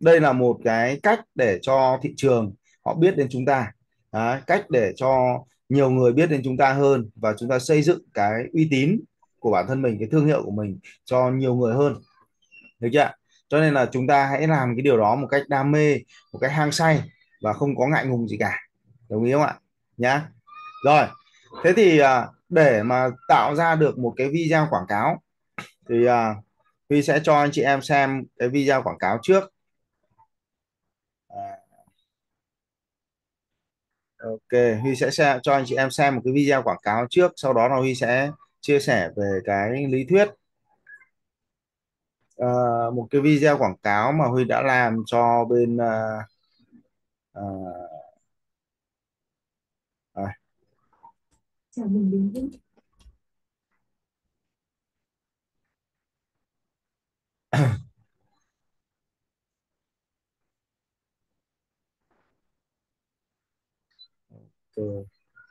đây là một cái cách để cho thị trường họ biết đến chúng ta. Đấy, cách để cho nhiều người biết đến chúng ta hơn, và chúng ta xây dựng cái uy tín của bản thân mình, cái thương hiệu của mình cho nhiều người hơn, được chưa? Cho nên là chúng ta hãy làm cái điều đó một cách đam mê, một cách hăng say, và không có ngại ngùng gì cả. Đồng ý không ạ? Nhá. Rồi, thế thì để mà tạo ra được một cái video quảng cáo thì Huy sẽ cho anh chị em xem cái video quảng cáo trước. À, ok, Huy sẽ cho anh chị em xem một cái video quảng cáo trước, sau đó là Huy sẽ chia sẻ về cái lý thuyết. Ờ, một cái video quảng cáo mà Huy đã làm cho bên ờ, à, chào mừng đến với ok.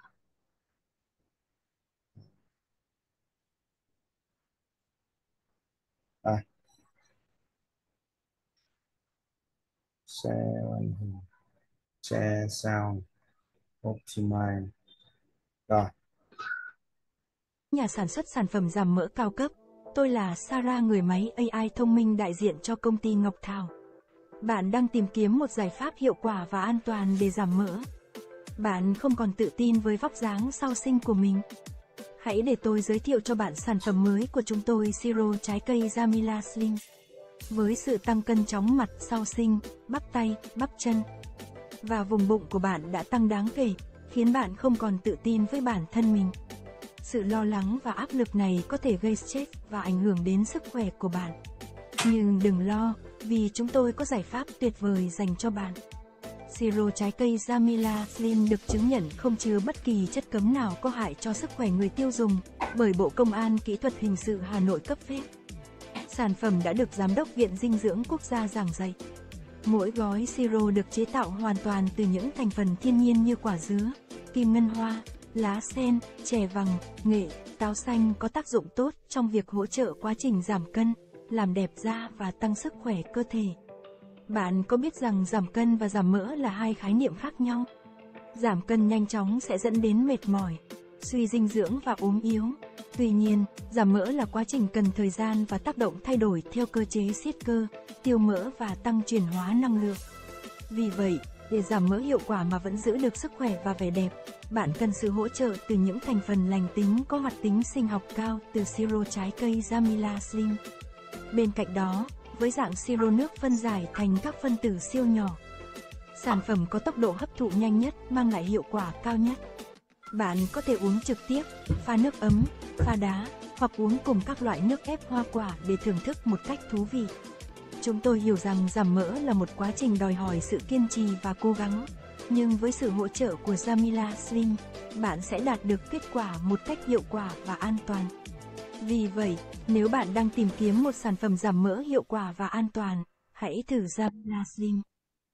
À, share màn hình, share sound, optimize. Rồi, Nhà sản xuất sản phẩm giảm mỡ cao cấp. Tôi là Sarah, người máy AI thông minh đại diện cho công ty Ngọc Thảo. Bạn đang tìm kiếm một giải pháp hiệu quả và an toàn để giảm mỡ. Bạn không còn tự tin với vóc dáng sau sinh của mình. Hãy để tôi giới thiệu cho bạn sản phẩm mới của chúng tôi, siro trái cây Jamila Slim. Với sự tăng cân chóng mặt sau sinh, bắp tay, bắp chân và vùng bụng của bạn đã tăng đáng kể, khiến bạn không còn tự tin với bản thân mình. Sự lo lắng và áp lực này có thể gây stress và ảnh hưởng đến sức khỏe của bạn. Nhưng đừng lo, vì chúng tôi có giải pháp tuyệt vời dành cho bạn. Siro trái cây Jamila Slim được chứng nhận không chứa bất kỳ chất cấm nào có hại cho sức khỏe người tiêu dùng bởi Bộ Công an Kỹ thuật Hình sự Hà Nội cấp phép. Sản phẩm đã được Giám đốc Viện Dinh dưỡng Quốc gia giảng dạy. Mỗi gói siro được chế tạo hoàn toàn từ những thành phần thiên nhiên như quả dứa, kim ngân hoa, lá sen, chè vàng, nghệ, táo xanh, có tác dụng tốt trong việc hỗ trợ quá trình giảm cân, làm đẹp da và tăng sức khỏe cơ thể. Bạn có biết rằng giảm cân và giảm mỡ là hai khái niệm khác nhau? Giảm cân nhanh chóng sẽ dẫn đến mệt mỏi, suy dinh dưỡng và ốm yếu. Tuy nhiên, giảm mỡ là quá trình cần thời gian và tác động thay đổi theo cơ chế siết cơ, tiêu mỡ và tăng chuyển hóa năng lượng. Vì vậy, để giảm mỡ hiệu quả mà vẫn giữ được sức khỏe và vẻ đẹp, bạn cần sự hỗ trợ từ những thành phần lành tính có hoạt tính sinh học cao từ siro trái cây Jamila Slim. Bên cạnh đó, với dạng siro nước phân giải thành các phân tử siêu nhỏ, sản phẩm có tốc độ hấp thụ nhanh nhất, mang lại hiệu quả cao nhất. Bạn có thể uống trực tiếp, pha nước ấm, pha đá, hoặc uống cùng các loại nước ép hoa quả để thưởng thức một cách thú vị. Chúng tôi hiểu rằng giảm mỡ là một quá trình đòi hỏi sự kiên trì và cố gắng, nhưng với sự hỗ trợ của Jamila Slim, bạn sẽ đạt được kết quả một cách hiệu quả và an toàn. Vì vậy, nếu bạn đang tìm kiếm một sản phẩm giảm mỡ hiệu quả và an toàn, hãy thử Jamila Slim.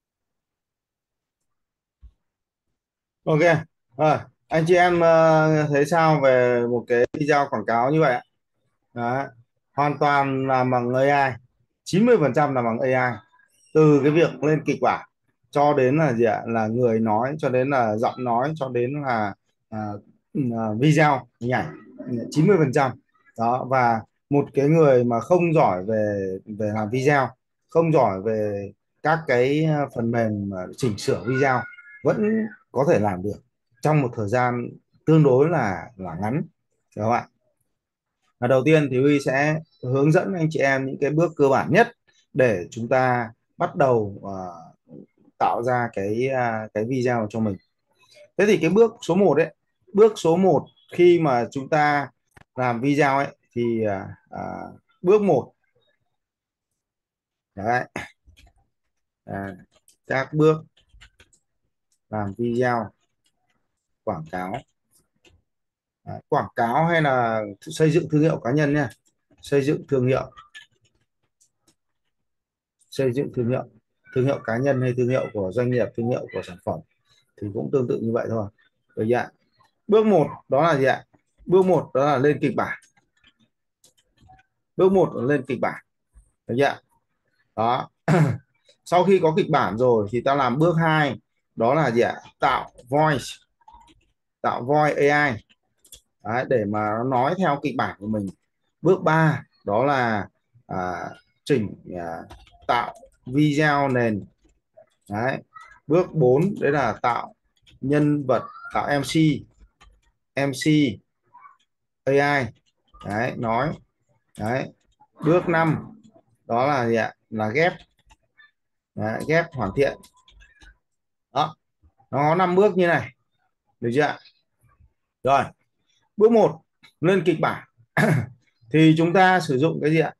ok. Rồi, anh chị em thấy sao về một cái video quảng cáo như vậy ạ? Đấy, hoàn toàn là bằng AI, 90% là bằng AI, từ cái việc lên kịch bản cho đến là gì ạ, là người nói, cho đến là giọng nói, cho đến là à, video hình ảnh, 90% đó. Và một cái người mà không giỏi về về làm video, không giỏi về các cái phần mềm mà chỉnh sửa video, vẫn có thể làm được trong một thời gian tương đối là ngắn, được không ạ? Và đầu tiên thì Huy sẽ hướng dẫn anh chị em những cái bước cơ bản nhất để chúng ta bắt đầu tạo ra cái video cho mình. Thế thì cái bước số 1 ấy, bước số một khi mà chúng ta làm video ấy thì bước một đấy, à, các bước làm video quảng cáo. Quảng cáo hay là xây dựng thương hiệu cá nhân nha. Xây dựng thương hiệu, xây dựng thương hiệu cá nhân hay thương hiệu của doanh nghiệp, thương hiệu của sản phẩm thì cũng tương tự như vậy thôi. Được chưa ạ? Bước một đó là gì ạ? Bước một đó là lên kịch bản. Bước một là lên kịch bản. Được chưa ạ? Đó. Sau khi có kịch bản rồi thì ta làm bước 2, đó là gì ạ? Tạo voice AI. Đấy, để mà nó nói theo kịch bản của mình. Bước 3 đó là à, chỉnh tạo video nền. Đấy. Bước 4 đấy là tạo nhân vật, tạo MC AI. Đấy, nói. Đấy. Bước 5 đó là gì ạ? Là ghép. Đấy, ghép hoàn thiện. Đó, nó có 5 bước như này, được chưa ạ? Rồi, bước 1 lên kịch bản. Thì chúng ta sử dụng cái gì ạ?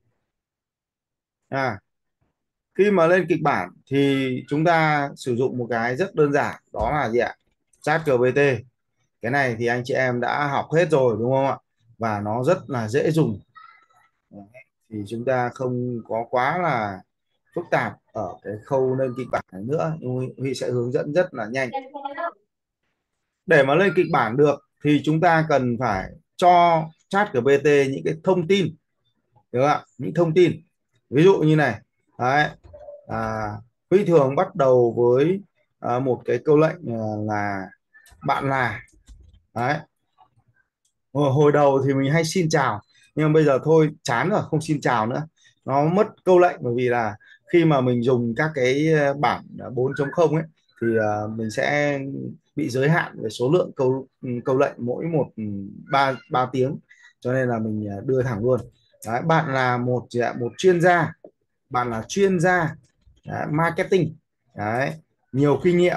À, khi mà lên kịch bản thì chúng ta sử dụng một cái rất đơn giản, đó là gì ạ? ChatGPT. Cái này thì anh chị em đã học hết rồi đúng không ạ? Và nó rất là dễ dùng. Thì chúng ta không có quá là phức tạp ở cái khâu lên kịch bản này nữa, nhưng Huy sẽ hướng dẫn rất là nhanh. Để mà lên kịch bản được thì chúng ta cần phải cho ChatGPT những cái thông tin, đúng không ạ? Những thông tin ví dụ như này. Đấy, à, Huy thường bắt đầu với một cái câu lệnh là bạn là. Đấy, hồi đầu thì mình hay xin chào, nhưng mà bây giờ thôi chán rồi, không xin chào nữa, nó mất câu lệnh. Bởi vì là khi mà mình dùng các cái bản 4.0 ấy thì mình sẽ bị giới hạn về số lượng câu lệnh mỗi một ba ba tiếng, cho nên là mình đưa thẳng luôn. Đấy, bạn là một chuyên gia, bạn là chuyên gia marketing. Đấy, nhiều kinh nghiệm.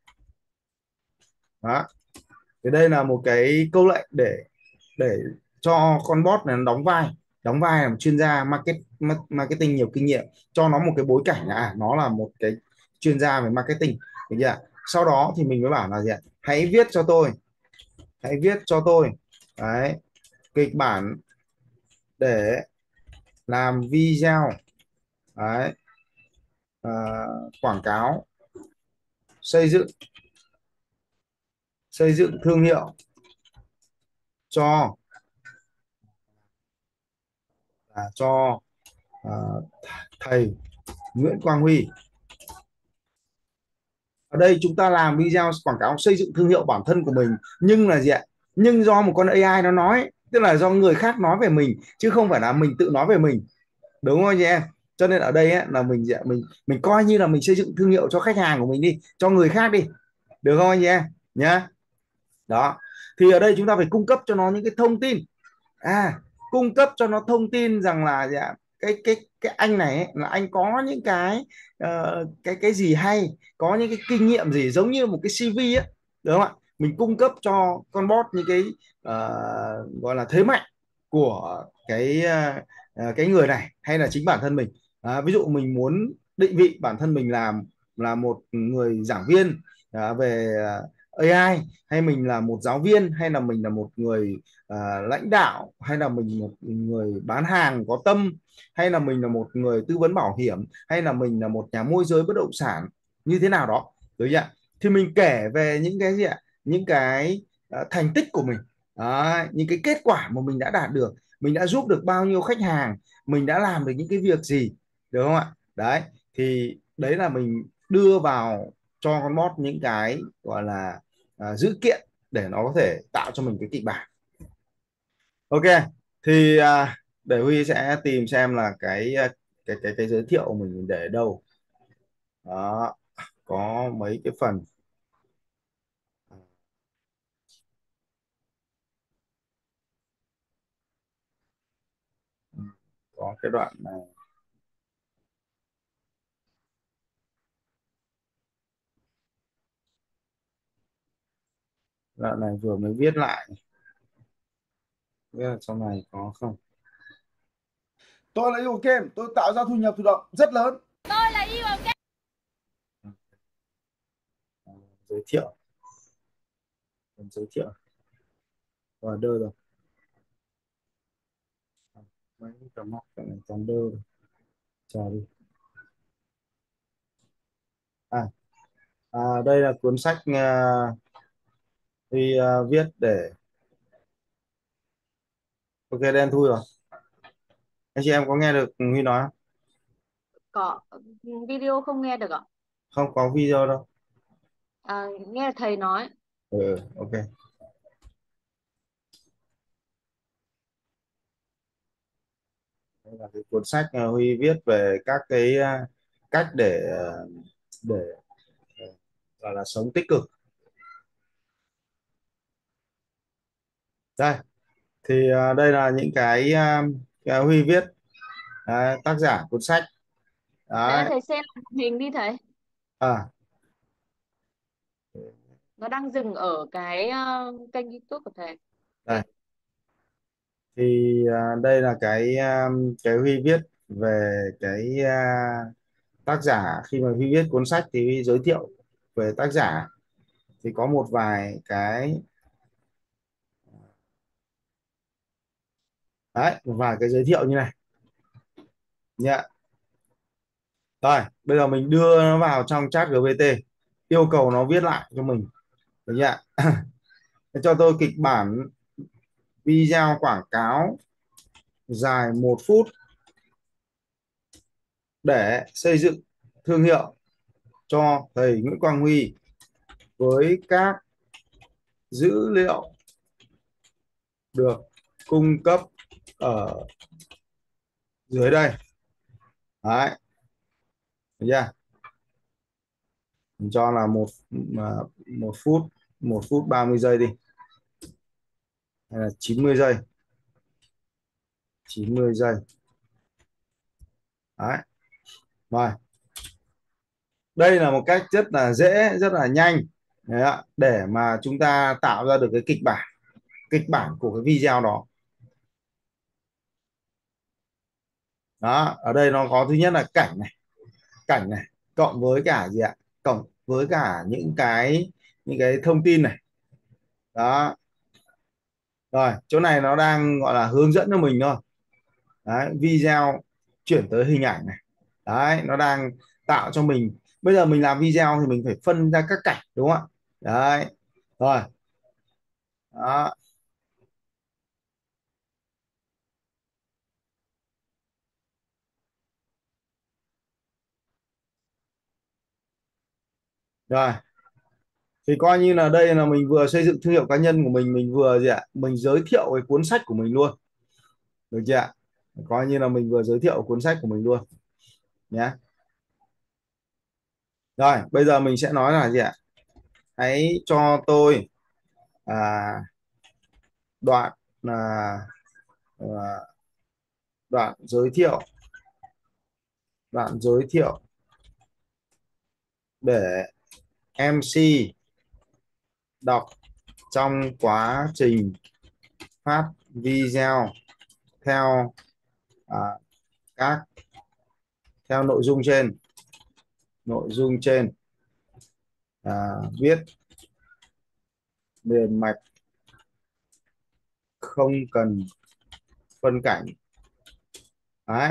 Đó, thì đây là một cái câu lệnh để cho con bot này nó đóng vai là một chuyên gia marketing nhiều kinh nghiệm, cho nó một cái bối cảnh là nó là một cái chuyên gia về marketing, được chưa? Sau đó thì mình mới bảo là gì ạ? Hãy viết cho tôi đấy, kịch bản để làm video đấy, à, quảng cáo, xây dựng xây dựng thương hiệu cho cho à, thầy Nguyễn Quang Huy. Ở đây chúng ta làm video quảng cáo xây dựng thương hiệu bản thân của mình, nhưng là gì ạ? Nhưng do một con AI nó nói, tức là do người khác nói về mình chứ không phải là mình tự nói về mình, đúng không chị em? Cho nên ở đây ấy, là mình coi như là mình xây dựng thương hiệu cho khách hàng của mình đi, cho người khác đi, được không anh chị em nhá? Đó, thì ở đây chúng ta phải cung cấp cho nó những cái thông tin, cung cấp cho nó thông tin rằng là dạ, cái anh này ấy, là anh có những cái cái gì hay, có những cái kinh nghiệm gì, giống như một cái CV ấy, đúng không ạ? Mình cung cấp cho con bot những cái gọi là thế mạnh của cái người này, hay là chính bản thân mình. Ví dụ mình muốn định vị bản thân mình là một người giảng viên về AI, hay mình là một giáo viên, hay là mình là một người lãnh đạo, hay là mình một người bán hàng có tâm, hay là mình là một người tư vấn bảo hiểm, hay là mình là một nhà môi giới bất động sản như thế nào đó, đúng chưa? Thì mình kể về những cái gì ạ? Những cái thành tích của mình. Đấy, những cái kết quả mà mình đã đạt được, mình đã giúp được bao nhiêu khách hàng, mình đã làm được những cái việc gì, được không ạ? Đấy, thì đấy là mình đưa vào cho con bot những cái gọi là dữ kiện để nó có thể tạo cho mình cái kịch bản. Ok, thì để Huy sẽ tìm xem là cái giới thiệu mình để đâu. Đó, có mấy cái phần. Ừ, có cái đoạn này, đoạn này vừa mới viết lại, biết là trong này có không. Tôi là yêu game, tôi tạo ra thu nhập thụ động rất lớn. À, giới thiệu, và đơ rồi. Mấy cái móc cái này toàn đơ rồi. Chờ đi. à, Đây là cuốn sách Huy viết để. Ok, đen thui rồi. Anh chị em có nghe được Huy nói không? Có video không nghe được ạ? Không có video đâu. Nghe thầy nói. Ừ, ok. Đây là cái cuốn sách Huy viết về các cái cách để gọi là sống tích cực. Đây thì đây là những cái Huy viết. Đấy, tác giả cuốn sách. Đây Đấy. thầy xem màn hình đi thầy. À, Nó đang dừng ở cái kênh YouTube của thầy. đây Ok. thì đây là cái Huy viết về tác giả. Khi mà Huy viết cuốn sách thì Huy giới thiệu về tác giả, thì có một vài cái, đấy, một vài cái giới thiệu như này nhá. Rồi bây giờ mình đưa nó vào trong chat GPT, yêu cầu nó viết lại cho mình, được chưa? Cho tôi kịch bản video quảng cáo dài 1 phút để xây dựng thương hiệu cho thầy Nguyễn Quang Huy với các dữ liệu được cung cấp ở dưới đây. Đấy, được chưa? Mình cho là 1 phút, 1 phút 30 giây đi, hay là 90 giây, 90 giây. Đấy. Rồi, đây là một cách rất là dễ, rất là nhanh. Đấy ạ, để mà chúng ta tạo ra được cái kịch bản của cái video đó. Đó, ở đây nó có thứ nhất là cảnh này, cộng với cả gì ạ, cộng với cả những cái thông tin này. Đó. Rồi chỗ này nó đang gọi là hướng dẫn cho mình thôi. Đấy, video chuyển tới hình ảnh này. Đấy, nó đang tạo cho mình. Bây giờ mình làm video thì mình phải phân ra các cảnh, đúng không ạ? Đấy. Rồi. Đó. Rồi thì coi như là đây là mình vừa xây dựng thương hiệu cá nhân của mình vừa gì ạ, mình giới thiệu cái cuốn sách của mình luôn, được chưa ạ? Coi như là mình vừa giới thiệu cuốn sách của mình luôn nhé. Rồi bây giờ mình sẽ nói là gì ạ, hãy cho tôi à, đoạn là à, đoạn giới thiệu, đoạn giới thiệu để MC đọc trong quá trình phát video theo à, các theo nội dung trên, viết liền mạch, không cần phân cảnh. Đấy.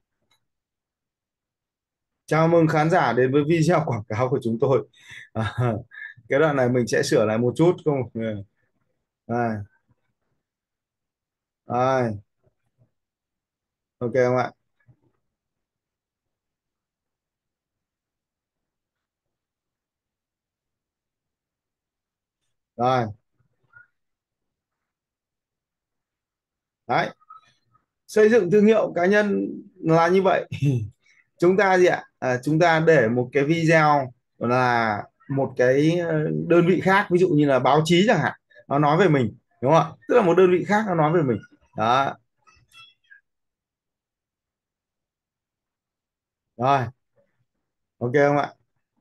Chào mừng khán giả đến với video quảng cáo của chúng tôi. à, cái đoạn này mình sẽ sửa lại một chút không. Đây. Đây. Ok không ạ? Rồi. Đấy, xây dựng thương hiệu cá nhân là như vậy. Chúng ta gì ạ, chúng ta để một cái video là một cái đơn vị khác, ví dụ như là báo chí chẳng hạn, nó nói về mình, đúng không ạ? Tức là một đơn vị khác nó nói về mình. Đó. Rồi, ok không ạ?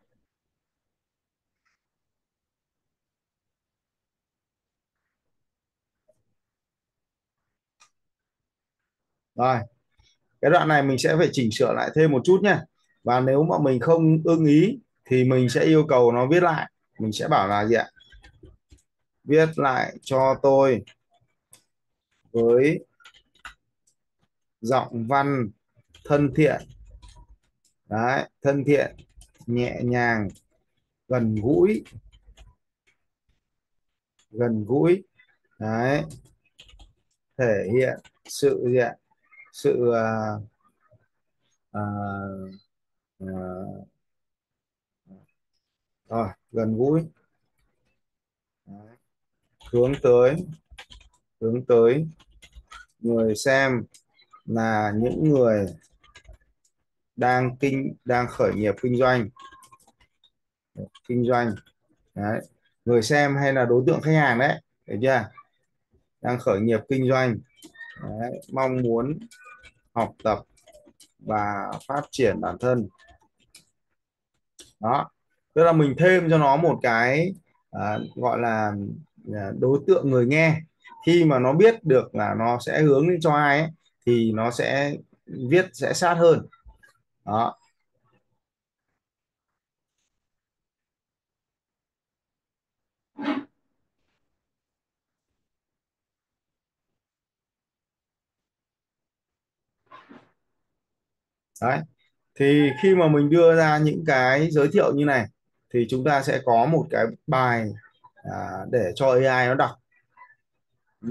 Rồi, cái đoạn này mình sẽ phải chỉnh sửa lại thêm một chút nhé. Và nếu mà mình không ưng ý thì mình sẽ yêu cầu nó viết lại. Mình sẽ bảo là gì ạ, viết lại cho tôi với giọng văn thân thiện. Đấy, thân thiện, nhẹ nhàng, gần gũi, gần gũi. Đấy, thể hiện sự gì ạ, sự À, rồi gần gũi. Đấy. hướng tới hướng tới người xem là những người đang khởi nghiệp kinh doanh. Đấy. Người xem hay là đối tượng khách hàng đấy, được chưa? Đang khởi nghiệp kinh doanh. Đấy. Mong muốn học tập và phát triển bản thân. Đó, tức là mình thêm cho nó một cái gọi là đối tượng người nghe. Khi mà nó biết được là nó sẽ hướng đến cho ai ấy, thì nó sẽ viết sẽ sát hơn. Đó. Đấy, thì khi mà mình đưa ra những cái giới thiệu như này thì chúng ta sẽ có một cái bài để cho AI nó đọc. Ừ.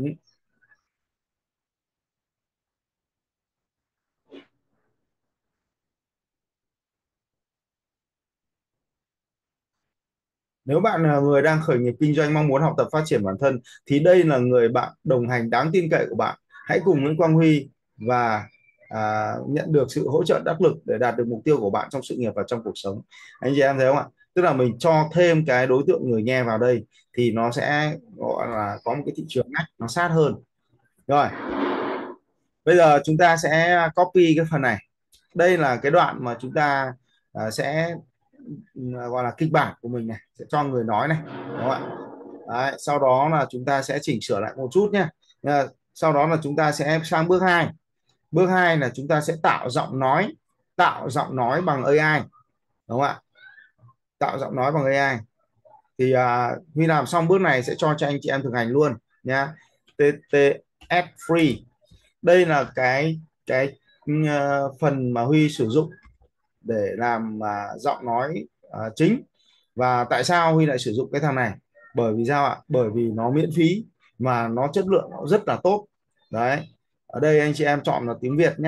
Nếu bạn là người đang khởi nghiệp kinh doanh mong muốn học tập phát triển bản thân thì đây là người bạn đồng hành đáng tin cậy của bạn. Hãy cùng Nguyễn Quang Huy và nhận được sự hỗ trợ đắc lực để đạt được mục tiêu của bạn trong sự nghiệp và trong cuộc sống. Anh chị em thấy không ạ? Tức là mình cho thêm cái đối tượng người nghe vào đây thì nó sẽ gọi là có một cái thị trường ngách nó sát hơn. Rồi, bây giờ chúng ta sẽ copy cái phần này. Đây là cái đoạn mà chúng ta sẽ gọi là kịch bản của mình này, sẽ cho người nói này, đúng không ạ? Đấy, sau đó là chúng ta sẽ chỉnh sửa lại một chút nhé. Sau đó là chúng ta sẽ sang bước 2. Bước 2 là chúng ta sẽ tạo giọng nói bằng AI, đúng không ạ? Tạo giọng nói bằng AI thì khi làm xong bước này sẽ cho anh chị em thực hành luôn nhá. TTS free, đây là cái phần mà Huy sử dụng để làm giọng nói chính. Và tại sao Huy lại sử dụng cái thằng này? Bởi vì sao ạ? Bởi vì nó miễn phí mà nó chất lượng nó rất là tốt. Đấy, ở đây anh chị em chọn là tiếng Việt nhé,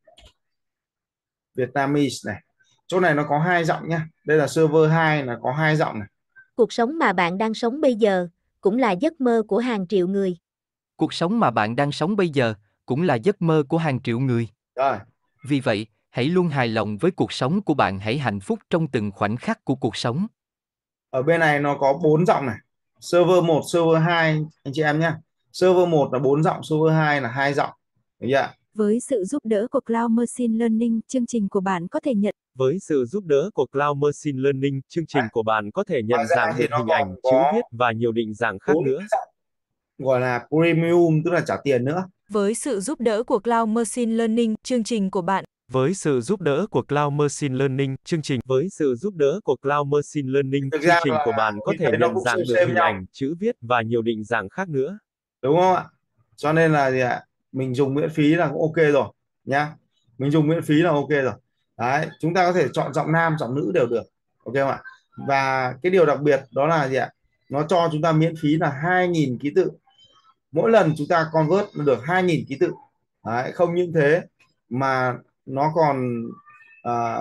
Vietnamese này. Chỗ này nó có hai giọng nhé, đây là server 2 là có hai giọng này. Cuộc sống mà bạn đang sống bây giờ cũng là giấc mơ của hàng triệu người. Cuộc sống mà bạn đang sống bây giờ cũng là giấc mơ của hàng triệu người. Rồi, Vì vậy, hãy luôn hài lòng với cuộc sống của bạn, hãy hạnh phúc trong từng khoảnh khắc của cuộc sống. ở bên này nó có 4 giọng này. Server 1, server 2 anh chị em nhé. Server 1 là 4 giọng, server 2 là 2 giọng. Được chưa? Với sự giúp đỡ của Cloud Machine Learning, chương trình của bạn có thể nhận Với sự giúp đỡ của Cloud Machine Learning, chương Đấy. trình của bạn có thể Ngoài nhận ra dạng thì được nó hình còn ảnh, chữ có viết và nhiều định dạng khác 4 nữa. cái giọng gọi là premium, tức là trả tiền nữa. Với sự giúp đỡ của Cloud Machine Learning, chương trình của bạn Với sự giúp đỡ của Cloud Machine Learning, chương trình với sự giúp đỡ của Cloud Machine Learning, Thực chương ra trình của là bạn có như thể thế nó nhận cũng xem dạng được xem hình nhau, ảnh, chữ viết và nhiều định dạng khác nữa. đúng không ạ? Cho nên là gì ạ? Mình dùng miễn phí là cũng ok rồi nhá. Mình dùng miễn phí là ok rồi. Đấy, chúng ta có thể chọn giọng nam giọng nữ đều được, ok không ạ? Và cái điều đặc biệt đó là gì ạ? Nó cho chúng ta miễn phí là 2.000 ký tự. Mỗi lần chúng ta convert được 2.000 ký tự. Đấy, không những thế mà nó còn à,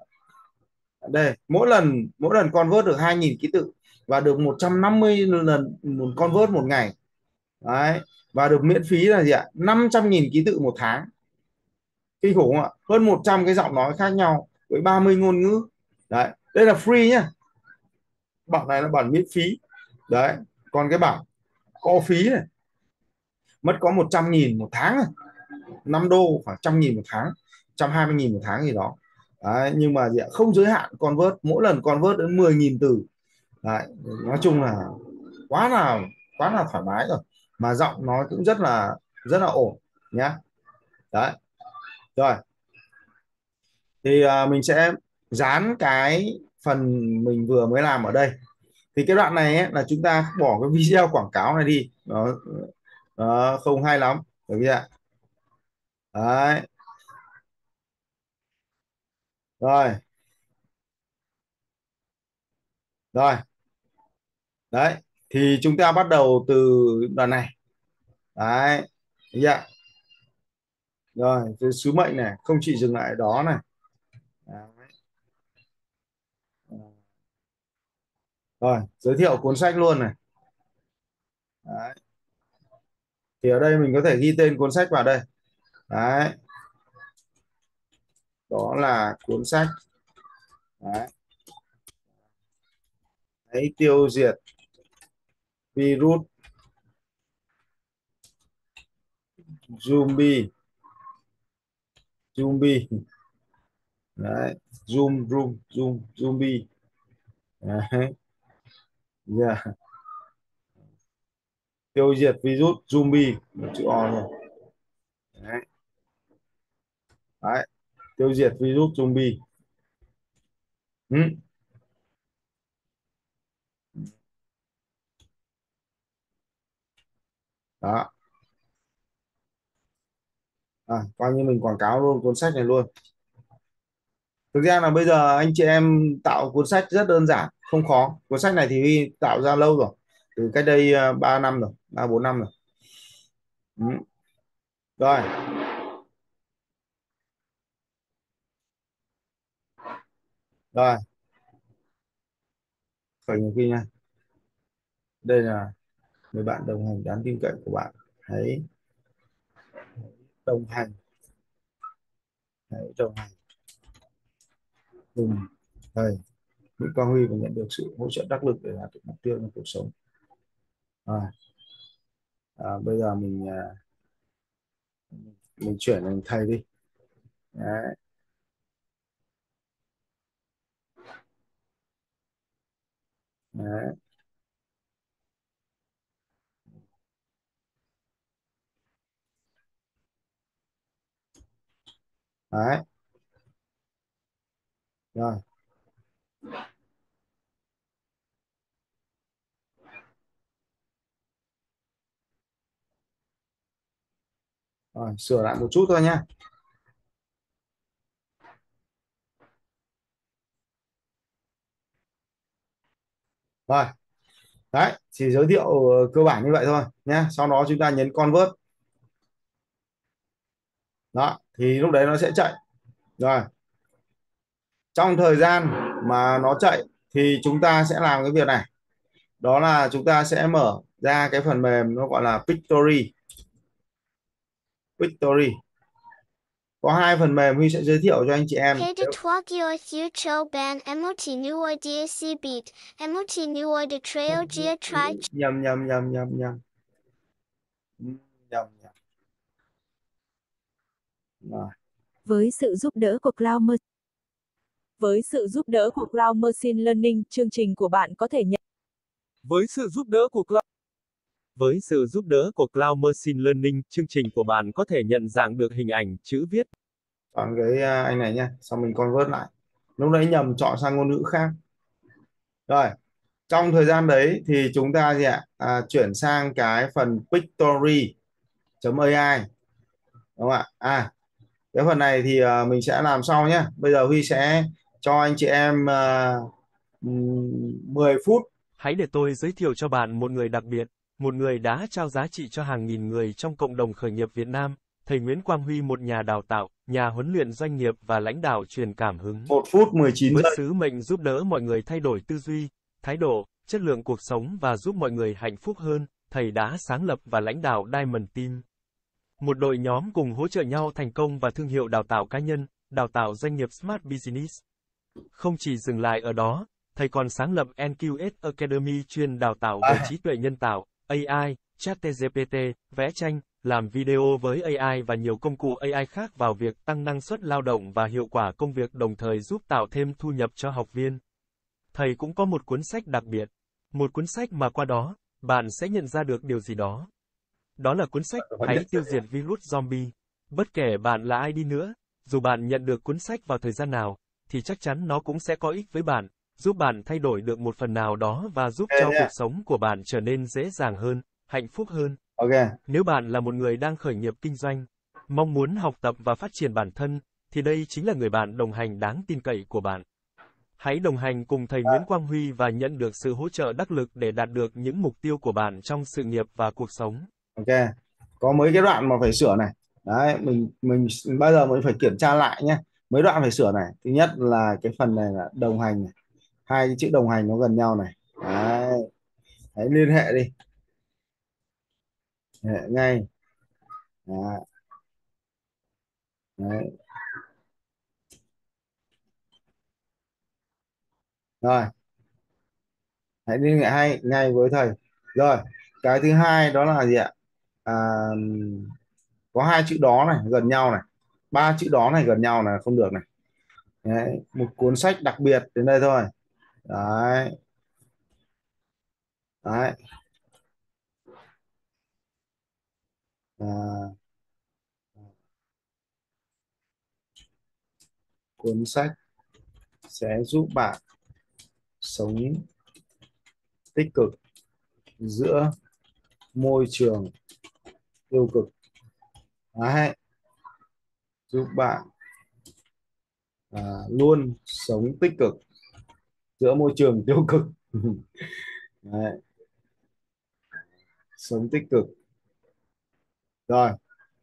đây, mỗi lần convert được 2.000 ký tự và được 150 lần convert một ngày. Đấy, và được miễn phí là gì ạ? 500.000 ký tự một tháng. Kinh khủng không ạ? Hơn 100 cái giọng nói khác nhau với 30 ngôn ngữ. Đấy, đây là free nhá. Bản này là bản miễn phí. Đấy, còn cái bản có phí này mất có 100.000 một tháng này. 5 đô khoảng 100.000 một tháng, 120.000 một tháng gì đó. Đấy, nhưng mà gì ạ? Không giới hạn convert, mỗi lần convert đến 10.000 từ. Đấy, nói chung là quá là quá là thoải mái rồi, mà giọng nói cũng rất là ổn nhá. Đấy, rồi thì mình sẽ dán cái phần mình vừa mới làm ở đây. Thì cái đoạn này ấy, là chúng ta bỏ cái video quảng cáo này đi, nó không hay lắm, được chưa? Đấy, rồi rồi đấy, thì chúng ta bắt đầu từ đoạn này. Đấy, được chưa? Rồi, cái sứ mệnh này không chỉ dừng lại ở đó này. Đấy. Rồi, giới thiệu cuốn sách luôn này. Đấy. Thì ở đây mình có thể ghi tên cuốn sách vào đây. Đấy. Đó là cuốn sách. Đấy. Hãy tiêu diệt virus zombie. Zombie. Đấy. Zombie. Đấy. Yeah. Tiêu diệt virus zombie, một chữ O rồi. Đấy. Đấy. Tiêu diệt virus zombie. Ừ. Đó. Coi như mình quảng cáo luôn cuốn sách này luôn. Thực ra là bây giờ anh chị em tạo cuốn sách rất đơn giản, không khó. Cuốn sách này thì Huy tạo ra lâu rồi, từ cách đây 3 năm rồi, 3-4 năm rồi. Ừ. Rồi. Rồi. Khởi nghiệp Huy nha. Đây là người bạn đồng hành đáng tin cậy của bạn. Hãy đồng hành. Hãy đồng hành cùng thầy Nguyễn Quang Huy và nhận được sự hỗ trợ đắc lực để đạt được mục tiêu trong cuộc sống. Rồi. Bây giờ mình chuyển thành thầy đi. Đấy. Đấy. Đấy. Rồi. Rồi, sửa lại một chút thôi nhá. Rồi. Đấy, chỉ giới thiệu cơ bản như vậy thôi nhé. Sau đó chúng ta nhấn convert. Đó, thì lúc đấy nó sẽ chạy. Rồi. Trong thời gian mà nó chạy thì chúng ta sẽ làm cái việc này. Đó là chúng ta sẽ mở ra cái phần mềm nó gọi là Pictory. Pictory. Có hai phần mềm Huy sẽ giới thiệu cho anh chị em. Hey, the twag your future ban MOT new idea C beat, MOT new idea trail gia try. Nhầm. Rồi. Với sự giúp đỡ của Cloud Machine Learning, chương trình của bạn có thể nhận. Với sự giúp đỡ của Cloud Machine Learning, chương trình của bạn có thể nhận dạng được hình ảnh, chữ viết. Chọn cái anh này nhá, xong mình convert lại. Lúc nãy nhầm chọn sang ngôn ngữ khác. Rồi, trong thời gian đấy thì chúng ta gì ạ? Chuyển sang cái phần Pictory.ai, đúng không ạ? Cái phần này thì mình sẽ làm sau nhé. Bây giờ Huy sẽ cho anh chị em 10 phút. Hãy để tôi giới thiệu cho bạn một người đặc biệt, một người đã trao giá trị cho hàng nghìn người trong cộng đồng khởi nghiệp Việt Nam, thầy Nguyễn Quang Huy, một nhà đào tạo, nhà huấn luyện doanh nghiệp và lãnh đạo truyền cảm hứng. 1 phút 19 Với giây. sứ mệnh giúp đỡ mọi người thay đổi tư duy, thái độ, chất lượng cuộc sống và giúp mọi người hạnh phúc hơn, thầy đã sáng lập và lãnh đạo Diamond Team. Một đội nhóm cùng hỗ trợ nhau thành công và thương hiệu đào tạo cá nhân, đào tạo doanh nghiệp Smart Business. Không chỉ dừng lại ở đó, thầy còn sáng lập NQS Academy chuyên đào tạo về trí tuệ nhân tạo, AI, ChatGPT, vẽ tranh, làm video với AI và nhiều công cụ AI khác vào việc tăng năng suất lao động và hiệu quả công việc, đồng thời giúp tạo thêm thu nhập cho học viên. Thầy cũng có một cuốn sách đặc biệt, một cuốn sách mà qua đó, bạn sẽ nhận ra được điều gì đó. Đó là cuốn sách Hãy tiêu diệt virus zombie. Bất kể bạn là ai đi nữa, dù bạn nhận được cuốn sách vào thời gian nào, thì chắc chắn nó cũng sẽ có ích với bạn, giúp bạn thay đổi được một phần nào đó và giúp cho cuộc sống của bạn trở nên dễ dàng hơn, hạnh phúc hơn. Nếu bạn là một người đang khởi nghiệp kinh doanh, mong muốn học tập và phát triển bản thân, thì đây chính là người bạn đồng hành đáng tin cậy của bạn. Hãy đồng hành cùng thầy Nguyễn Quang Huy và nhận được sự hỗ trợ đắc lực để đạt được những mục tiêu của bạn trong sự nghiệp và cuộc sống. Có mấy cái đoạn mà phải sửa này. Đấy, mình bây giờ mình phải kiểm tra lại nhé. Mấy đoạn phải sửa này. Thứ nhất là cái phần này là đồng hành này. Hai cái chữ đồng hành nó gần nhau này. hãy liên hệ đi, liên hệ ngay. Đó. Đấy. Rồi, hãy liên hệ ngay với thầy. Rồi, cái thứ hai đó là gì ạ? à, có hai chữ đó này gần nhau này, ba chữ đó này gần nhau là không được này. Đấy, một cuốn sách đặc biệt đến đây thôi. Đấy. Đấy. À, cuốn sách sẽ giúp bạn sống tích cực giữa môi trường tiêu cực. Đấy, giúp bạn luôn sống tích cực giữa môi trường tiêu cực. Đấy, sống tích cực. Rồi,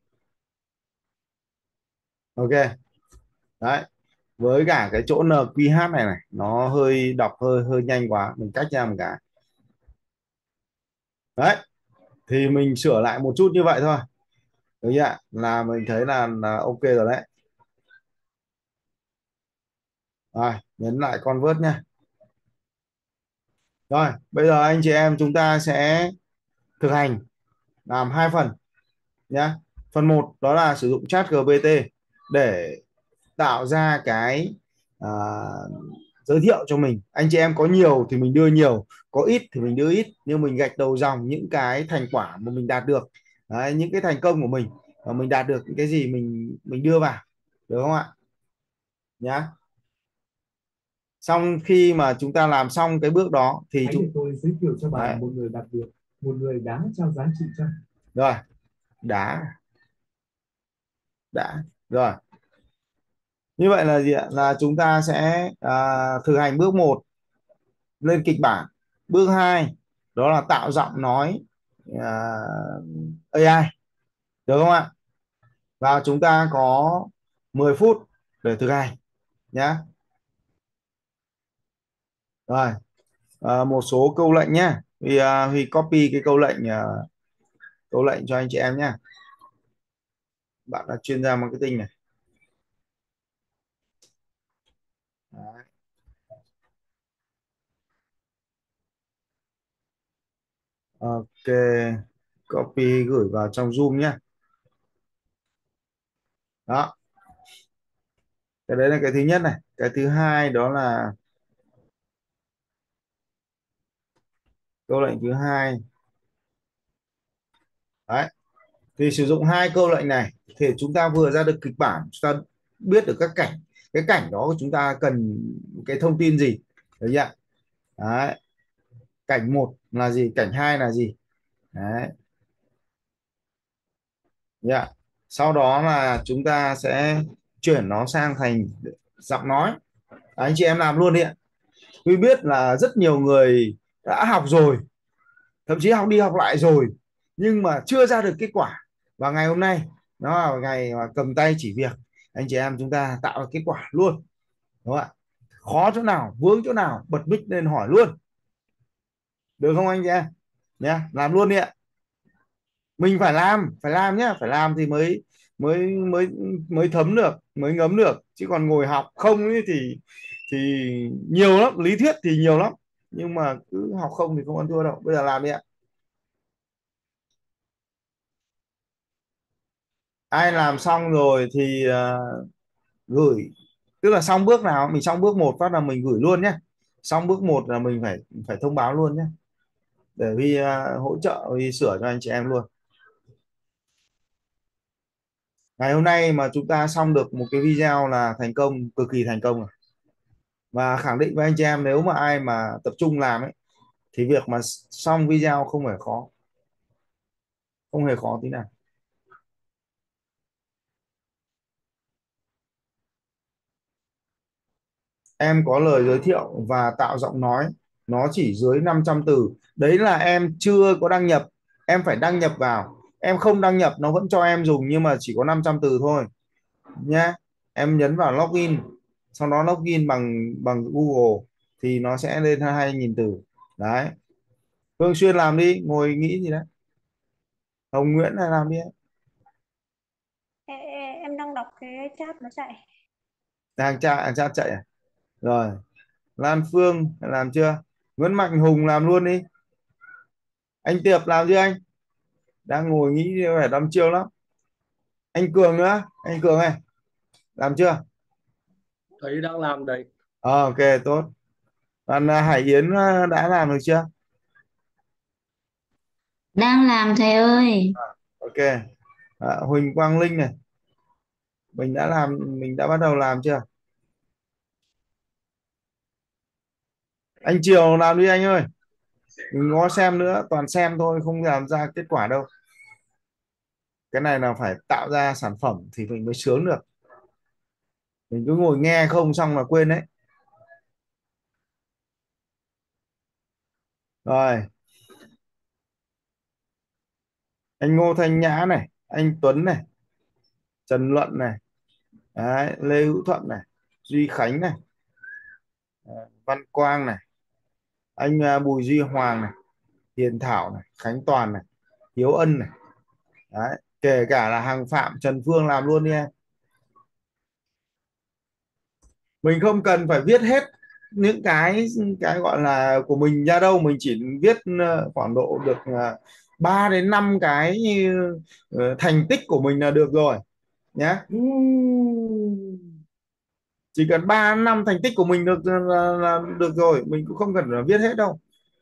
ok. Đấy, với cả cái chỗ NQH này này nó hơi đọc hơi hơi nhanh quá, mình cách ra một cái. Đấy, thì mình sửa lại một chút như vậy thôi, được chưa ạ? Là mình thấy là ok rồi đấy. Rồi, nhấn lại convert nha. Rồi, bây giờ anh chị em chúng ta sẽ thực hành làm hai phần nhé. Phần một đó là sử dụng chat GPT để tạo ra cái à, giới thiệu cho mình. Anh chị em có nhiều thì mình đưa nhiều, có ít thì mình đưa ít, nhưng mình gạch đầu dòng những cái thành quả mà mình đạt được. Đấy, những cái thành công của mình và mình đạt được những cái gì mình đưa vào, được không ạ? Nhá. Xong khi mà chúng ta làm xong cái bước đó thì hãy để tôi giới thiệu cho bạn một người đặc biệt, một người đáng trao giá trị cho. Rồi, đã rồi. Như vậy là gì ạ? Là chúng ta sẽ thực hành bước một, lên kịch bản. Bước 2 đó là tạo giọng nói à, AI, được không ạ? Và chúng ta có 10 phút để thực hành nhá. Rồi, một số câu lệnh nhé. Huy copy cái câu lệnh cho anh chị em nhé. Bạn là chuyên gia marketing này. Đấy. Ok, copy gửi vào trong Zoom nhé. Đó, cái đấy là cái thứ nhất này. Cái thứ hai đó là câu lệnh thứ hai. Đấy, thì sử dụng hai câu lệnh này thì chúng ta vừa ra được kịch bản, chúng ta biết được các cảnh, cái cảnh đó chúng ta cần cái thông tin gì, được chưa? Đấy, cảnh một là gì, cảnh hai là gì. Đấy, yeah. Sau đó là chúng ta sẽ chuyển nó sang thành giọng nói. Anh chị em làm luôn đi ạ. Tôi biết là rất nhiều người đã học rồi, thậm chí học đi học lại rồi, nhưng mà chưa ra được kết quả. Và ngày hôm nay nó là ngày mà cầm tay chỉ việc, anh chị em chúng ta tạo được kết quả luôn, đúng không ạ? Khó chỗ nào, vướng chỗ nào, bật mic lên hỏi luôn, được không anh chị em nhá? Làm luôn đi ạ. Mình phải làm nhá, phải làm thì mới mới mới mới thấm được, mới ngấm được, chứ còn ngồi học không ấy thì nhiều lắm, lý thuyết thì nhiều lắm, nhưng mà cứ học không thì không ăn thua đâu. Bây giờ làm đi ạ. Ai làm xong rồi thì gửi, tức là xong bước nào mình xong bước một phát là mình gửi luôn nhé. Xong bước một là mình phải phải thông báo luôn nhé, để vì hỗ trợ vì sửa cho anh chị em luôn. Ngày hôm nay mà chúng ta xong được một cái video là thành công, cực kỳ thành công rồi. Và khẳng định với anh chị em, nếu mà ai mà tập trung làm ấy thì việc mà xong video không hề khó, không hề khó tí nào. Em có lời giới thiệu và tạo giọng nói nó chỉ dưới 500 từ, đấy là em chưa có đăng nhập. Em phải đăng nhập vào, em không đăng nhập nó vẫn cho em dùng, nhưng mà chỉ có 500 từ thôi nhá. Em nhấn vào login, sau đó login bằng bằng Google thì nó sẽ lên 2.000 từ đấy. Thường xuyên làm đi, ngồi nghĩ gì đấy. Hồng Nguyễn này làm đi. Em đang đọc cái chat nó chạy. Hàng cha chạy à? Rồi, Lan Phương làm chưa? Nguyễn Mạnh Hùng làm luôn đi. Anh Tiệp làm chưa anh? Đang ngồi nghĩ vẻ đăm chiêu lắm. Anh Cường nữa, anh Cường này làm chưa? Thấy đang làm đấy. Ok, tốt. Còn Hải Yến đã làm được chưa? Đang làm thầy ơi. Ok. Huỳnh Quang Linh này, mình đã bắt đầu làm chưa? Anh Triều làm đi anh ơi. Mình có xem nữa, toàn xem thôi, không làm ra kết quả đâu. Cái này là phải tạo ra sản phẩm thì mình mới sướng được. Mình cứ ngồi nghe không xong là quên đấy. Rồi, anh Ngô Thanh Nhã này, anh Tuấn này, Trần Luận này, đấy, Lê Hữu Thuận này, Duy Khánh này, Văn Quang này, anh Bùi Duy Hoàng này, Hiền Thảo này, Khánh Toàn này, Hiếu Ân này, đấy, kể cả là Hằng Phạm, Trần Phương làm luôn đi em. Mình không cần phải viết hết những cái gọi là của mình ra đâu, mình chỉ viết khoảng độ được 3 đến 5 cái thành tích của mình là được rồi nhé. Chỉ cần 3 năm thành tích của mình được là được rồi, mình cũng không cần phải viết hết đâu.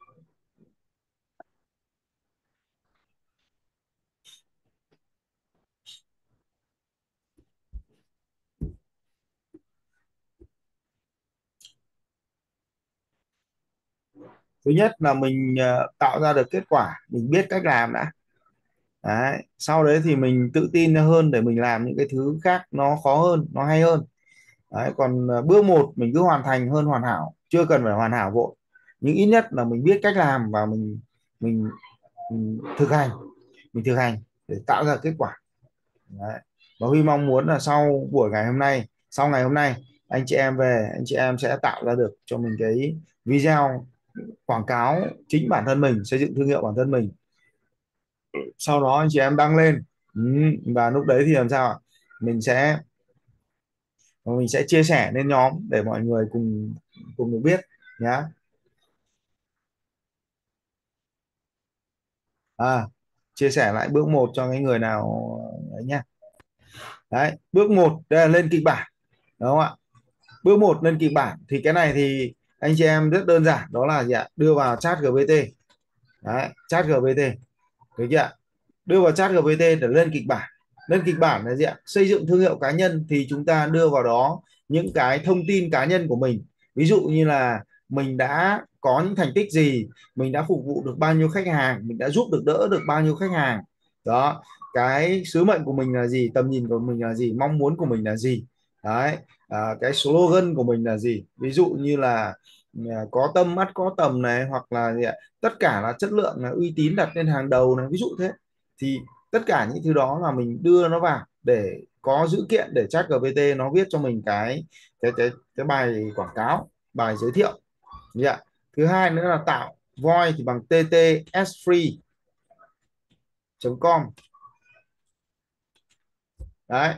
Thứ nhất là mình tạo ra được kết quả, mình biết cách làm đã. Đấy, sau đấy thì mình tự tin hơn để mình làm những cái thứ khác nó khó hơn, nó hay hơn. Đấy, còn bước một mình cứ hoàn thành hơn hoàn hảo, chưa cần phải hoàn hảo vội, nhưng ít nhất là mình biết cách làm và mình, mình thực hành để tạo ra kết quả. Đấy. Và Huy mong muốn là sau buổi ngày hôm nay, sau ngày hôm nay, anh chị em về, anh chị em sẽ tạo ra được cho mình cái video quảng cáo chính bản thân mình, xây dựng thương hiệu bản thân mình, sau đó anh chị em đăng lên. Và lúc đấy thì làm sao ạ? mình sẽ mình sẽ chia sẻ lên nhóm để mọi người cùng cùng được biết nhá. Chia sẻ lại bước một cho cái người nào ấy nhá. Đấy, bước một đây là lên kịch bản, đúng không ạ? Bước một lên kịch bản thì cái này thì anh chị em rất đơn giản, đó là gì ạ? Đưa vào chat GPT. Đấy, chat GPT, được chưa? Đưa vào chat GPT để lên kịch bản. Lên kịch bản là gì ạ? Xây dựng thương hiệu cá nhân thì chúng ta đưa vào đó những cái thông tin cá nhân của mình, ví dụ như là mình đã có những thành tích gì, mình đã phục vụ được bao nhiêu khách hàng, mình đã giúp được đỡ được bao nhiêu khách hàng đó, cái sứ mệnh của mình là gì, tầm nhìn của mình là gì, mong muốn của mình là gì. Đấy, cái slogan của mình là gì, ví dụ như là có tâm mắt có tầm này, hoặc là gì ạ? Tất cả là chất lượng, là uy tín đặt lên hàng đầu này, ví dụ thế. Thì tất cả những thứ đó là mình đưa nó vào để có dữ kiện để ChatGPT nó viết cho mình cái bài quảng cáo, bài giới thiệu. Yeah. Thứ hai nữa là tạo voice thì bằng ttsfree.com. Đấy,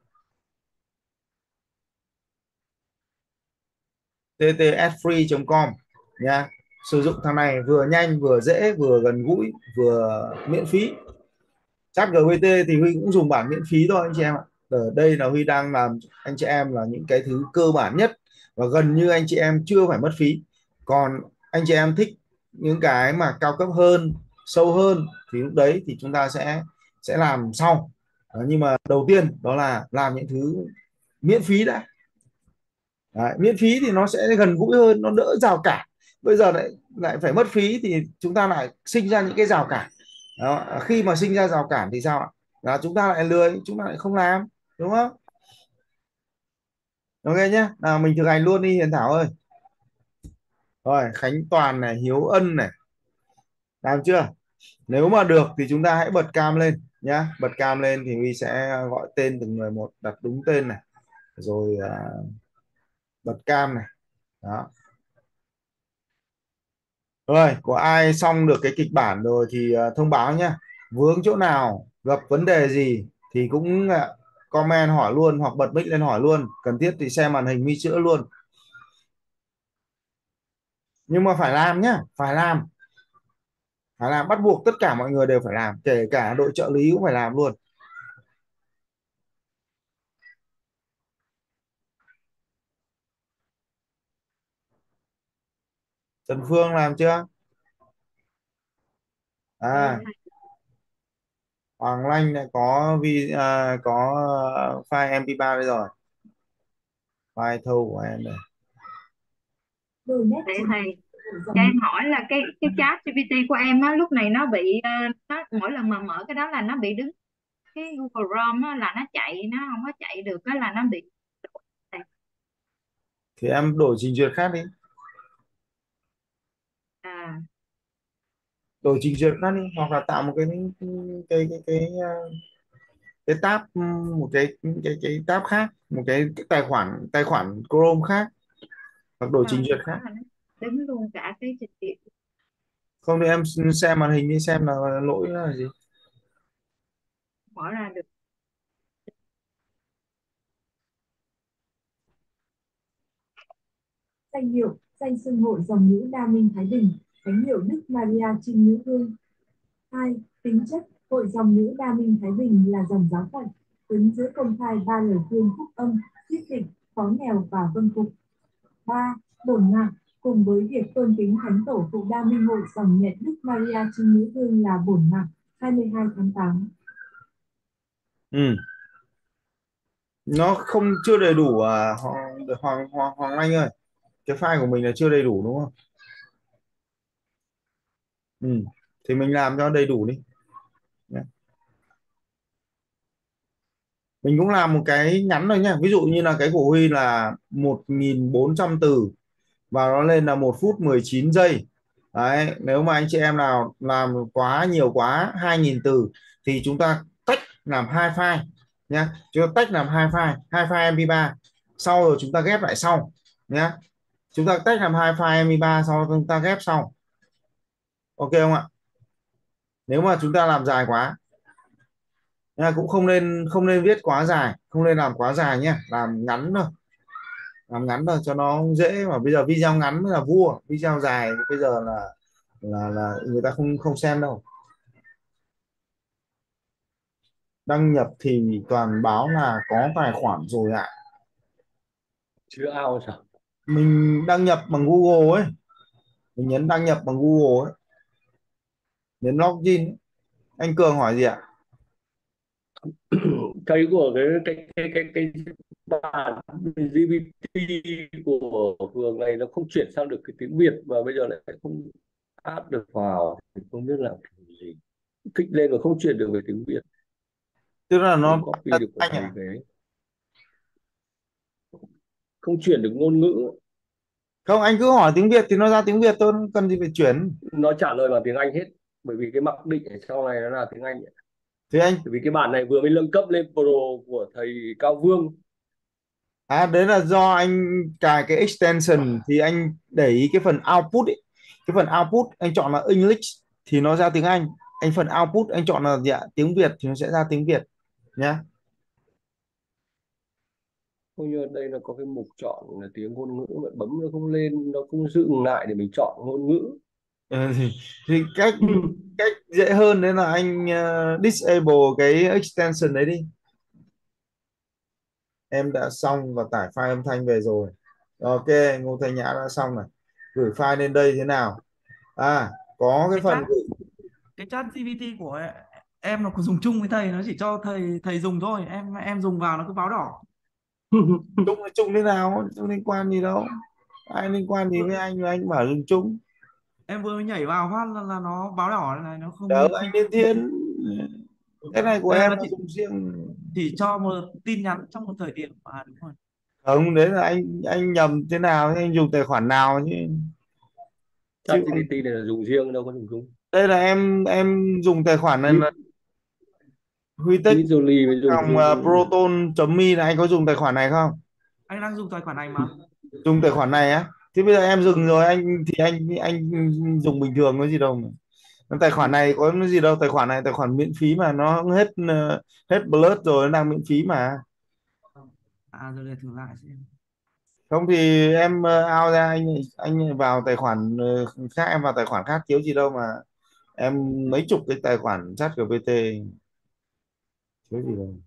ttsfree.com nha. Sử dụng thằng này vừa nhanh vừa dễ vừa gần gũi vừa miễn phí. ChatGPT thì Huy cũng dùng bản miễn phí thôi anh chị em ạ. Ở đây là Huy đang làm anh chị em là những cái thứ cơ bản nhất và gần như anh chị em chưa phải mất phí. Còn anh chị em thích những cái mà cao cấp hơn, sâu hơn thì lúc đấy thì chúng ta sẽ làm sau. Nhưng mà đầu tiên đó là làm những thứ miễn phí đã. Đấy, miễn phí thì nó sẽ gần gũi hơn, nó đỡ rào cản. Bây giờ lại lại phải mất phí thì chúng ta lại sinh ra những cái rào cản đó. Khi mà sinh ra rào cản thì sao ạ? Là chúng ta lại lười, chúng ta lại không làm, đúng không? Ok nhé, nào mình thực hành luôn đi Hiền Thảo ơi. Rồi, Khánh Toàn này, Hiếu Ân này, làm chưa? Nếu mà được thì chúng ta hãy bật cam lên nhá. Bật cam lên thì Huy sẽ gọi tên từng người một, đặt đúng tên này, rồi bật cam này đó. Rồi, có ai xong được cái kịch bản rồi thì thông báo nhá. Vướng chỗ nào, gặp vấn đề gì thì cũng comment hỏi luôn hoặc bật mic lên hỏi luôn. Cần thiết thì xem màn hình mi chữa luôn. Nhưng mà phải làm nhá, phải làm. Phải làm, bắt buộc tất cả mọi người đều phải làm, kể cả đội trợ lý cũng phải làm luôn. Trần Phương làm chưa? À, Hoàng Anh lại có file MP3 đây rồi. File thâu của em đây. Để thầy cho em hỏi là cái chat GPT của em á, lúc này nó bị nó mỗi lần mà mở cái đó là nó bị đứng, cái Google Chrome á, là nó chạy, nó không có chạy được, cái là nó bị. Thì em đổi trình duyệt khác đi. À, Đổi trình duyệt khác đi, hoặc là tạo một cái tab, một cái tab khác, một cái tài khoản Chrome khác, hoặc đổi sao trình là duyệt mở khác. là nó đứng luôn cả cái trình duyệt. Không thì em xem màn hình đi xem là lỗi là gì. Mở ra được. Danh hiệu, danh xưng hội dòng nữ Đa Minh Thái Bình, thánh hiệu Đức Maria Trinh Nữ Vương. 2. Tính chất, hội dòng nữ Đa Minh Thái Bình là dòng giáo phận, ứng giữa công khai 3 lời khuyên phúc âm, thuyết tịnh, phó nghèo và vâng phục. 3. Bổn mạng, cùng với việc tôn kính thánh tổ phụ Đa Minh hội dòng nhận Đức Maria Trinh Nữ Vương là bổn mạng, 22 tháng 8. Ừ, nó không chưa đầy đủ Hoàng Anh ơi, cái file của mình là chưa đầy đủ đúng không? Ừ, thì mình làm cho đầy đủ đi. Mình cũng làm một cái ngắn thôi nhé, ví dụ như là cái của Huy là 1.400 từ và nó lên là 1 phút 19 giây. Đấy, nếu mà anh chị em nào làm quá nhiều quá 2.000 từ thì chúng ta tách làm hai file nhé, chúng ta tách làm hai file MP3, sau rồi chúng ta ghép lại sau nhé. Chúng ta tách làm hai file MP3 sau chúng ta ghép sau, ok không ạ? Nếu mà chúng ta làm dài quá nha, cũng không nên viết quá dài, không nên làm quá dài nhé, làm ngắn thôi, làm ngắn thôi cho nó dễ. Mà bây giờ video ngắn mới là vua, video dài thì bây giờ là người ta không không xem đâu. Đăng nhập thì toàn báo là có tài khoản rồi ạ. Chưa ao sao? Mình đăng nhập bằng Google ấy, mình nhấn đăng nhập bằng Google ấy, nhấn login ấy. Anh Cường hỏi gì ạ? Thấy của cái bản GPT của Phương này nó không chuyển sang được cái tiếng Việt và bây giờ lại không áp được vào, thì không biết làm kiểu gì, kích lên mà không chuyển được về tiếng Việt, Tức là không nó copy được của anh thầy ạ. về, không chuyển được ngôn ngữ. Không, anh cứ hỏi tiếng Việt thì nó ra tiếng Việt thôi, không cần gì phải chuyển. Nó trả lời bằng tiếng Anh hết, bởi vì cái mặc định ở sau này nó là tiếng Anh. Thì anh Bởi vì cái bản này vừa mới nâng cấp lên Pro của thầy Cao Vương. đấy là do anh cài cái extension thì anh để ý cái phần output ấy. Cái phần output anh chọn là English thì nó ra tiếng Anh. Anh phần output anh chọn là gì ạ? Tiếng Việt thì nó sẽ ra tiếng Việt nhá. Không như đây là có cái mục chọn là tiếng ngôn ngữ mà bấm nó không lên, nó không dừng lại để mình chọn ngôn ngữ. Thì cách cách dễ hơn đấy là anh disable cái extension đấy đi. Em đã xong và tải file âm thanh về rồi. Ok, Ngô Thanh Nhã đã xong này. Gửi file lên đây thế nào? Có cái cái phần chat gửi. cái chat GPT của em nó có dùng chung với thầy, nó chỉ cho thầy dùng thôi, em dùng vào nó cứ báo đỏ. Chung thế nào? Chung liên quan gì đâu. Ai liên quan gì với anh mà anh bảo dùng chung? Em vừa mới nhảy vào phát là nó báo đỏ này, nó Đâu không anh không Liên Thiên. Cái này của Đây em nó là dùng riêng. chỉ cho một tin nhắn trong một thời điểm đúng rồi. Không, đấy là anh nhầm thế nào, anh dùng tài khoản nào chứ. Chứ ChatGPT này là dùng riêng đâu có dùng chung. đây là em dùng tài khoản này là Huy Tích Midjourney mới dùng dòng chung. proton.me là anh có dùng tài khoản này không? Anh đang dùng tài khoản này mà. Dùng tài khoản này á Thế bây giờ em dừng rồi, anh thì anh dùng bình thường có gì đâu mà. Tài khoản này có cái gì đâu, tài khoản này tài khoản miễn phí mà, nó hết hết Plus rồi, nó đang miễn phí mà. Rồi để thử lại xem. Không thì em out ra, anh vào tài khoản khác, em vào tài khoản khác thiếu gì đâu mà. Em mấy chục cái tài khoản chat GPT thiếu gì đâu.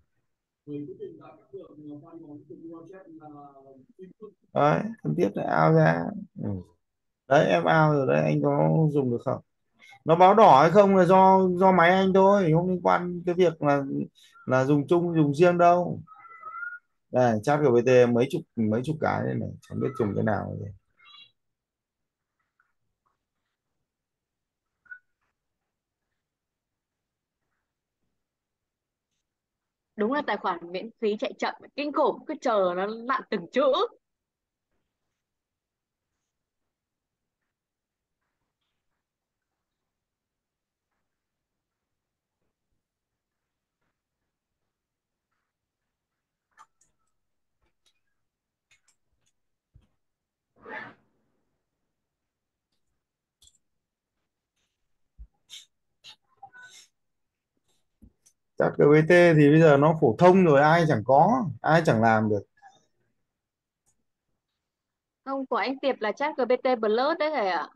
Đấy, thân thiết là out ra. Ừ. Đấy em out rồi đấy, anh có dùng được không? Nó báo đỏ hay không là do máy anh thôi, không liên quan cái việc là dùng chung dùng riêng đâu. Đây chat GPT mấy chục cái đây này, chẳng biết dùng cái nào rồi. Đúng là tài khoản miễn phí chạy chậm kinh khủng, cứ chờ nó lặn từng chữ. Chat GPT thì bây giờ nó phổ thông rồi, ai chẳng làm được. Không, của anh Tiệp là chat GPT Plus đấy thầy ạ.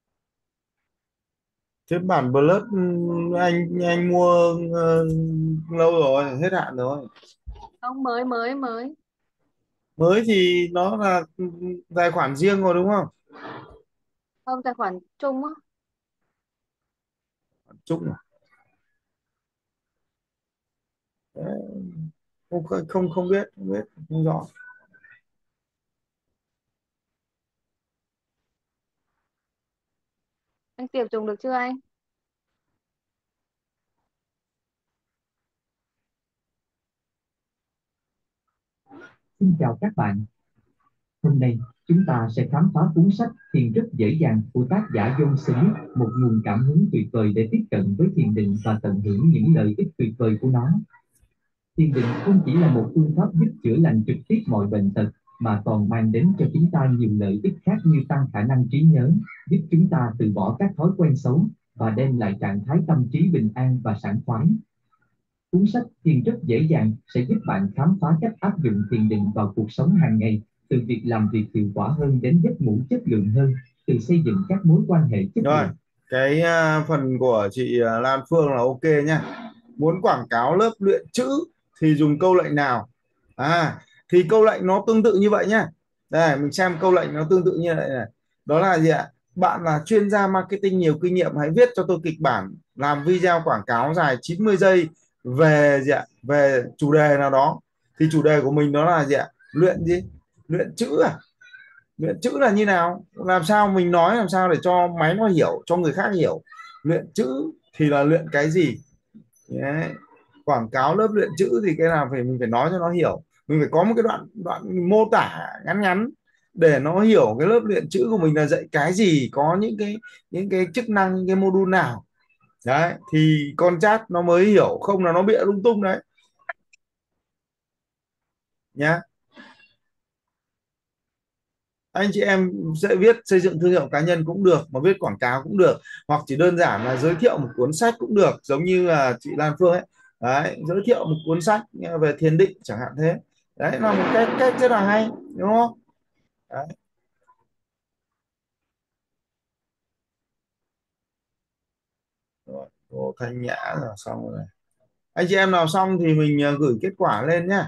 Thế bản Plus anh mua lâu rồi, hết hạn rồi. Không, mới mới mới. Mới thì nó là tài khoản riêng rồi đúng không? Không, tài khoản chung á. Chung à? Đấy, không biết, không rõ. Anh Tiệp dùng được chưa anh? Xin chào các bạn. Hôm nay, chúng ta sẽ khám phá cuốn sách Thiền rất dễ dàng của tác giả John Smith, một nguồn cảm hứng tuyệt vời để tiếp cận với thiền định và tận hưởng những lợi ích tuyệt vời của nó. Thiền định không chỉ là một phương pháp giúp chữa lành trực tiếp mọi bệnh tật, mà còn mang đến cho chúng ta nhiều lợi ích khác như tăng khả năng trí nhớ, giúp chúng ta từ bỏ các thói quen xấu và đem lại trạng thái tâm trí bình an và sảng khoái. Cuốn sách Thiền rất dễ dàng sẽ giúp bạn khám phá cách áp dụng thiền định vào cuộc sống hàng ngày, từ việc làm việc hiệu quả hơn đến giấc ngủ chất lượng hơn, từ xây dựng các mối quan hệ chất Rồi, lượng. cái phần của chị Lan Phương là ok nhá. Muốn quảng cáo lớp luyện chữ thì dùng câu lệnh nào? Thì câu lệnh nó tương tự như vậy nhá. Đây, mình xem câu lệnh nó tương tự như vậy này. Đó là gì ạ? Bạn là chuyên gia marketing nhiều kinh nghiệm, hãy viết cho tôi kịch bản làm video quảng cáo dài 90 giây về gì ạ? Về chủ đề nào đó. Thì chủ đề của mình đó là gì ạ? Luyện gì? Luyện chữ à? Luyện chữ là như nào, làm sao mình nói làm sao để cho máy nó hiểu, cho người khác hiểu. Luyện chữ thì là luyện cái gì? Đấy. Quảng cáo lớp luyện chữ thì cái nào mình phải nói cho nó hiểu, mình phải có một cái đoạn mô tả ngắn ngắn để nó hiểu cái lớp luyện chữ của mình là dạy cái gì, có những cái chức năng, những cái module nào. Đấy thì con chat nó mới hiểu, không là nó bịa lung tung đấy nhá. Anh chị em sẽ viết xây dựng thương hiệu cá nhân cũng được, mà viết quảng cáo cũng được, hoặc chỉ đơn giản là giới thiệu một cuốn sách cũng được, giống như là chị Lan Phương ấy. Đấy, giới thiệu một cuốn sách về thiền định chẳng hạn thế. Đấy là một cách rất là hay, đúng không? Đấy. Rồi, Cô Thanh Nhã là xong rồi này. Anh chị em nào xong thì mình gửi kết quả lên nhá.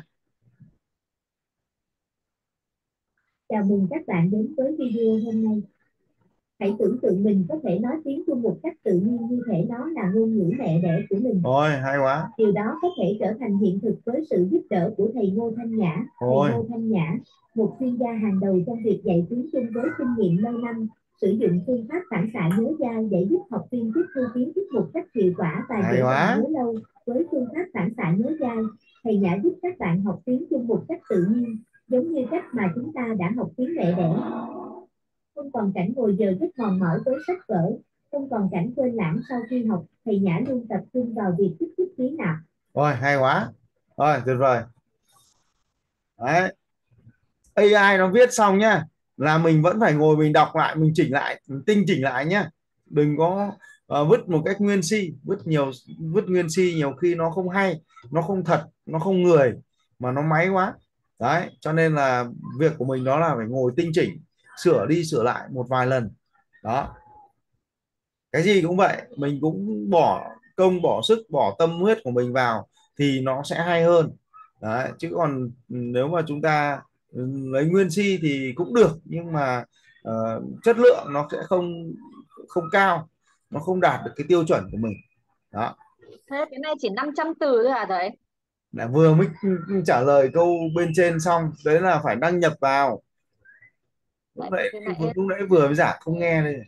Chào mừng các bạn đến với video hôm nay. Hãy tưởng tượng mình có thể nói tiếng Trung một cách tự nhiên như thể nó là ngôn ngữ mẹ đẻ của mình. Ôi, hay quá. Điều đó có thể trở thành hiện thực với sự giúp đỡ của thầy Ngô Thanh Nhã. Thầy Ngô Thanh Nhã, một chuyên gia hàng đầu trong việc dạy tiếng Trung với kinh nghiệm lâu năm, sử dụng phương pháp phản xạ nhớ dai để giúp học viên tiếp thu kiến thức một cách hiệu quả và dễ dàng nhớ lâu. Với phương pháp phản xạ nhớ dai, thầy Nhã giúp các bạn học tiếng Trung một cách tự nhiên, giống như cách mà chúng ta đã học tiếng mẹ đẻ. Không còn cảnh ngồi giờ giấc mòn mỏi với sách vở, không còn cảnh quên lãng sau khi học, thầy Nhã luôn tập trung vào việc kích thích trí não. Rồi, hay quá. Rồi, tuyệt vời. Đấy. AI nó viết xong nhá. là mình vẫn phải ngồi mình đọc lại, mình chỉnh lại, mình tinh chỉnh lại nhé. Đừng có vứt một cách nguyên si, vứt nguyên si nhiều khi nó không hay, nó không thật, nó không người mà nó máy quá. Đấy, cho nên là việc của mình đó là phải ngồi tinh chỉnh, sửa đi sửa lại một vài lần. Đó, cái gì cũng vậy, mình cũng bỏ công bỏ sức bỏ tâm huyết của mình vào thì nó sẽ hay hơn. Đấy, chứ còn nếu mà chúng ta lấy nguyên si thì cũng được, nhưng mà chất lượng nó sẽ không không cao, nó không đạt được cái tiêu chuẩn của mình. Đó Thế cái này chỉ 500 từ thôi à thầy? là vừa mới trả lời câu bên trên xong, đấy là phải đăng nhập vào. lúc Tại nãy cái này lúc nãy vừa mới giảng không nghe đây,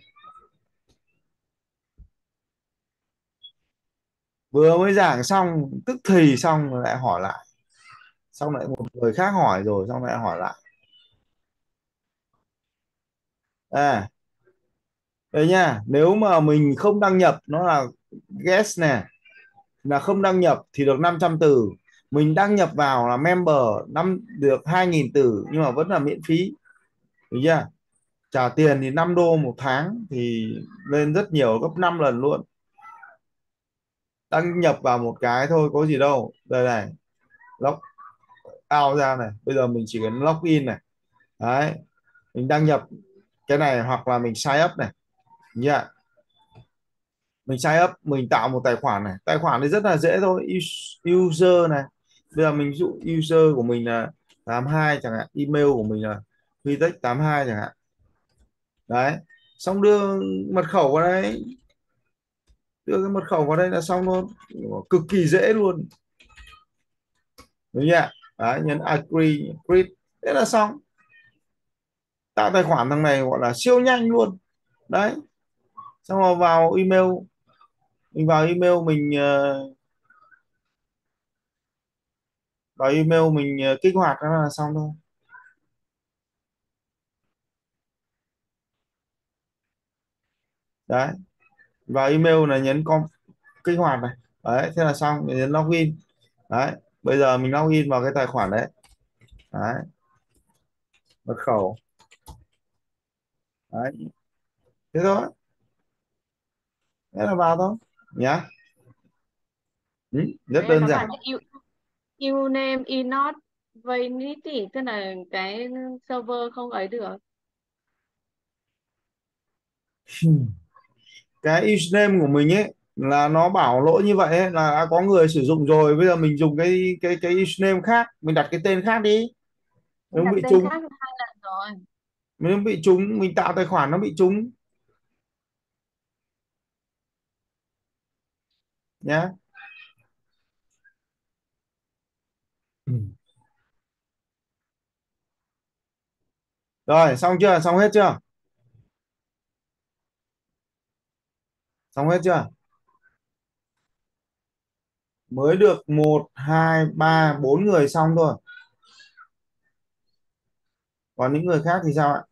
vừa mới giảng xong tức thì xong rồi lại hỏi lại, xong lại một người khác hỏi rồi xong lại hỏi lại. Đây nha, nếu mà mình không đăng nhập nó là guest nè, là không đăng nhập thì được 500 từ. Mình đăng nhập vào là member được 2.000 từ nhưng mà vẫn là miễn phí, được chưa? Trả tiền thì 5 đô một tháng thì lên rất nhiều, gấp 5 lần luôn. Đăng nhập vào một cái thôi có gì đâu. Đây này, log out ra này, bây giờ mình chỉ cần login này. Đấy, mình đăng nhập cái này hoặc là mình sign up này nha. Mình sign up, mình tạo một tài khoản này, tài khoản thì rất là dễ thôi. User này, bây giờ mình dụ user của mình là 82 chẳng hạn, email của mình là Vitech82 chẳng hạn. Đấy, xong đưa mật khẩu vào đây, đưa cái mật khẩu vào đây là xong luôn, cực kỳ dễ luôn, đúng chưa? Đấy, nhấn agree, agree, thế là xong. Tạo tài khoản thằng này gọi là siêu nhanh luôn. Đấy, xong rồi vào email, mình vào email mình vào email mình kích hoạt nó là xong thôi. Đấy, vào email là nhấn kích hoạt này. Đấy, thế là xong, nhấn login. Đấy, bây giờ mình login vào cái tài khoản đấy. Đấy, mật khẩu. Đấy, thế thôi, thế là vào thôi nhá. Rất đây đơn nó bảo giản. là uname is not validity, tức là cái server không ấy được. Cái username của mình ấy là nó bảo lỗi như vậy ấy, là đã có người sử dụng rồi, bây giờ mình dùng cái username khác, mình đặt cái tên khác đi. Mình Nếu đặt bị tên trúng, khác 2 lần rồi. nếu bị trúng mình tạo tài khoản nó bị trúng nhá. Ừ. Rồi, xong chưa, xong hết chưa, xong hết chưa? Mới được 1 2 3 4 người xong thôi, còn những người khác thì sao ạ?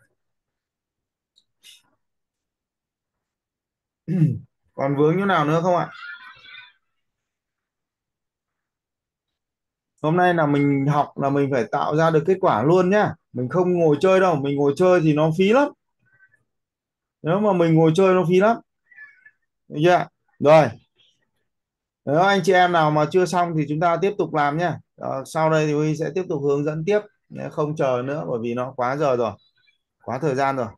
Còn vướng như nào nữa không ạ? Hôm nay là mình học là mình phải tạo ra được kết quả luôn nhá, mình không ngồi chơi đâu, mình ngồi chơi thì nó phí lắm, nếu mà mình ngồi chơi nó phí lắm, được chưa? Rồi, nếu anh chị em nào mà chưa xong thì chúng ta tiếp tục làm nhé. Sau đây thì Huy sẽ tiếp tục hướng dẫn tiếp, nếu không chờ nữa bởi vì nó quá giờ rồi, quá thời gian rồi.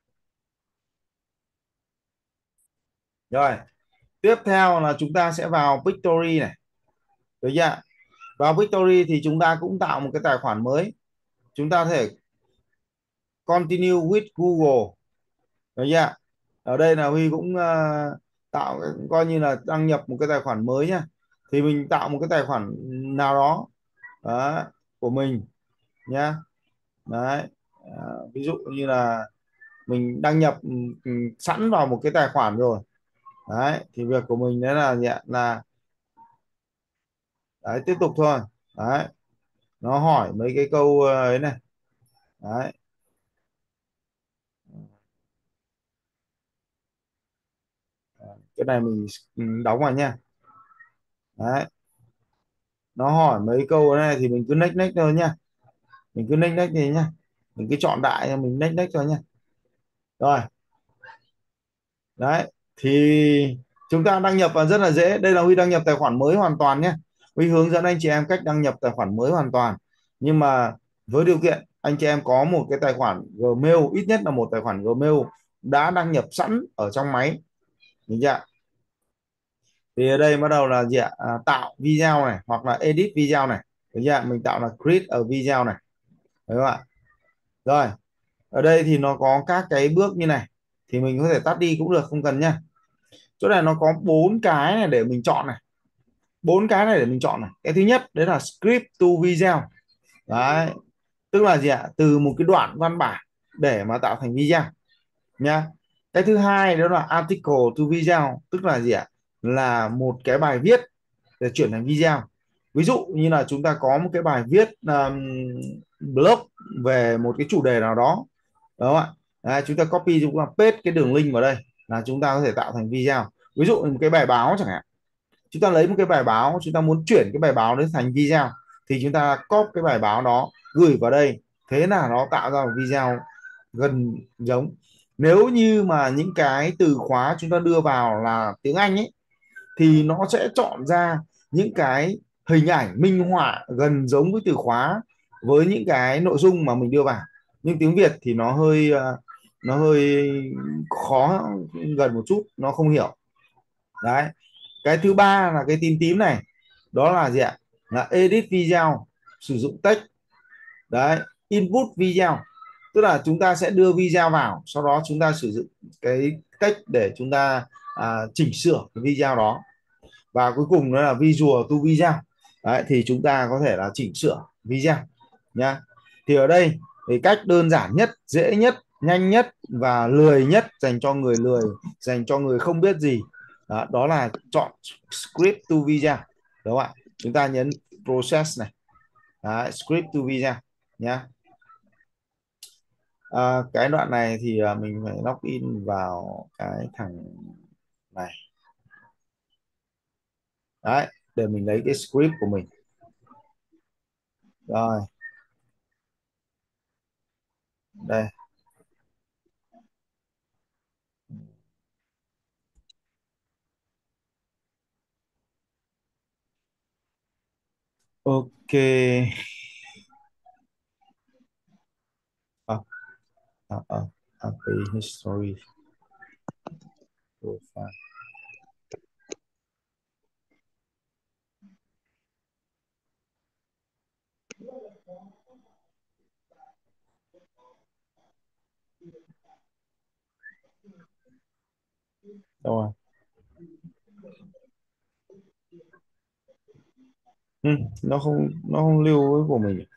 Rồi, tiếp theo là chúng ta sẽ vào Pictory này, được chưa? Vào Pictory thì chúng ta cũng tạo một cái tài khoản mới, chúng ta có thể continue with Google, được chưa? Ở đây là Huy cũng tạo coi như là đăng nhập một cái tài khoản mới nhá, thì mình tạo một cái tài khoản nào đó, đó của mình nhá. Đấy, ví dụ như là mình đăng nhập sẵn vào một cái tài khoản rồi. Đấy, thì việc của mình đấy là đấy, tiếp tục thôi. Đấy, nó hỏi mấy cái câu ấy này. Đấy, cái này mình đóng vào nha. Đấy, nó hỏi mấy câu này thì mình cứ next next thôi nha, mình cứ next next đi nhá. mình cứ chọn đại, mình next next cho nhé. Rồi đấy, thì chúng ta đăng nhập vào rất là dễ. Đây là Huy đăng nhập tài khoản mới hoàn toàn nhé. Huy hướng dẫn anh chị em cách đăng nhập tài khoản mới hoàn toàn, nhưng mà với điều kiện anh chị em có một cái tài khoản Gmail, ít nhất là một tài khoản Gmail đã đăng nhập sẵn ở trong máy, được chưa? Thì ở đây bắt đầu là gì ạ? Tạo video này hoặc là edit video này, được chưa? Mình tạo là create ở video này, đúng không ạ? Rồi ở đây thì nó có các cái bước như này, thì mình có thể tắt đi cũng được, không cần nhá. Chỗ này nó có 4 cái này để mình chọn này, 4 cái này để mình chọn này. Cái thứ nhất đấy là script to video, đấy, tức là gì ạ? Từ một cái đoạn văn bản để mà tạo thành video nha. Cái thứ hai đó là article to video, tức là gì ạ? Là một cái bài viết để chuyển thành video. Ví dụ như là chúng ta có một cái bài viết blog về một cái chủ đề nào đó, đúng không ạ? Đấy, chúng ta copy, chúng ta paste cái đường link vào đây là chúng ta có thể tạo thành video. Ví dụ một cái bài báo chẳng hạn, chúng ta lấy một cái bài báo, chúng ta muốn chuyển cái bài báo đến thành video, thì chúng ta copy cái bài báo đó gửi vào đây, thế là nó tạo ra một video gần giống. Nếu như mà những cái từ khóa chúng ta đưa vào là tiếng Anh ấy, thì nó sẽ chọn ra những cái hình ảnh minh họa gần giống với từ khóa với những cái nội dung mà mình đưa vào. Nhưng tiếng Việt thì nó hơi khó gần một chút, nó không hiểu. Đấy, cái thứ ba là cái tím tím này, đó là gì ạ? Là edit video, sử dụng text. Đấy, input video, tức là chúng ta sẽ đưa video vào, sau đó chúng ta sử dụng cái text để chúng ta chỉnh sửa cái video đó. Và cuối cùng đó là visual to video. Đấy, thì chúng ta có thể là chỉnh sửa video nhá. Thì ở đây thì cách đơn giản nhất, dễ nhất, nhanh nhất và lười nhất, dành cho người lười, dành cho người không biết gì, đó là chọn script to video, đúng không ạ? Chúng ta nhấn process này. Đấy, script to video nhá. Cái đoạn này thì mình phải login vào cái thằng này. Đấy, để mình lấy cái script của mình. Rồi đây, ok. à, API history profile. Đâu rồi? Nó không lưu với của mình.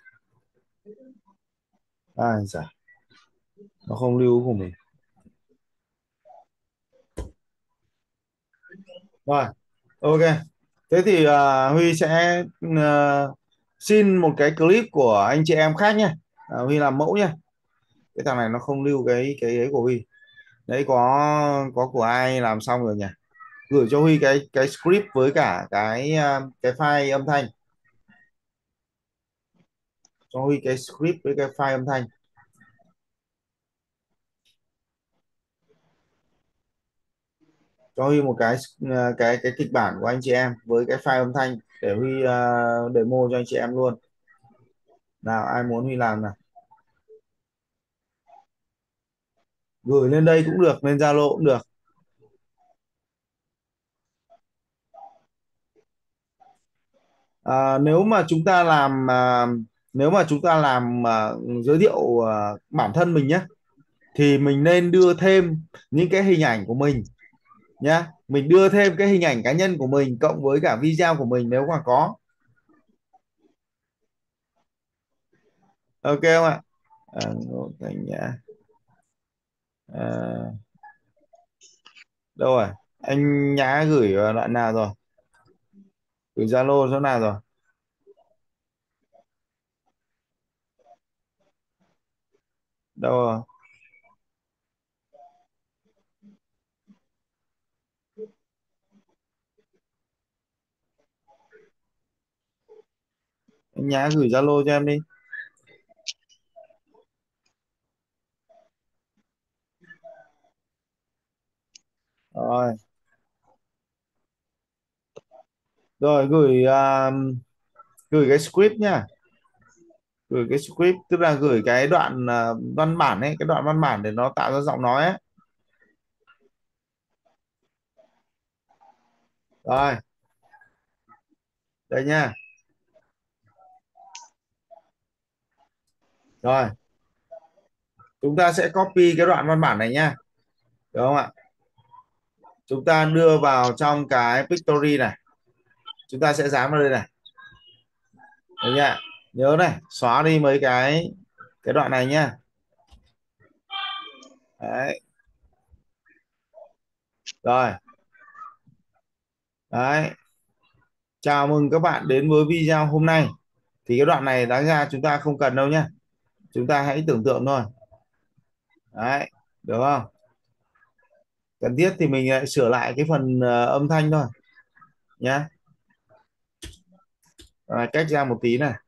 Dạ, nó không lưu của mình. Rồi, ok. Thế thì Huy sẽ xin một cái clip của anh chị em khác nhé. Huy làm mẫu nhé. Cái thằng này nó không lưu cái ấy của Huy. Đấy, có của ai làm xong rồi nhỉ? Gửi cho Huy cái script với cả cái file âm thanh. Cho Huy cái script với cái file âm thanh. Cho Huy một cái kịch bản của anh chị em với cái file âm thanh để Huy demo cho anh chị em luôn. Nào, ai muốn Huy làm nào? Gửi lên đây cũng được, lên Zalo cũng được. Nếu mà chúng ta làm giới thiệu bản thân mình nhé, thì mình nên đưa thêm những cái hình ảnh của mình nhá. Mình đưa thêm cái hình ảnh cá nhân của mình cộng với cả video của mình nếu mà có. Ok không ạ? Ngô Thành Nhã. À, đâu rồi? Anh Nhã gửi vào đoạn nào rồi? Gửi Zalo chỗ nào rồi? Đâu rồi? Anh Nhã gửi Zalo cho em đi. Rồi, rồi gửi cái script nhá, gửi cái script tức là gửi cái đoạn văn bản ấy, cái đoạn văn bản để nó tạo ra giọng nói ấy. Rồi, đây nha. Rồi, chúng ta sẽ copy cái đoạn văn bản này nha, được không ạ? Chúng ta đưa vào trong cái Pictory này, chúng ta sẽ dán vào đây này, được nhá. Nhớ này, xóa đi mấy cái đoạn này nhá. Đấy. Rồi. Đấy. Chào mừng các bạn đến với video hôm nay. Thì cái đoạn này đáng ra chúng ta không cần đâu nhá, chúng ta hãy tưởng tượng thôi. Đấy, được không? Cần thiết thì mình lại sửa lại cái phần âm thanh thôi nhá. Rồi, cách ra một tí này.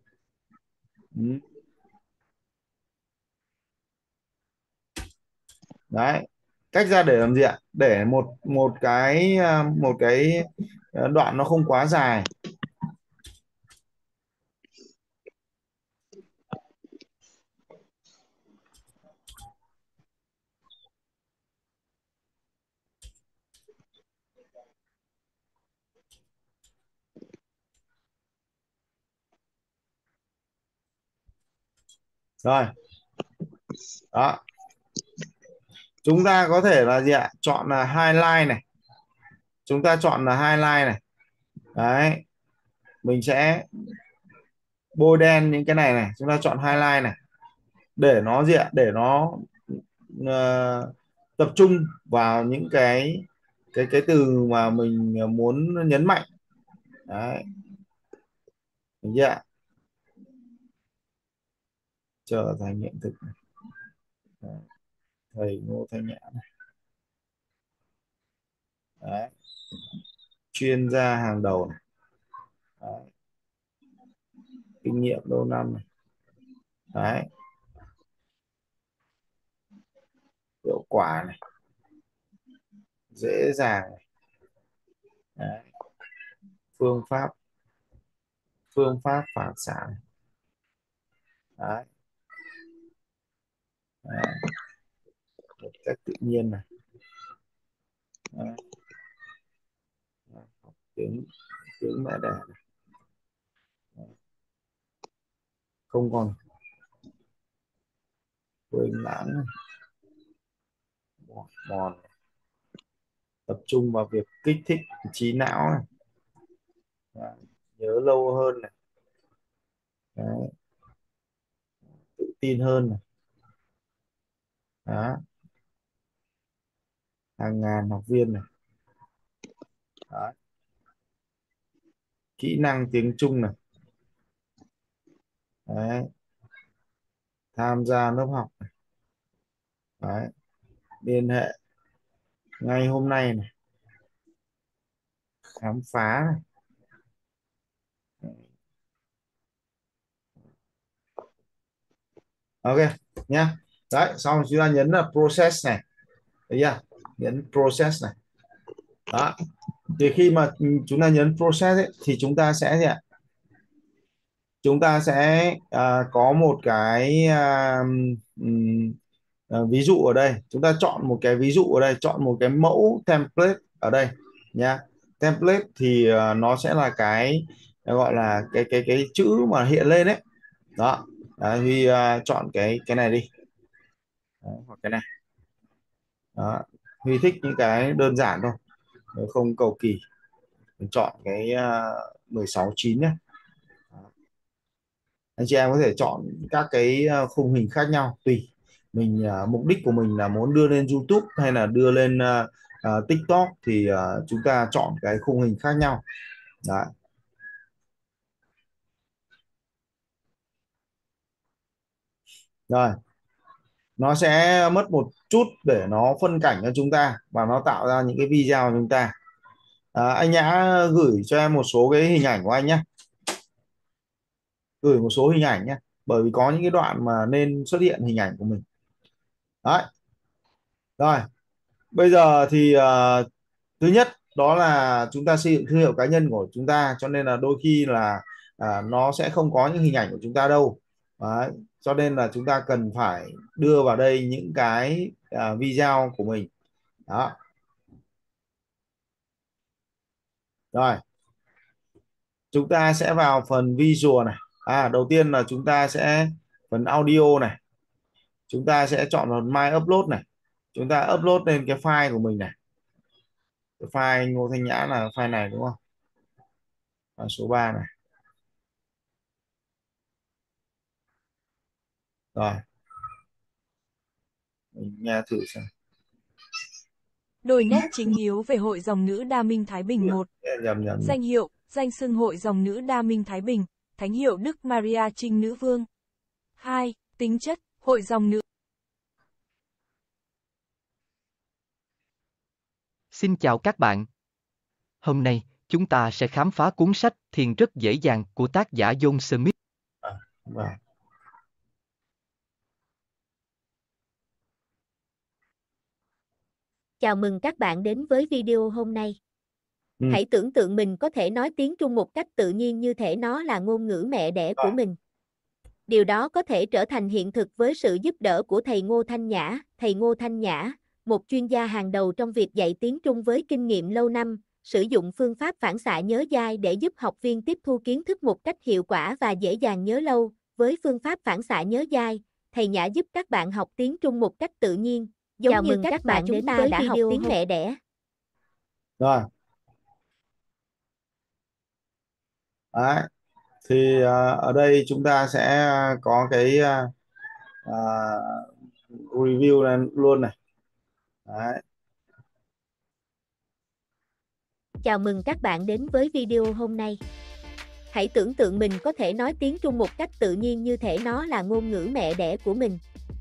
Đấy, cách ra để làm gì ạ? Để một một cái đoạn nó không quá dài. Rồi, đó, chúng ta có thể là gì ạ? Chọn là highlight này, chúng ta chọn là highlight này. Đấy, mình sẽ bôi đen những cái này này, chúng ta chọn highlight này để nó gì ạ? Để nó tập trung vào những cái từ mà mình muốn nhấn mạnh. Đấy, được chưa? Trở thành hiện thực này. Đấy. Thầy Ngô Thanh Nhã này. Đấy. Chuyên gia hàng đầu này. Đấy. Kinh nghiệm lâu năm này. Đấy. Hiệu quả này, dễ dàng này. Đấy. phương pháp phản xạ này. Đấy. Đấy. Một cách tự nhiên này. Đấy. Học tiếng mẹ đẻ này. Đấy. Không còn quên lãng này. Mòn này. Tập trung vào việc kích thích trí não này. Đấy. Nhớ lâu hơn này. Đấy. Tự tin hơn này. Đó. Hàng ngàn học viên này. Đấy. Kỹ năng tiếng Trung này. Đấy. Tham gia lớp học này. Đấy. Liên hệ ngay hôm nay này. Khám phá này. Ok nhá. Đấy, xong chúng ta nhấn là process này, thấy chưa? Nhấn process này. Đó, thì khi mà chúng ta nhấn process ấy, thì chúng ta sẽ gì ạ? Chúng ta sẽ có một cái ví dụ ở đây, chúng ta chọn một cái ví dụ ở đây, chọn một cái mẫu template ở đây nhá. Template thì nó sẽ là cái gọi là cái chữ mà hiện lên đấy. Đó. Đấy, Huy chọn cái này đi. Đấy, hoặc cái này. Đó. Huy thích những cái đơn giản thôi, không cầu kỳ. Mình chọn cái 16:9 nhé. Anh chị em có thể chọn các cái khung hình khác nhau tùy mình. Mục đích của mình là muốn đưa lên YouTube hay là đưa lên TikTok thì chúng ta chọn cái khung hình khác nhau. Đấy. Rồi, nó sẽ mất một chút để nó phân cảnh cho chúng ta và nó tạo ra những cái video của chúng ta. Anh Nhã gửi cho em một số cái hình ảnh của anh nhé, gửi một số hình ảnh nhé, bởi vì có những cái đoạn mà nên xuất hiện hình ảnh của mình. Đấy. Rồi, bây giờ thì thứ nhất đó là chúng ta xây dựng thương hiệu cá nhân của chúng ta, cho nên là đôi khi là nó sẽ không có những hình ảnh của chúng ta đâu. Đấy. Cho nên là chúng ta cần phải đưa vào đây những cái video của mình. Đó. Rồi chúng ta sẽ vào phần visual này. Đầu tiên là chúng ta sẽ phần audio này, chúng ta sẽ chọn vào My Upload này, chúng ta upload lên cái file của mình này. Cái file Ngô Thanh Nhã là file này đúng không? File số 3 này. Rồi mình nghe thử xem. Đôi nét chính yếu về Hội Dòng Nữ Đa Minh Thái Bình 1. Nhầm. Danh hiệu, danh xưng Hội Dòng Nữ Đa Minh Thái Bình, Thánh hiệu Đức Maria Trinh Nữ Vương. 2. Tính chất, Hội Dòng Nữ. Xin chào các bạn. Hôm nay, chúng ta sẽ khám phá cuốn sách Thiền rất dễ dàng của tác giả John Smith. Vâng. Chào mừng các bạn đến với video hôm nay. Hãy tưởng tượng mình có thể nói tiếng Trung một cách tự nhiên như thể nó là ngôn ngữ mẹ đẻ của mình. Điều đó có thể trở thành hiện thực với sự giúp đỡ của thầy Ngô Thanh Nhã. Thầy Ngô Thanh Nhã, một chuyên gia hàng đầu trong việc dạy tiếng Trung với kinh nghiệm lâu năm, sử dụng phương pháp phản xạ nhớ dai để giúp học viên tiếp thu kiến thức một cách hiệu quả và dễ dàng nhớ lâu. Với phương pháp phản xạ nhớ dai, thầy Nhã giúp các bạn học tiếng Trung một cách tự nhiên, giống như các bạn chúng ta đã học tiếng mẹ đẻ. Rồi. Đấy. Thì ở đây chúng ta sẽ có cái review này luôn này. Đấy. Chào mừng các bạn đến với video hôm nay. Hãy tưởng tượng mình có thể nói tiếng Trung một cách tự nhiên như thể nó là ngôn ngữ mẹ đẻ của mình.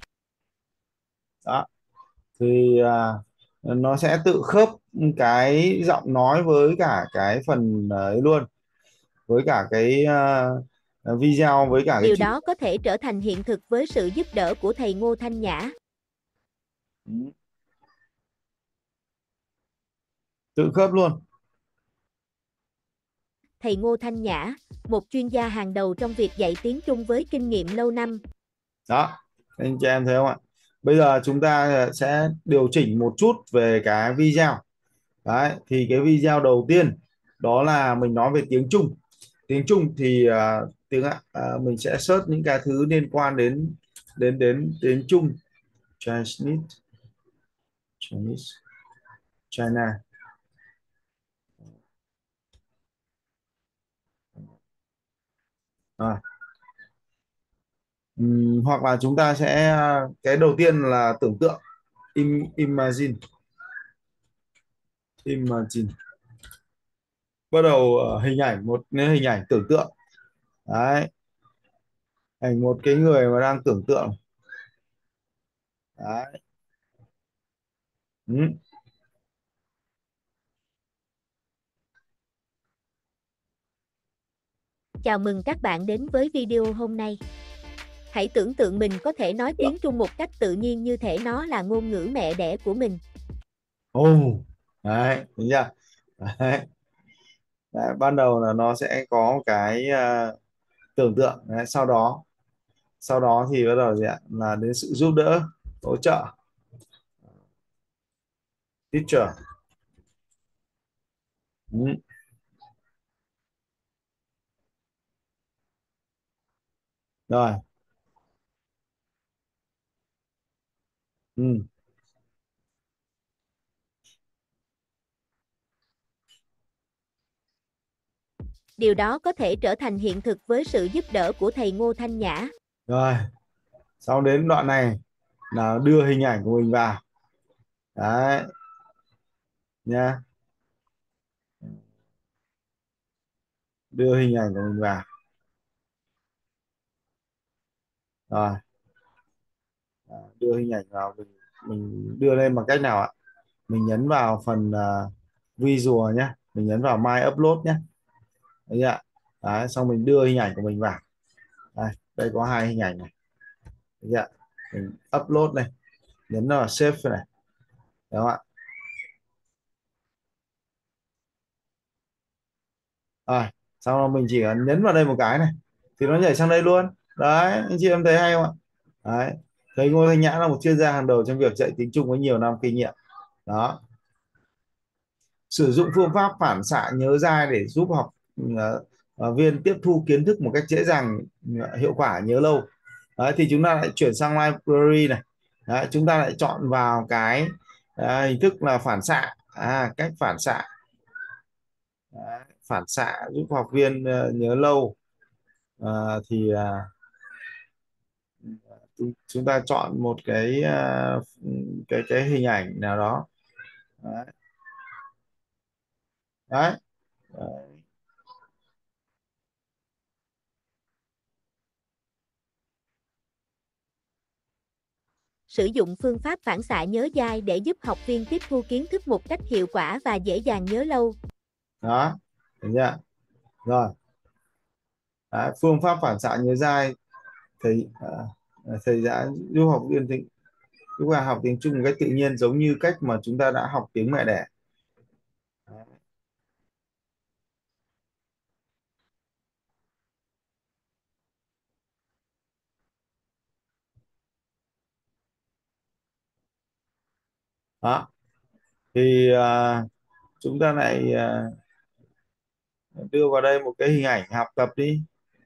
Đó. Thì nó sẽ tự khớp cái giọng nói với cả cái phần ấy luôn, với cả cái video, với cả cái điều đó có thể trở thành hiện thực với sự giúp đỡ của thầy Ngô Thanh Nhã. Tự khớp luôn. Thầy Ngô Thanh Nhã, một chuyên gia hàng đầu trong việc dạy tiếng Trung với kinh nghiệm lâu năm. Đó, anh chị em thấy không ạ? Bây giờ chúng ta sẽ điều chỉnh một chút về cái video. Đấy, thì cái video đầu tiên đó là mình nói về tiếng Trung. Tiếng Trung thì mình sẽ search những cái thứ liên quan đến tiếng Trung. Chinese, China. Hoặc là chúng ta sẽ cái đầu tiên là tưởng tượng, imagine. Bắt đầu hình ảnh, một hình ảnh tưởng tượng. Đấy, ảnh một cái người mà đang tưởng tượng. Đấy. Chào mừng các bạn đến với video hôm nay. Hãy tưởng tượng mình có thể nói tiếng Trung một cách tự nhiên như thể nó là ngôn ngữ mẹ đẻ của mình. Đấy, thấy chưa? Đấy. Đấy, ban đầu là nó sẽ có cái tưởng tượng. Đấy, sau đó thì bắt đầu gì ạ? Là đến sự giúp đỡ, hỗ trợ. Teacher. Rồi. Điều đó có thể trở thành hiện thực với sự giúp đỡ của thầy Ngô Thanh Nhã. Rồi, sau đến đoạn này là đưa hình ảnh của mình vào. Đấy nha, đưa hình ảnh của mình vào. Rồi, đưa hình ảnh vào, mình đưa lên bằng cách nào ạ? Mình nhấn vào phần visual nhé, mình nhấn vào My Upload nhé. Đấy ạ. Đấy, xong mình đưa hình ảnh của mình vào. Đây có hai hình ảnh này. Đấy ạ. Mình upload này, nhấn vào save này. Đúng không ạ? Rồi, sau đó mình chỉ cần nhấn vào đây một cái này thì nó nhảy sang đây luôn. Đấy, anh chị em thấy hay không ạ? Đấy, thấy Ngô Thanh Nhã là một chuyên gia hàng đầu trong việc dạy tiếng Trung với nhiều năm kinh nghiệm. Đó, sử dụng phương pháp phản xạ nhớ dai để giúp học viên tiếp thu kiến thức một cách dễ dàng, hiệu quả, nhớ lâu. Đấy, thì chúng ta lại chuyển sang library này. Đấy, chúng ta lại chọn vào cái hình thức là phản xạ, cách phản xạ. Đấy, phản xạ giúp học viên nhớ lâu. Thì chúng ta chọn một cái cái hình ảnh nào đó. Đấy. Đấy. Đấy. Sử dụng phương pháp phản xạ nhớ dai để giúp học viên tiếp thu kiến thức một cách hiệu quả và dễ dàng nhớ lâu. Đó, được chưa? Rồi. Đấy, phương pháp phản xạ nhớ dai thầy đã giúp học viên giúp các học tiếng Trung một cách tự nhiên, giống như cách mà chúng ta đã học tiếng mẹ đẻ. Đó, thì chúng ta lại đưa vào đây một cái hình ảnh học tập đi.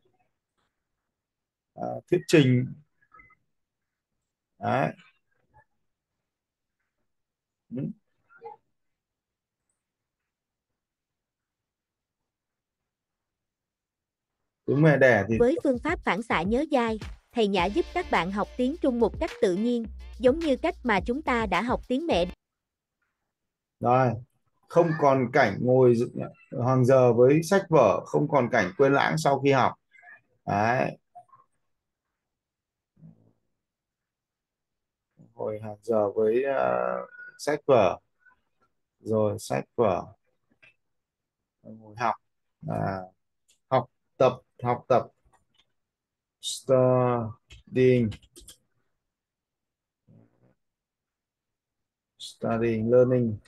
Thuyết trình. Đấy. Ừ. Tiếng mẹ đẻ thì Với phương pháp phản xạ nhớ dai, thầy Nhã giúp các bạn học tiếng Trung một cách tự nhiên, giống như cách mà chúng ta đã học tiếng mẹ. rồi, không còn cảnh ngồi hàng giờ với sách vở, không còn cảnh quên lãng sau khi học. Đấy, ngồi hàng giờ với sách vở, rồi sách vở ngồi học, à, học tập, học tập, studying, studying, learning.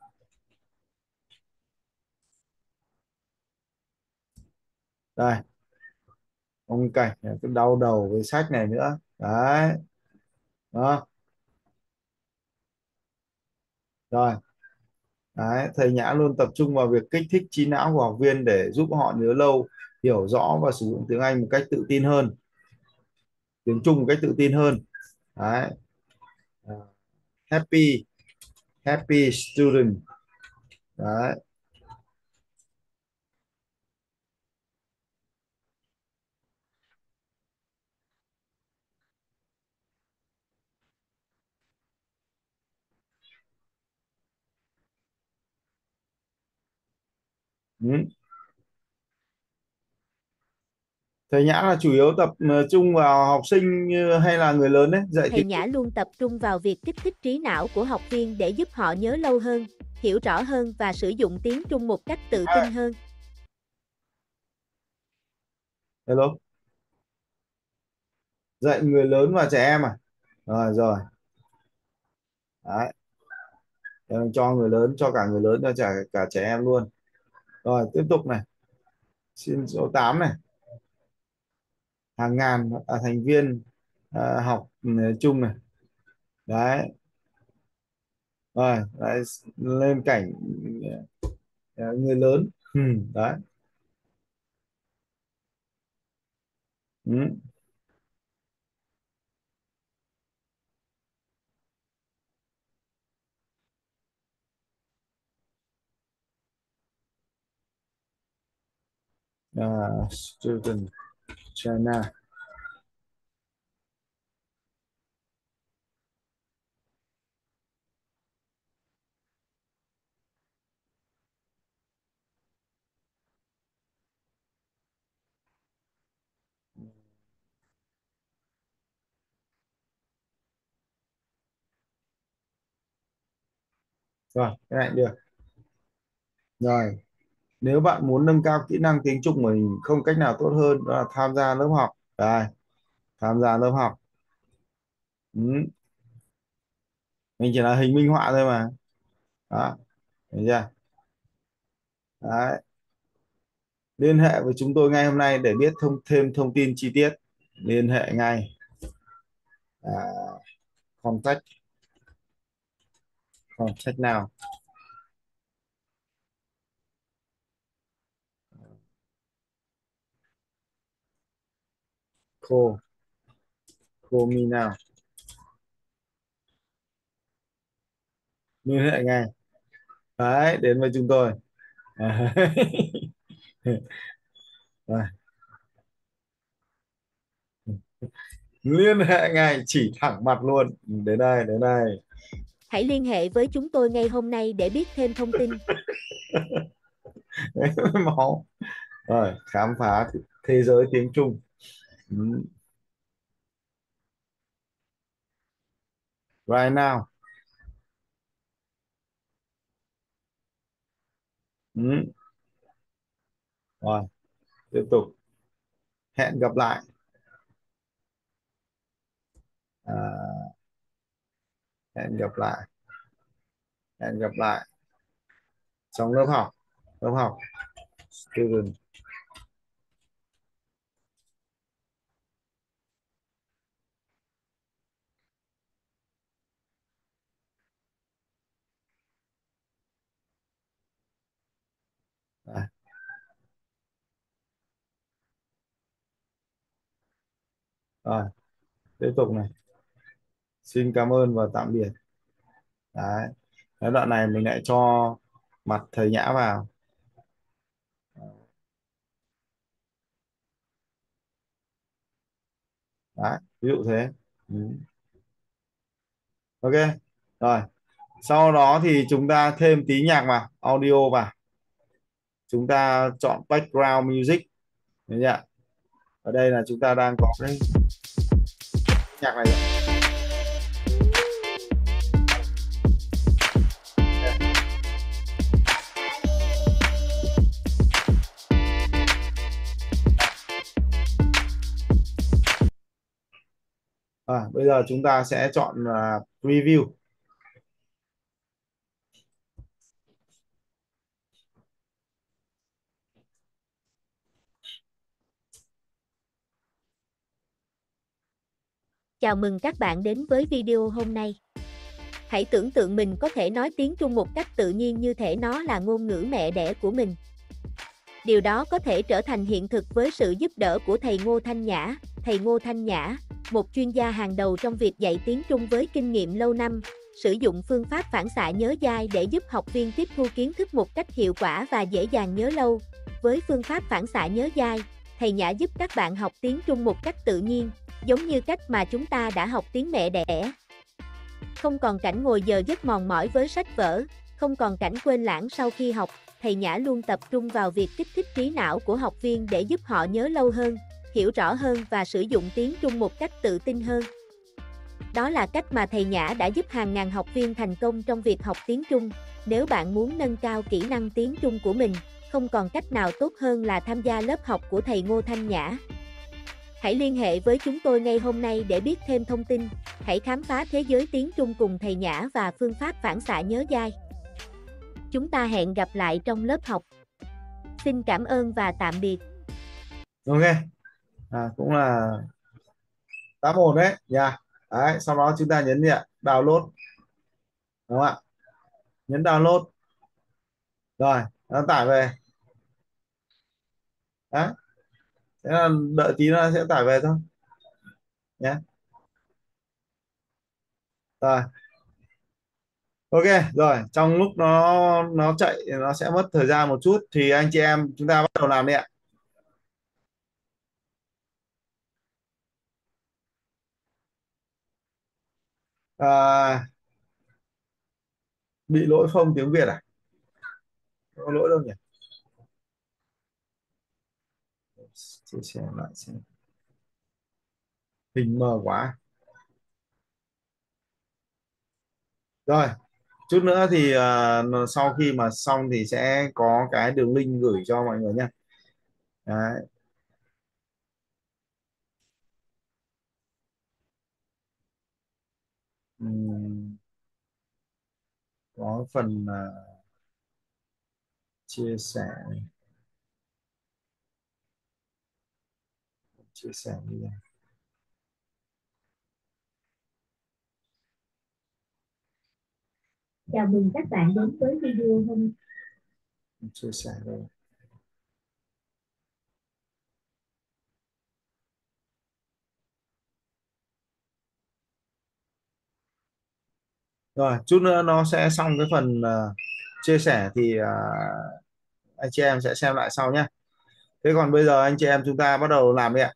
Đây, ông cảnh cái đau đầu với sách này nữa. Đấy. Đó. Rồi. Đấy, thầy Nhã luôn tập trung vào việc kích thích trí não của học viên để giúp họ nhớ lâu, hiểu rõ và sử dụng tiếng Anh một cách tự tin hơn, tiếng Trung một cách tự tin hơn. Đấy. À, happy, happy student. Đấy. Ừ. Thầy Nhã là chủ yếu tập trung vào học sinh hay là người lớn đấy dạy Thầy tiếng Nhã Trung? luôn tập trung vào việc kích thích trí não của học viên để giúp họ nhớ lâu hơn, hiểu rõ hơn và sử dụng tiếng Trung một cách tự tin hơn. Hello, dạy người lớn và trẻ em à? Rồi rồi. Đấy. Cho người lớn, cho cả người lớn, cho cả trẻ em luôn. Rồi tiếp tục này. Xin số 8 này. Hàng ngàn thành viên học chung này. Đấy. Rồi đấy, lên cảnh người lớn. Đấy. Ừ. Student China. Rồi cái này được. Rồi, nếu bạn muốn nâng cao kỹ năng tiếng Trung của mình, không cách nào tốt hơn đó là tham gia lớp học. Đây, tham gia lớp học. Ừ. Mình chỉ là hình minh họa thôi mà. Đó, thấy chưa? Đấy. Liên hệ với chúng tôi ngay hôm nay để biết thêm thông tin chi tiết. Liên hệ ngay. Contact now. Call me now. Liên hệ ngay. Đấy, đến với chúng tôi. Rồi. Liên hệ ngay, chỉ thẳng mặt luôn. Đến đây, đến đây. Hãy liên hệ với chúng tôi ngay hôm nay để biết thêm thông tin. Máu. Rồi, khám phá thế giới tiếng Trung. Right now. Rồi, tiếp tục. Hẹn gặp lại. Hẹn gặp lại. Hẹn gặp lại trong lớp học. Lớp học student. Đấy. Rồi, tiếp tục này. Xin cảm ơn và tạm biệt. Đấy. Cái đoạn này mình lại cho mặt thầy Nhã vào. Đấy, ví dụ thế. Ok. Rồi. Sau đó thì chúng ta thêm tí nhạc vào, audio vào. Chúng ta chọn background music. Đấy nhỉ? Ở đây là chúng ta đang có cái nhạc này. Bây giờ chúng ta sẽ chọn preview. Chào mừng các bạn đến với video hôm nay. Hãy tưởng tượng mình có thể nói tiếng Trung một cách tự nhiên như thể nó là ngôn ngữ mẹ đẻ của mình. Điều đó có thể trở thành hiện thực với sự giúp đỡ của thầy Ngô Thanh Nhã. Thầy Ngô Thanh Nhã, một chuyên gia hàng đầu trong việc dạy tiếng Trung với kinh nghiệm lâu năm, sử dụng phương pháp phản xạ nhớ dai để giúp học viên tiếp thu kiến thức một cách hiệu quả và dễ dàng nhớ lâu. Với phương pháp phản xạ nhớ dai, thầy Nhã giúp các bạn học tiếng Trung một cách tự nhiên, giống như cách mà chúng ta đã học tiếng mẹ đẻ. Không còn cảnh ngồi giờ giấc mòn mỏi với sách vở, không còn cảnh quên lãng sau khi học, thầy Nhã luôn tập trung vào việc kích thích trí não của học viên để giúp họ nhớ lâu hơn, hiểu rõ hơn và sử dụng tiếng Trung một cách tự tin hơn. Đó là cách mà thầy Nhã đã giúp hàng ngàn học viên thành công trong việc học tiếng Trung. Nếu bạn muốn nâng cao kỹ năng tiếng Trung của mình, không còn cách nào tốt hơn là tham gia lớp học của thầy Ngô Thanh Nhã. Hãy liên hệ với chúng tôi ngay hôm nay để biết thêm thông tin. Hãy khám phá thế giới tiếng Trung cùng thầy Nhã và phương pháp phản xạ nhớ dai. Chúng ta hẹn gặp lại trong lớp học. Xin cảm ơn và tạm biệt. Ok. Cũng là 8-1 đấy nha. Đấy, sau đó chúng ta nhấn gì ạ? Download. Đúng không ạ? Nhấn download. Rồi, nó tải về. Đấy. Thế là đợi tí nó sẽ tải về thôi. Nhé. Rồi. Ok, rồi, trong lúc nó chạy nó sẽ mất thời gian một chút thì anh chị em chúng ta bắt đầu làm đi ạ. Bị lỗi phông tiếng Việt à? Không có lỗi đâu nhỉ? Chia sẻ lại xem. Hình mờ quá. Rồi, chút nữa thì sau khi mà xong thì sẽ có cái đường link gửi cho mọi người nhé. Đấy. Có phần chia sẻ. chia sẻ video. Chào mừng các bạn đến với video hôm Chia sẻ đây. Rồi chút nữa nó sẽ xong cái phần chia sẻ thì anh chị em sẽ xem lại sau nhé. Thế còn bây giờ anh chị em chúng ta bắt đầu làm đi ạ.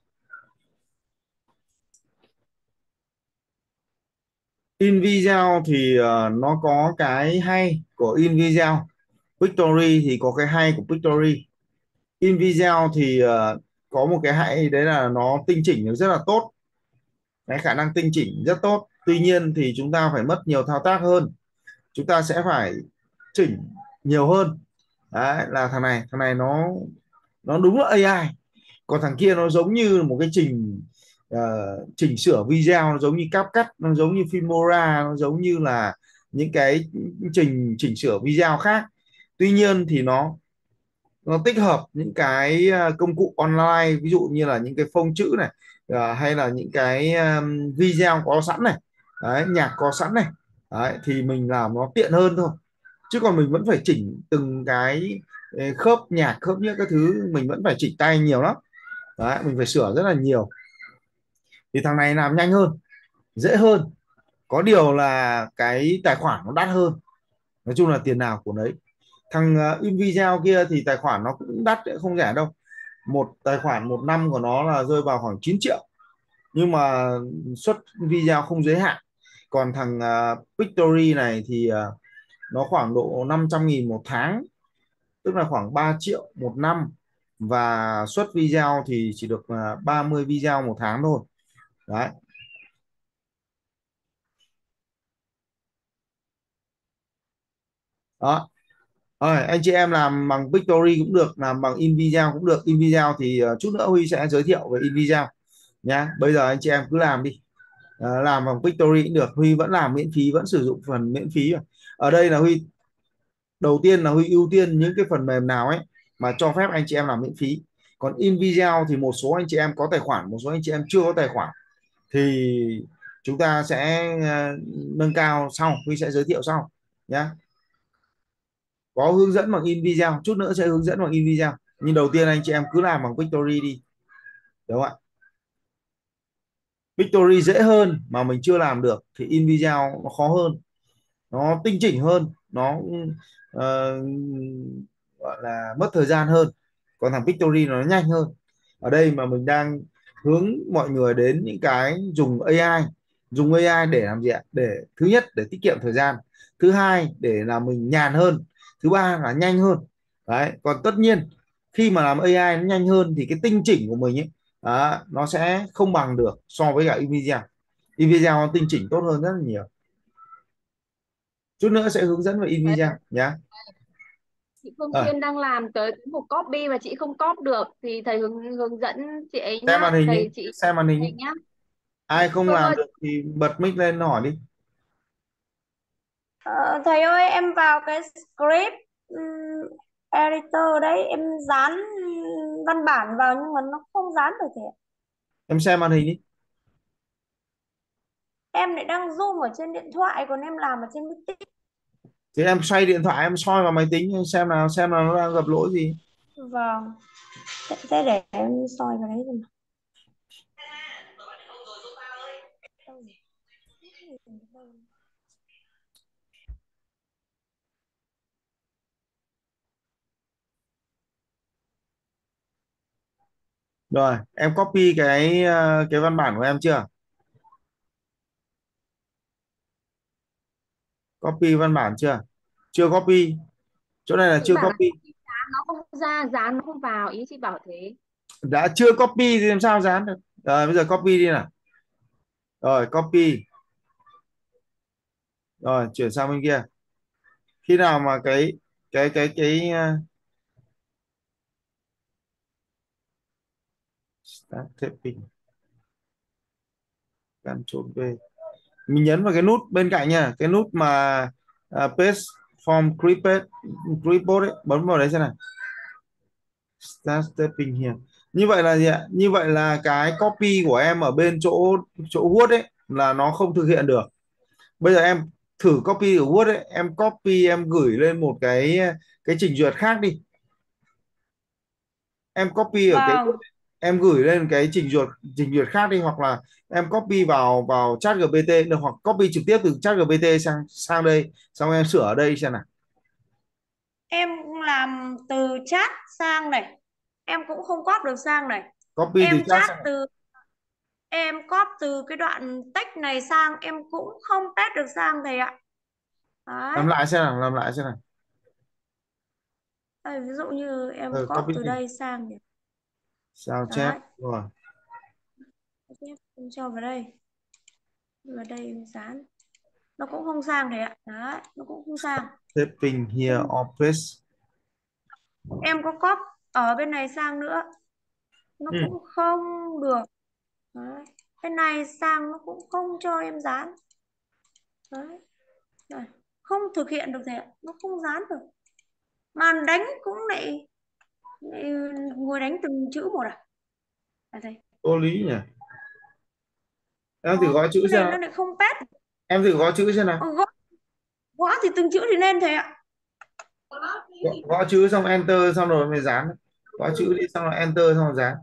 InVideo thì nó có cái hay của InVideo, Pictory thì có cái hay của Pictory. InVideo thì có một cái hay đấy là nó tinh chỉnh được rất là tốt, cái khả năng tinh chỉnh rất tốt. Tuy nhiên thì chúng ta phải mất nhiều thao tác hơn, chúng ta sẽ phải chỉnh nhiều hơn. Đấy là thằng này nó đúng là AI, còn thằng kia nó giống như một cái chỉnh sửa video, nó giống như CapCut, nó giống như Filmora, nó giống như là những cái chỉnh sửa video khác. Tuy nhiên thì nó tích hợp những cái công cụ online, ví dụ như là những cái phông chữ này, hay là những cái video có sẵn này, đấy, nhạc có sẵn này, đấy, thì mình làm nó tiện hơn thôi. Chứ còn mình vẫn phải chỉnh từng cái khớp nhạc, khớp những cái thứ mình vẫn phải chỉnh tay nhiều lắm. Đấy, mình phải sửa rất là nhiều. Thì thằng này làm nhanh hơn, dễ hơn. Có điều là cái tài khoản nó đắt hơn. Nói chung là tiền nào của đấy. Thằng InVideo kia thì tài khoản nó cũng đắt, không rẻ đâu. Một tài khoản một năm của nó là rơi vào khoảng 9 triệu. Nhưng mà xuất video không giới hạn. Còn thằng Pictory này thì nó khoảng độ 500.000 một tháng, tức là khoảng 3 triệu một năm. Và xuất video thì chỉ được 30 video một tháng thôi. Đấy. Đó. Rồi, anh chị em làm bằng Pictory cũng được, làm bằng InVideo cũng được. InVideo thì chút nữa Huy sẽ giới thiệu về InVideo nhá. Bây giờ anh chị em cứ làm đi. Làm bằng Pictory cũng được. Huy vẫn làm miễn phí, vẫn sử dụng phần miễn phí. Ở đây là Huy đầu tiên là Huy ưu tiên những cái phần mềm nào ấy mà cho phép anh chị em làm miễn phí. Còn InVideo thì một số anh chị em có tài khoản, một số anh chị em chưa có tài khoản thì chúng ta sẽ nâng cao sau, Huy sẽ giới thiệu sau nhá. Có hướng dẫn bằng InVideo, chút nữa sẽ hướng dẫn bằng InVideo, nhưng đầu tiên anh chị em cứ làm bằng Pictory đi, đúng không ạ? Pictory dễ hơn mà mình chưa làm được thì InVideo nó khó hơn, nó tinh chỉnh hơn, nó ờ, gọi là mất thời gian hơn. Còn thằng Pictory nó nhanh hơn. Ở đây mà mình đang hướng mọi người đến những cái dùng AI. Dùng AI để làm gì ạ? Để thứ nhất để tiết kiệm thời gian, thứ hai để là mình nhàn hơn, thứ ba là nhanh hơn. Đấy, còn tất nhiên khi mà làm AI nó nhanh hơn thì cái tinh chỉnh của mình ấy, đó, nó sẽ không bằng được so với cả NVIDIA. NVIDIA nó tinh chỉnh tốt hơn rất là nhiều. Chút nữa sẽ hướng dẫn về Đấy, NVIDIA nhé. chị Phương Duyên đang làm tới một copy mà chị không copy được thì thầy hướng dẫn chị ấy Xem nhá. màn hình đi, Thầy chị xem màn hình thầy đi. nhá. Ai không Phương làm ơi, được thì bật mic lên hỏi đi. Thầy ơi, em vào cái script editor đấy, em dán văn bản vào nhưng mà nó không dán được thầy ạ. Em xem màn hình đi. Em lại đang zoom ở trên điện thoại, còn em làm ở trên máy tính. Thì em xoay điện thoại, em soi vào máy tính xem nào nó đang gặp lỗi gì. Vâng, thế để em soi vào đấy rồi. Rồi em copy cái văn bản của em chưa? Copy văn bản chưa? Chưa copy. Chỗ này là chị chưa bảo là copy. dán nó không ra, dán nó không vào, ý chị bảo thế. Đã chưa copy thì làm sao dán được. Rồi bây giờ copy đi nào. Rồi copy. Rồi chuyển sang bên kia. Khi nào mà cái start typing, Ctrl V, mình nhấn vào cái nút bên cạnh nha, cái nút mà paste form clipboard ấy, bấm vào đấy xem nào. Start typing here. Như vậy là gì ạ? Như vậy là cái copy của em ở bên chỗ chỗ Word ấy là nó không thực hiện được. Bây giờ em thử copy ở Word ấy, em copy em gửi lên một cái trình duyệt khác đi. Em copy ở cái Word Vâng, ấy, em gửi lên cái trình duyệt khác đi, hoặc là em copy vào vào chat GPT được, hoặc copy trực tiếp từ chat GPT sang sang đây, xong em sửa ở đây xem nào. em làm từ chat sang này, em cũng không copy được sang này. Copy từ Em chat chat sang. từ em copy từ cái đoạn text này sang em cũng không paste được sang thầy ạ. Đấy. Làm lại xem nào, làm lại xem nào. Đây, ví dụ như em copy Copy từ đi. đây sang này. Sao chép Đấy. rồi. Em cho vào đây. Vào đây em dán. Nó cũng không sang thầy ạ. Đấy, nó cũng không sang. Typing here or paste. Em có copy ở bên này sang nữa, nó Ừ. cũng không được. Đấy. Bên này sang nó cũng không cho em dán. Đấy. Đây. Không thực hiện được thầy ạ, nó không dán được. Mà đánh cũng lại ngồi đánh từng chữ một à? À đây. Vô lý nhỉ. Em thử Ờ, gõ chữ cái xem này nào. nó lại không pet. Em thử gõ chữ xem nào. Gõ, gõ thì từng chữ thì lên thầy ạ. Gõ chữ xong enter xong rồi mới dán. Gõ chữ đi xong rồi enter xong rồi dán.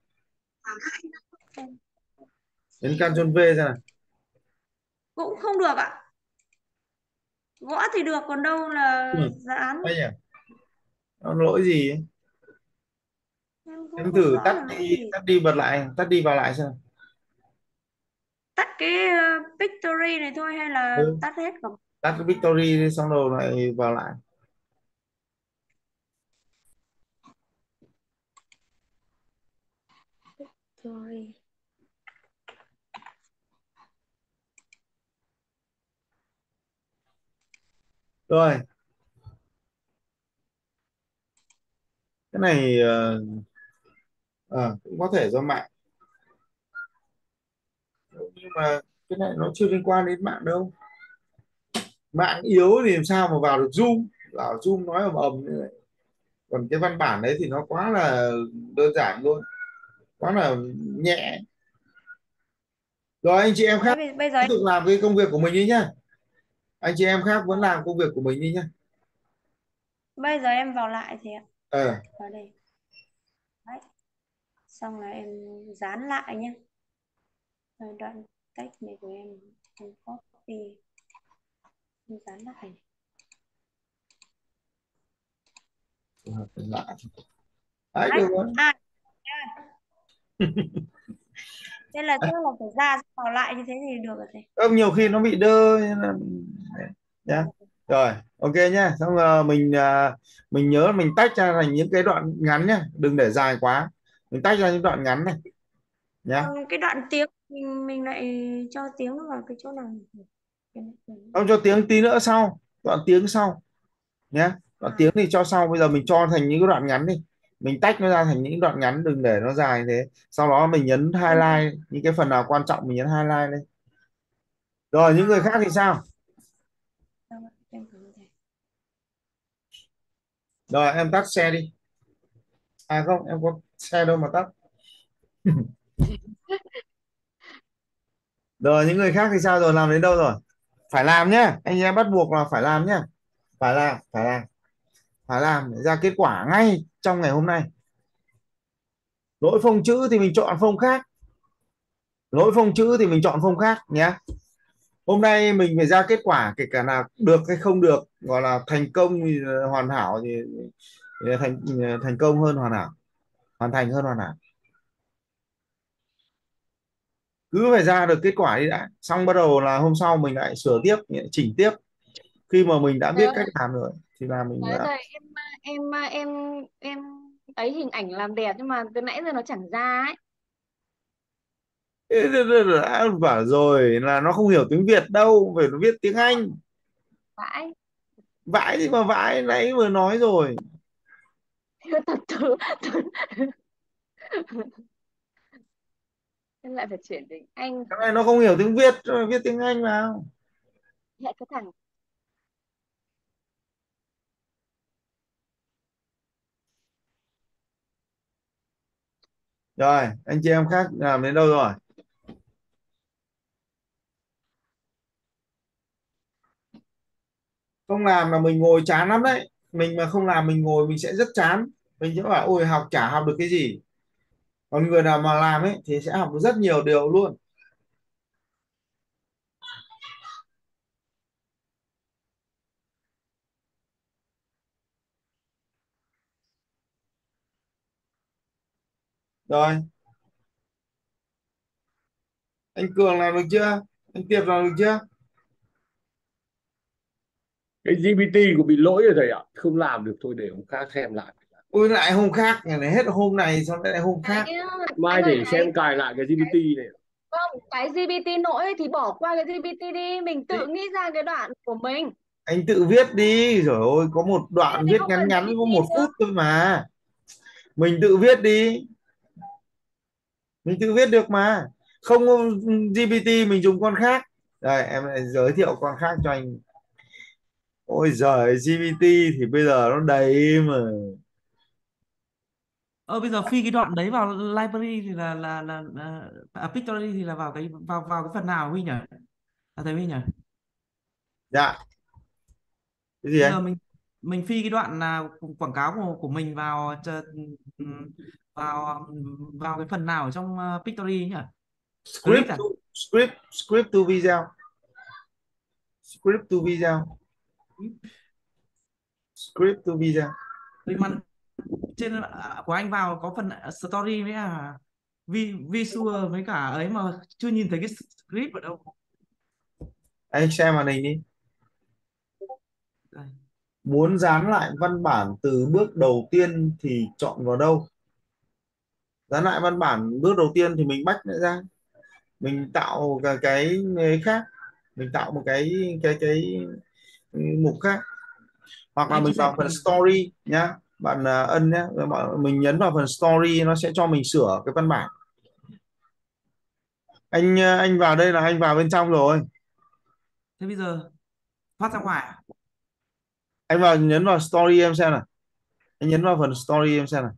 Đến Ctrl V xem nào. Cũng không được ạ. Gõ thì được còn đâu là Ừ. dán. Đây nhỉ. Nó lỗi gì ấy? Em cũng Em không thử rõ là lỗi gì. tắt đi bật lại, tắt đi vào lại xem. Tắt cái Pictory này thôi hay là Ừ. tắt hết cả? Tắt cái Victory đi xong rồi lại vào lại. Pictory. Rồi. Cái này cũng có thể do mạng, nhưng mà cái này nó chưa liên quan đến mạng đâu. Mạng yếu thì làm sao mà vào được Zoom, vào Zoom nói ầm ầm như vậy. Còn cái văn bản đấy thì nó quá là đơn giản luôn, quá là nhẹ. Rồi anh chị em Đấy, khác bây giờ tiếp tục làm cái công việc của mình đi nhá. Anh chị em khác vẫn làm công việc của mình đi nhá. em vào lại thì ạ. Ờ. Vào đây. Đấy. Xong là em dán lại nhé. Rồi đoạn text này của em copy, em dán lại. Lại. Đấy, Đấy. được rồi. À, thế là chắc là phải ra vào lại như thế thì được rồi thầy. Không, nhiều khi nó bị đơ nên là nhá. Rồi, ok nhá. Xong rồi mình nhớ mình tách ra thành những cái đoạn ngắn nhá, đừng để dài quá. Mình tách ra những đoạn ngắn này nhá. Cái đoạn tiếng mình lại cho tiếng nó vào cái chỗ nào? Không, cho tiếng tí nữa sau, đoạn tiếng sau nhá. Đoạn tiếng thì cho sau, bây giờ mình cho thành những cái đoạn ngắn đi. Mình tách nó ra thành những đoạn ngắn, đừng để nó dài thế. Sau đó mình nhấn highlight những cái phần nào quan trọng, mình nhấn highlight lên. Rồi những người khác thì sao? Rồi em tắt xe đi. À không, em có xe đâu mà tắt. Rồi những người khác thì sao rồi, làm đến đâu rồi? Phải làm nhá, anh em bắt buộc là phải làm nhá. Phải làm, phải làm, phải làm để ra kết quả ngay trong ngày hôm nay. Lỗi phông chữ thì mình chọn phông khác, lỗi phông chữ thì mình chọn phông khác nhé. Hôm nay mình phải ra kết quả, kể cả là được hay không được, gọi là thành công thì hoàn hảo thì thành công hơn hoàn hảo, hoàn thành hơn hoàn hảo. Cứ phải ra được kết quả đi đã, xong bắt đầu là hôm sau mình lại sửa tiếp, chỉnh tiếp. Khi mà mình đã Thầy biết ơi, cách làm rồi thì là mình đấy thầy, em ấy hình ảnh làm đẹp nhưng mà từ nãy giờ nó chẳng ra ấy. đã bảo rồi là nó không hiểu tiếng Việt đâu, phải nó viết tiếng Anh. Vãi. Vãi gì mà vãi, nãy vừa nói rồi. Từ từ. Em lại phải chuyển tiếng Anh. Cái này nó không hiểu tiếng Việt rồi viết tiếng Anh vào. Lại cái thằng Rồi, anh chị em khác làm đến đâu rồi? Không làm là mình ngồi chán lắm đấy. Mình mà không làm mình ngồi mình sẽ rất chán. Mình sẽ bảo ôi học chả học được cái gì. Còn người nào mà làm ấy thì sẽ học được rất nhiều điều luôn. Rồi, anh Cường làm được chưa? Anh Tiệp làm được chưa? Cái GPT của bị lỗi rồi thầy ạ, không làm được, thôi để hôm khác xem lại. Ôi lại hôm khác, ngày này hết hôm này xong lại hôm khác. Mai Anh ơi để xem cài lại cái GPT này. không, cái GPT lỗi thì bỏ qua cái GPT đi, mình Đấy, tự nghĩ ra cái đoạn của mình. anh tự viết đi rồi ôi có một Em đoạn thì viết không ngắn cần ngắn có GPT một nữa. phút thôi mà. Mình tự viết đi, mình tự viết được mà. Không có GPT mình dùng con khác. Rồi em lại giới thiệu con khác cho anh. Ôi giời, GPT thì bây giờ nó đầy mà. Bây giờ phi cái đoạn đấy vào library thì Pictory thì là vào cái phần nào Huy nhỉ? Thầy Huy nhỉ? Dạ, cái gì Bây anh? giờ mình phi cái đoạn là quảng cáo của mình vào vào cái phần nào ở trong Pictory nhỉ? Clip Script à? to, script to video. Script to video. Script to video. Thì mà trên của anh vào có phần story với visual với cả ấy mà chưa nhìn thấy cái script ở đâu. Anh xem màn hình đi. Đây. Muốn dán lại văn bản từ bước đầu tiên thì chọn vào đâu? Dán lại văn bản bước đầu tiên thì mình bách lại ra, mình tạo cái khác, mình tạo một cái mục khác, hoặc Thì là anh mình chia sẻ vào phần story nhá bạn Ân nhé. Rồi mình nhấn vào phần story nó sẽ cho mình sửa cái văn bản. Anh vào đây là anh vào bên trong rồi. thế bây giờ phát ra ngoài à? Anh vào nhấn vào story em xem nào. Anh nhấn vào phần story em xem nào.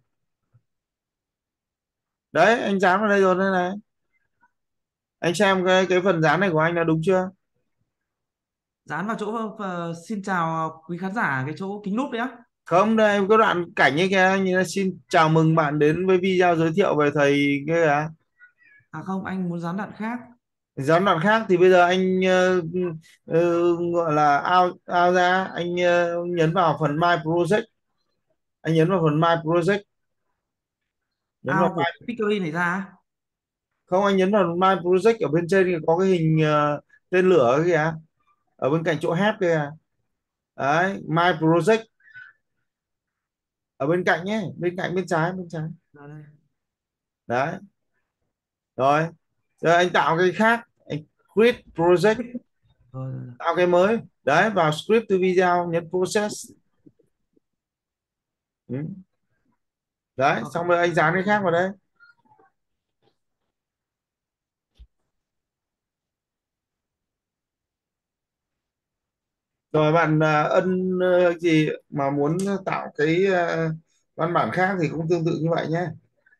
Đấy anh dán vào đây rồi đây này. Anh xem cái phần dán này của anh là đúng chưa? Dán vào chỗ xin chào quý khán giả, cái chỗ kính lúp đấy á. Không, đây có đoạn cảnh ấy kìa, như là xin chào mừng bạn đến với video giới thiệu về thầy kia à. Không, anh muốn dán đoạn khác. Dán đoạn khác thì bây giờ anh gọi là out ra, anh nhấn vào phần My Project. Anh nhấn vào phần My Project. Nhấn vào Của My... Pictory này ra á. Không, anh nhấn vào My Project, ở bên trên thì có cái hình tên lửa kìa, ở bên cạnh chỗ help kìa. Đấy, My Project ở bên cạnh nhé, bên cạnh bên trái. Rồi đây. Đấy. Rồi. Giờ anh tạo cái khác, anh create project, Rồi. tạo cái mới. Đấy, vào script to video nhấn process. Ừ. Đấy, xong rồi anh dán cái khác vào đây. Rồi bạn Ân gì mà muốn tạo cái văn bản khác thì cũng tương tự như vậy nhé.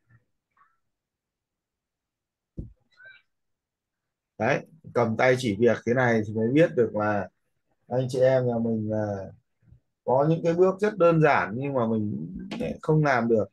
Đấy, cầm tay chỉ việc thế này thì mới biết được là anh chị em nhà mình có những cái bước rất đơn giản nhưng mà mình không làm được.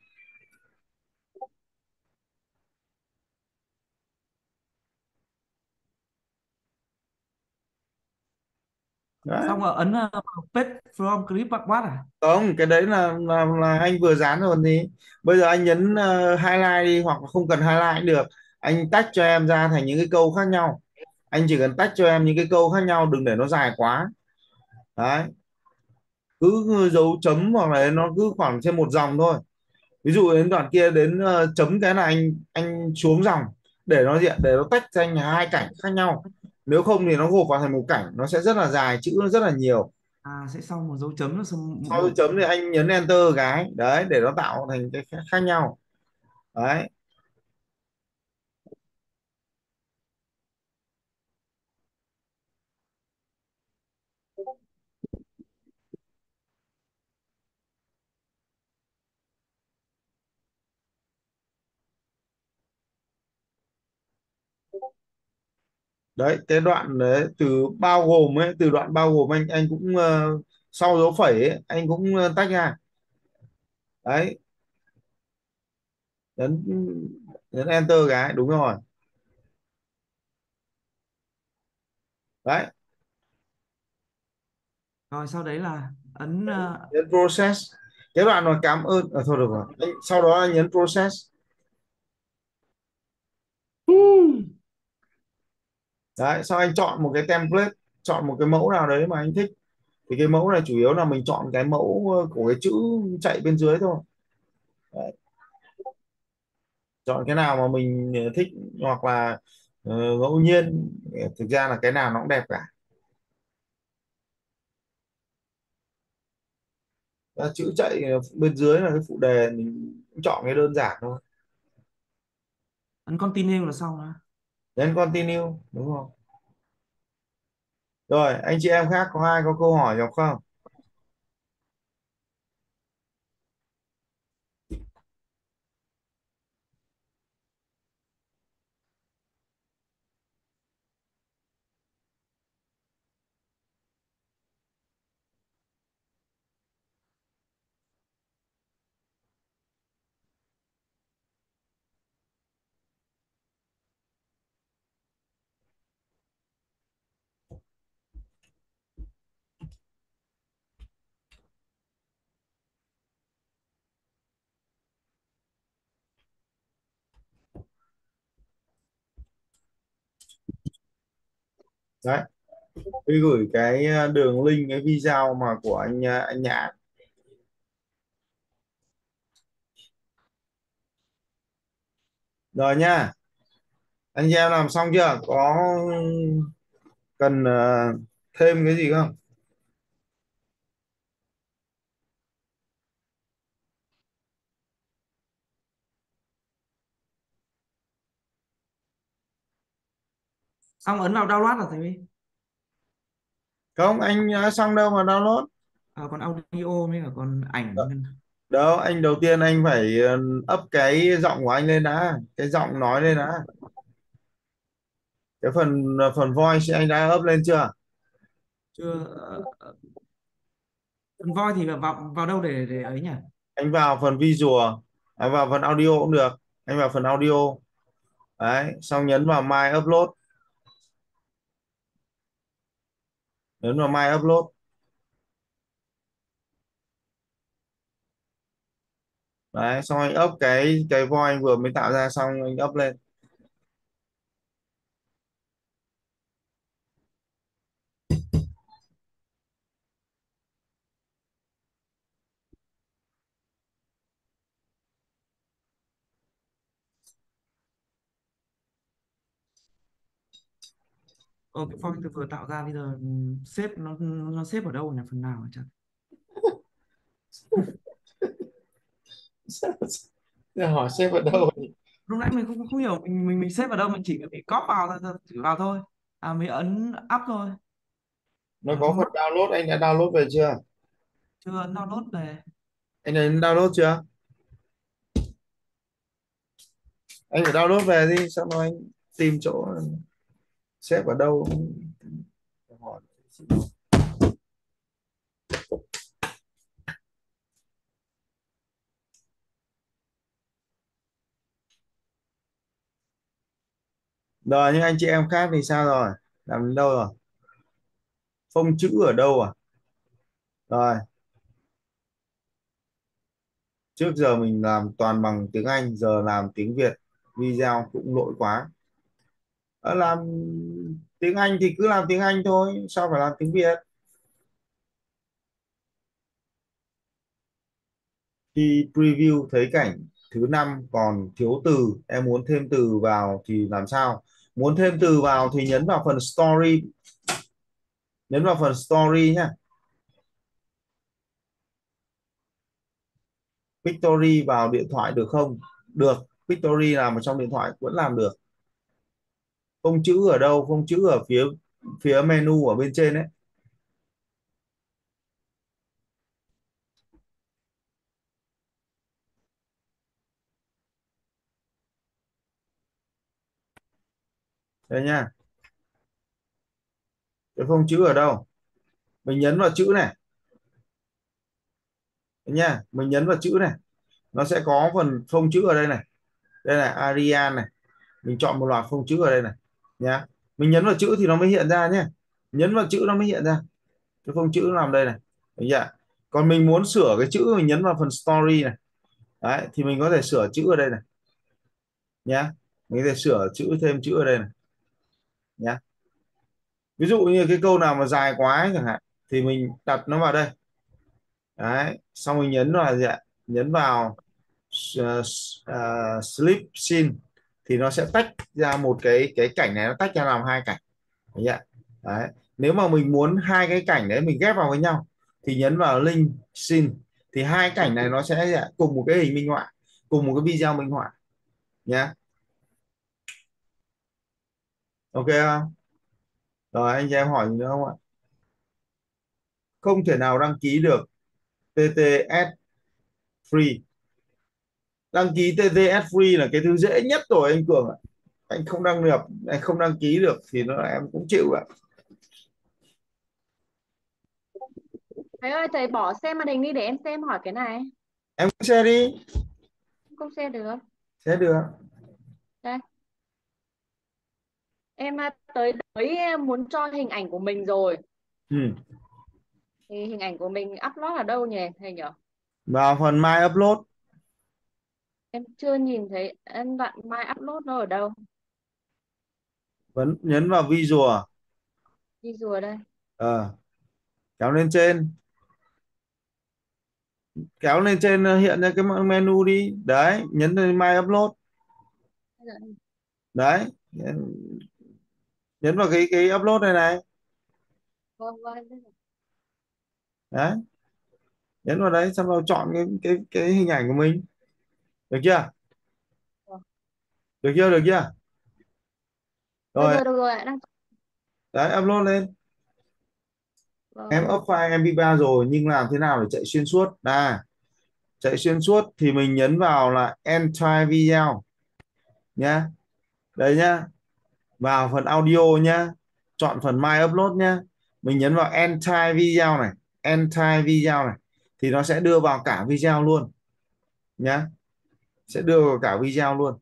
Đấy. Xong rồi ấn paste from clip backward à? Không, cái đấy là anh vừa dán rồi còn gì. Bây giờ anh nhấn highlight đi, hoặc là không cần highlight cũng được. Anh tách cho em ra thành những cái câu khác nhau. Anh chỉ cần tách cho em những cái câu khác nhau, đừng để nó dài quá. Đấy, cứ dấu chấm hoặc là nó cứ khoảng trên một dòng thôi. Ví dụ đến đoạn kia đến chấm cái là anh xuống dòng để nó diện, để nó tách thành hai cảnh khác nhau. Nếu không thì nó gộp vào thành một cảnh, nó sẽ rất là dài, chữ nó rất là nhiều. Sẽ sau một dấu chấm nó xong Sau chấm thì anh nhấn enter cái đấy để nó tạo thành cái khác nhau. Đấy. Đấy cái đoạn đấy từ bao gồm ấy, từ đoạn bao gồm anh cũng sau dấu phẩy ấy, anh cũng tách ra. Đấy, nhấn nhấn enter cái đúng rồi. Đấy, Rồi sau đấy là ấn nhấn process. Cái đoạn mà cảm ơn thôi được rồi anh, sau đó anh nhấn process. Đấy, sau anh chọn một cái template, chọn một cái mẫu nào đấy mà anh thích. Thì cái mẫu này chủ yếu là mình chọn cái mẫu của cái chữ chạy bên dưới thôi. Đấy, chọn cái nào mà mình thích, hoặc là ngẫu nhiên, thực ra là cái nào nó cũng đẹp cả. Chữ chạy bên dưới là cái phụ đề, mình cũng chọn cái đơn giản thôi. ấn continue là xong đó. Nhấn continue đúng không? Rồi anh chị em khác có ai có câu hỏi gì không? Đấy, tôi gửi cái đường link cái video mà của anh Nhã. Rồi nha, anh chị em làm xong chưa, có cần thêm cái gì không? Xong ấn vào download là thấy. Không, anh xong đâu mà download. Còn audio mới cả còn ảnh. Đâu, anh đầu tiên anh phải up cái giọng của anh lên đã, cái giọng nói lên đã. Cái phần phần voice anh đã up lên chưa? Chưa. Phần voi thì vào vào đâu để ấy nhỉ? Anh vào phần visual, vào phần audio cũng được. Anh vào phần audio. Đấy, xong nhấn vào my upload. Nhấn vào my upload. Đấy, xong anh up cái voice anh vừa mới tạo ra xong anh up lên. Cái form tôi vừa tạo ra bây giờ xếp nó xếp ở đâu nhỉ, phần nào chẳng. Hỏi xếp ở đâu? Lúc nãy mình không hiểu mình xếp ở đâu, mình chỉ bị copy vào thôi, chỉ vào thôi. Mình ấn up thôi. Nó có Không phần mất. download, anh đã download về chưa? Chưa ấn download về. Anh đã download chưa? Anh phải download về đi, xong rồi anh tìm chỗ xếp ở đâu. Hỏi. Rồi nhưng anh chị em khác thì sao rồi? Làm đến đâu rồi? Phông chữ ở đâu à? Rồi, trước giờ mình làm toàn bằng tiếng Anh, giờ làm tiếng Việt, video cũng lỗi quá. Làm tiếng Anh thì cứ làm tiếng Anh thôi, sao phải làm tiếng Việt? Khi preview thấy cảnh thứ năm còn thiếu từ, em muốn thêm từ vào thì làm sao? Muốn thêm từ vào thì nhấn vào phần story, nhấn vào phần story nhá. Pictory vào điện thoại được không? Được, Pictory làm ở trong điện thoại vẫn làm được. Phông chữ ở đâu? Phông chữ ở phía phía menu ở bên trên đấy. Đây nha. cái phông chữ ở đâu? Mình nhấn vào chữ này nha, mình nhấn vào chữ này, nó sẽ có phần phông chữ ở đây này, đây là Arial này, mình chọn một loạt phông chữ ở đây này nhá, mình nhấn vào chữ thì nó mới hiện ra nhé, nhấn vào chữ nó mới hiện ra cái phông chữ nằm đây này, được chưa? Còn mình muốn sửa cái chữ, mình nhấn vào phần story này, đấy thì mình có thể sửa chữ ở đây này nhá, mình có thể sửa chữ, thêm chữ ở đây này nhá. Ví dụ như cái câu nào mà dài quá ấy, chẳng hạn thì mình đặt nó vào đây, đấy xong mình nhấn vào gì ạ, nhấn vào sleep scene thì nó sẽ tách ra một cái cảnh này, nó tách ra làm hai cảnh, đấy ạ. Đấy, nếu mà mình muốn hai cái cảnh đấy mình ghép vào với nhau thì nhấn vào link scene, thì hai cảnh này nó sẽ gì ạ? Cùng một cái hình minh họa, cùng một cái video minh họa nhé. Ok không? Rồi anh chị em hỏi gì nữa không ạ? Không thể nào đăng ký được TTS free. Đăng ký TTS free là cái thứ dễ nhất rồi anh Cường ạ. Anh không đăng được, anh không đăng ký được thì nó em cũng chịu ạ. Thầy ơi, thầy bỏ xem màn hình đi để em xem hỏi cái này. Em cứ share đi. Không share được. Share được. Đây. Em tới muốn cho hình ảnh của mình rồi. Ừ. Thì hình ảnh của mình upload ở đâu nhỉ thầy nhỉ? Vào phần My Upload. Em chưa nhìn thấy em đoạn My Upload nó ở đâu. Vẫn nhấn vào Visual. Visual đây. Kéo lên trên. Kéo lên trên hiện ra cái menu đi. Đấy, nhấn lên My Upload. Đấy. Nhấn vào cái upload này này. Vâng. Đấy. Nhấn vào đấy xong rồi chọn cái hình ảnh của mình. Được chưa? Được chưa? Được chưa? Rồi. Được rồi, đang. Đấy, upload lên. Vâng. Em up file MP3 rồi nhưng làm thế nào để chạy xuyên suốt? Chạy xuyên suốt thì mình nhấn vào là Entire Video nhá. Đây nhá. Vào phần audio nhá. Chọn phần My Upload nhá. Mình nhấn vào Entire Video này, Entire Video này thì nó sẽ đưa vào cả video luôn nhá. Sẽ đưa vào cả video luôn.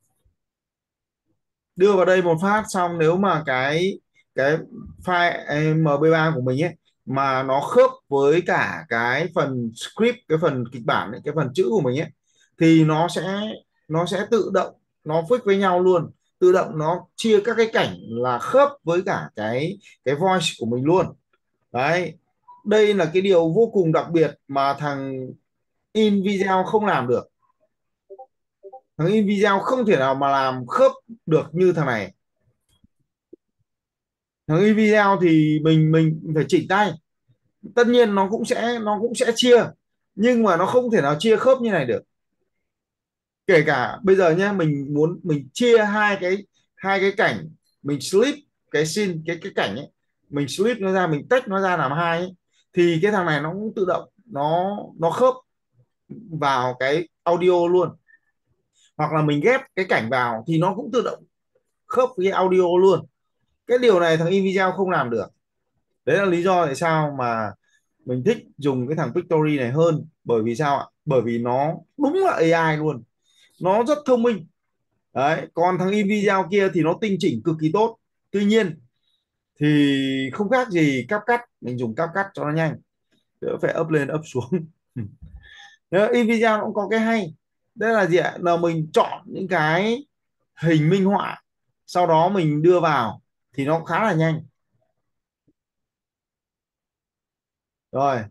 Đưa vào đây một phát xong, nếu mà cái file MP3 của mình ấy mà nó khớp với cả cái phần script, cái phần kịch bản ấy, cái phần chữ của mình ấy thì nó sẽ tự động nó fix với nhau luôn, tự động nó chia các cái cảnh là khớp với cả cái voice của mình luôn. Đấy, đây là cái điều vô cùng đặc biệt mà thằng InVideo không làm được. Thằng InVideo không thể nào mà làm khớp được như thằng này. Thằng InVideo thì mình phải chỉnh tay, tất nhiên nó cũng sẽ chia, nhưng mà nó không thể nào chia khớp như này được. Kể cả bây giờ nhé, mình muốn mình chia hai cái cảnh, mình slip cái scene, cái cảnh ấy, mình slip nó ra, mình tách nó ra làm hai ấy, thì cái thằng này nó cũng tự động nó khớp vào cái audio luôn, hoặc là mình ghép cái cảnh vào thì nó cũng tự động khớp với cái audio luôn. Cái điều này thằng InVideo không làm được. Đấy là lý do tại sao mà mình thích dùng cái thằng Pictory này hơn. Bởi vì sao ạ? Bởi vì nó đúng là AI luôn, nó rất thông minh. Đấy, còn thằng InVideo kia thì nó tinh chỉnh cực kỳ tốt, tuy nhiên thì không khác gì CapCut, mình dùng CapCut cho nó nhanh, đỡ phải up lên up xuống. InVideo cũng có cái hay, đây là gì ạ? Là mình chọn những cái hình minh họa, sau đó mình đưa vào thì nó khá là nhanh. Rồi,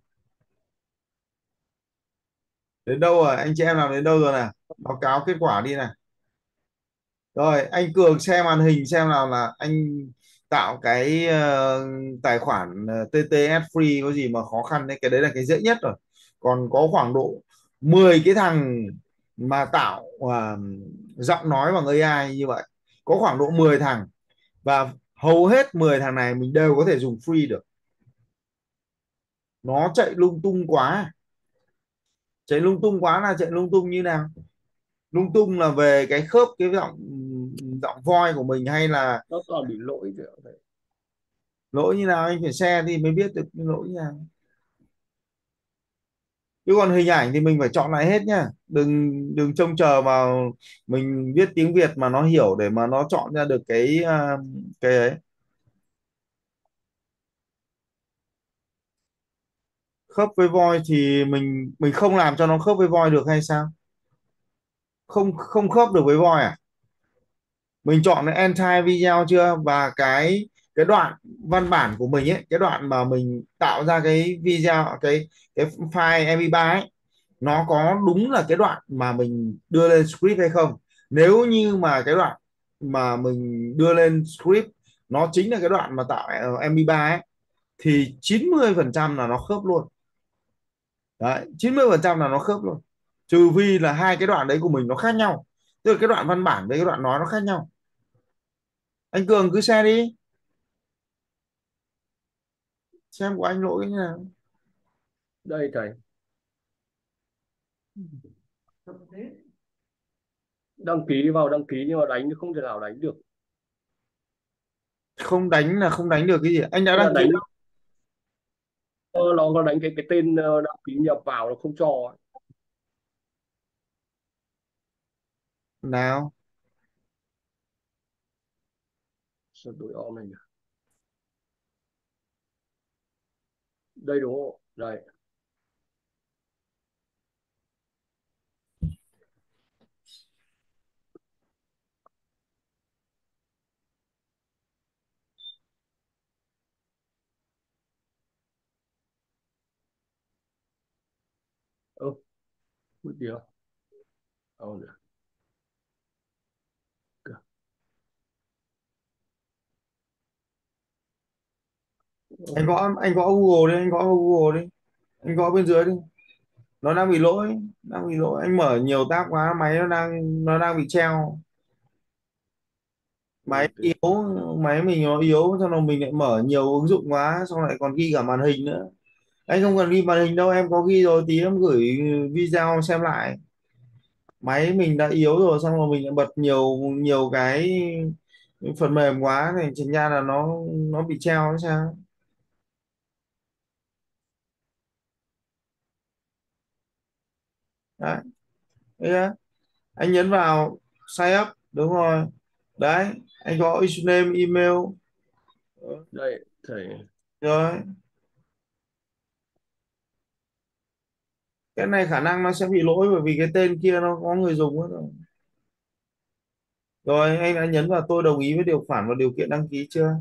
đến đâu rồi anh chị em, làm đến đâu rồi nè, báo cáo kết quả đi này. Rồi anh Cường xem màn hình xem nào là anh tạo cái tài khoản TTS free có gì mà khó khăn đấy, cái đấy là cái dễ nhất rồi. Còn có khoảng độ 10 cái thằng mà tạo giọng nói bằng AI như vậy, có khoảng độ 10 thằng, và hầu hết 10 thằng này mình đều có thể dùng free được. Nó chạy lung tung quá. Chạy lung tung quá là chạy lung tung như nào? Lung tung là về cái khớp cái giọng giọng voi của mình, hay là nó còn bị lỗi gì ạ thầy? Lỗi như nào anh phải share thì mới biết được cái lỗi như nào. Chứ còn hình ảnh thì mình phải chọn lại hết nhá, đừng đừng trông chờ vào mình viết tiếng Việt mà nó hiểu để mà nó chọn ra được cái ấy. Khớp với voi thì mình không làm cho nó khớp với voi được hay sao? Không, không khớp được với voi à? Mình chọn cái entire video chưa, và cái đoạn văn bản của mình ấy, cái đoạn mà mình tạo ra cái video, cái file MP3 ấy, nó có đúng là cái đoạn mà mình đưa lên script hay không. Nếu như mà cái đoạn mà mình đưa lên script nó chính là cái đoạn mà tạo MP3 ấy, thì 90% là nó khớp luôn. Đấy, 90% là nó khớp luôn, trừ vì là hai cái đoạn đấy của mình nó khác nhau, tức là cái đoạn văn bản với cái đoạn nói nó khác nhau. Anh Cường cứ share đi xem của anh lỗi như nào. Đây thầy, đăng ký vào đăng ký nhưng mà đánh không thể nào đánh được. Không đánh là không đánh được cái gì, anh đã Tức là đăng ký đánh đâu? nó có đánh cái tên đăng ký nhập vào nó không cho. Nào, Sao đổi om này nhỉ? Đây đúng không? Đây. Ơ, mất gì không? Được. anh gõ Google đi, anh gõ Google đi, anh gõ bên dưới đi. Nó đang bị lỗi, đang bị lỗi, anh mở nhiều tab quá, máy nó đang bị treo. Máy yếu, máy mình nó yếu, xong rồi mình lại mở nhiều ứng dụng quá, xong lại còn ghi cả màn hình nữa. Anh không cần ghi màn hình đâu, em có ghi rồi, tí em gửi video xem lại. Máy mình đã yếu rồi, xong rồi mình lại bật nhiều nhiều cái phần mềm quá này, thành ra là nó bị treo hay sao. Đấy, thấy chưa? Anh nhấn vào sign up, đúng rồi. Đấy, anh có username, email. Đây thầy. Rồi, cái này khả năng nó sẽ bị lỗi bởi vì cái tên kia nó có người dùng hết rồi. Rồi, anh đã nhấn vào tôi đồng ý với điều khoản và điều kiện đăng ký chưa?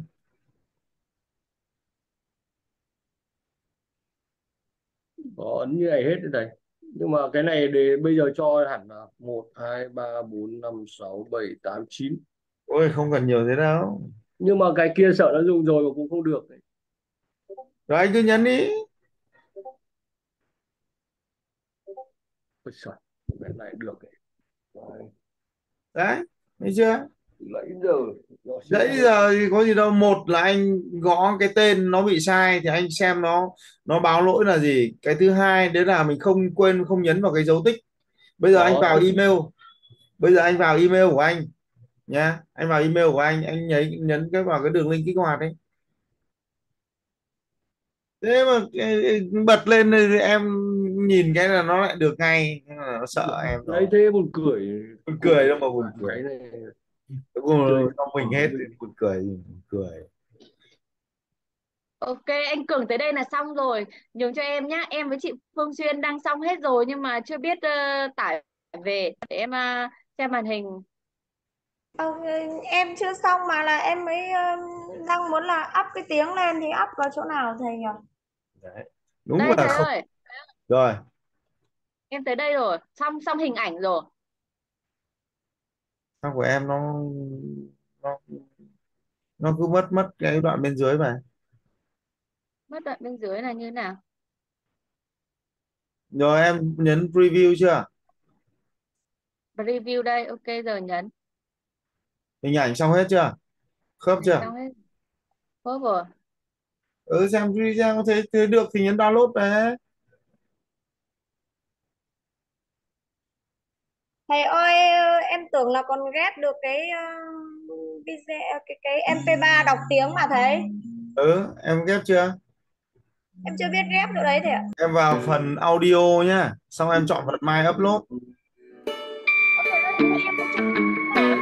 Có ấn như này hết đấy thầy. Nhưng mà cái này để bây giờ cho hẳn là 1 2 3 4 5 6 7 8 9. Ôi, không cần nhiều thế đâu. Nhưng mà cái kia sợ nó dùng rồi mà cũng không được đấy. Rồi anh cứ nhấn đi. Ôi trời, cái này được đấy. Đấy. Đấy, thấy chưa? Nãy giờ nó sẽ Nãy giờ thì có gì đâu, một là anh gõ cái tên nó bị sai thì anh xem nó báo lỗi là gì. Cái thứ hai đấy là mình không quên không nhấn vào cái dấu tích. Bây giờ anh có vào tức. email, bây giờ anh vào email của anh nhá, anh vào email của anh nhấn cái vào cái đường link kích hoạt ấy. Thế mà bật lên thì em nhìn cái là nó lại được ngay. Thế là nó sợ em Đấy rồi. thế buồn cười. Buồn Khổ cười đâu mà buồn cười. cái này. Cuối cùng Chơi cho mình hết thì buồn cười gì, buồn cười. Ok, anh Cường tới đây là xong rồi. Nhường cho em nhá. Em với chị Phương Duyên đang xong hết rồi nhưng mà chưa biết tải về để em xem màn hình. Ờ, em chưa xong mà là em mới đang muốn là up cái tiếng lên thì up vào chỗ nào thầy nhỉ? Đấy, đúng Đây là thầy không. ơi, Rồi, em tới đây rồi. Xong xong hình ảnh rồi. sao của em nó nó cứ mất mất cái đoạn bên dưới mà. Mất đoạn bên dưới là như thế nào? Rồi em nhấn preview chưa? Review đây. Ok giờ nhấn. Hình ảnh xong hết chưa? Khớp Ảnh chưa? xong hết. Khớp rồi. Xem video thế được thì nhấn download về. Thầy ơi, em tưởng là còn ghép được cái video cái MP3 đọc tiếng mà thầy. Em ghép chưa? Em chưa biết ghép chỗ đấy thầy ạ. Em vào phần audio nhá, xong em chọn phần My Upload. Thầy ơi, em cũng chưa rồi.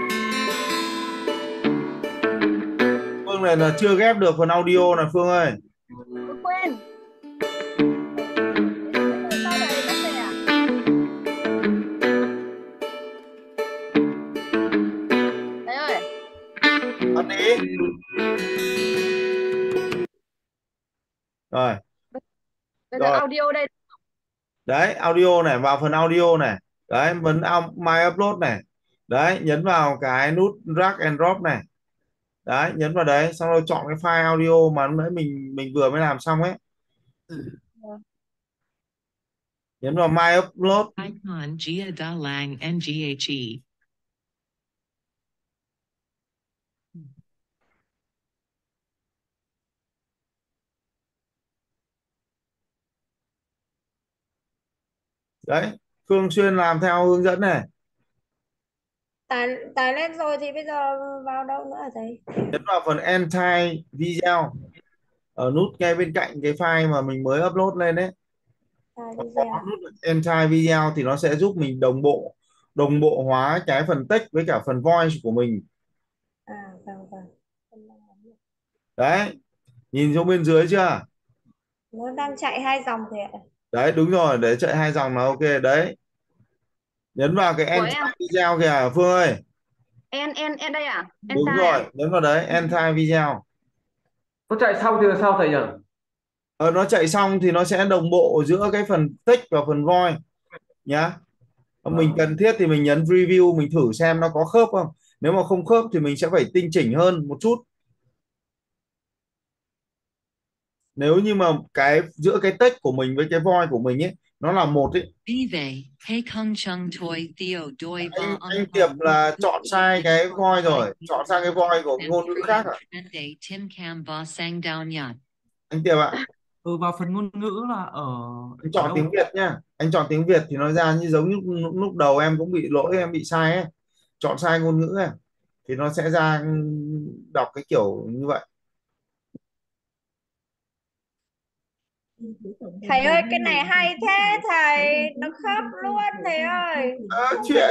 Phương này là chưa ghép được phần audio này Phương ơi. Tôi quên. Sao thầy mất thầy ạ? Thầy ơi. Tắt đi. Rồi. Bây giờ audio đây. Đấy, audio này, vào phần audio này. Đấy, phần My Upload này. Đấy, nhấn vào cái nút drag and drop này. Đấy, nhấn vào đấy, xong rồi chọn cái file audio mà lúc nãy mình vừa mới làm xong ấy. Nhấn vào My Upload. Icon Gia Da Lang NGHE. Đấy, Phương Xuyên làm theo hướng dẫn này. Tải lên rồi thì bây giờ vào đâu nữa hả thầy? Nhấn vào phần Entire Video. Ở nút ngay bên cạnh cái file mà mình mới upload lên đấy. Có nút Entire Video thì nó sẽ giúp mình đồng bộ hóa cái phần text với cả phần voice của mình. Vâng. Đấy, nhìn xuống bên dưới chưa? Nó đang chạy 2 dòng thầy ạ. Đấy, đúng rồi, để chạy 2 dòng là ok đấy. Nhấn vào cái Entire Video kìa Phương ơi. En đây à? Đúng rồi, nhấn vào đấy, Entire Video. Nó chạy xong thì là sao thầy nhỉ? Nó chạy xong thì nó sẽ đồng bộ giữa cái phần text và phần voice nhá. Mình cần thiết thì mình nhấn review, mình thử xem nó có khớp không. Nếu mà không khớp thì mình sẽ phải tinh chỉnh hơn một chút. Nếu như mà cái giữa cái text của mình với cái voice của mình ấy nó là một ấy. Anh Tiệp là chọn sai cái voice rồi, chọn sang cái voice của ngôn ngữ khác à? Anh Tiệp ạ. Vào phần ngôn ngữ là ở anh chọn tiếng Việt nhá. Anh chọn tiếng Việt thì nó ra như giống như lúc đầu em cũng bị lỗi, em bị sai ấy. Chọn sai ngôn ngữ ấy, thì nó sẽ ra đọc cái kiểu như vậy. Thầy ơi, cái này hay thế thầy, nó khớp luôn thầy ơi. Chuyện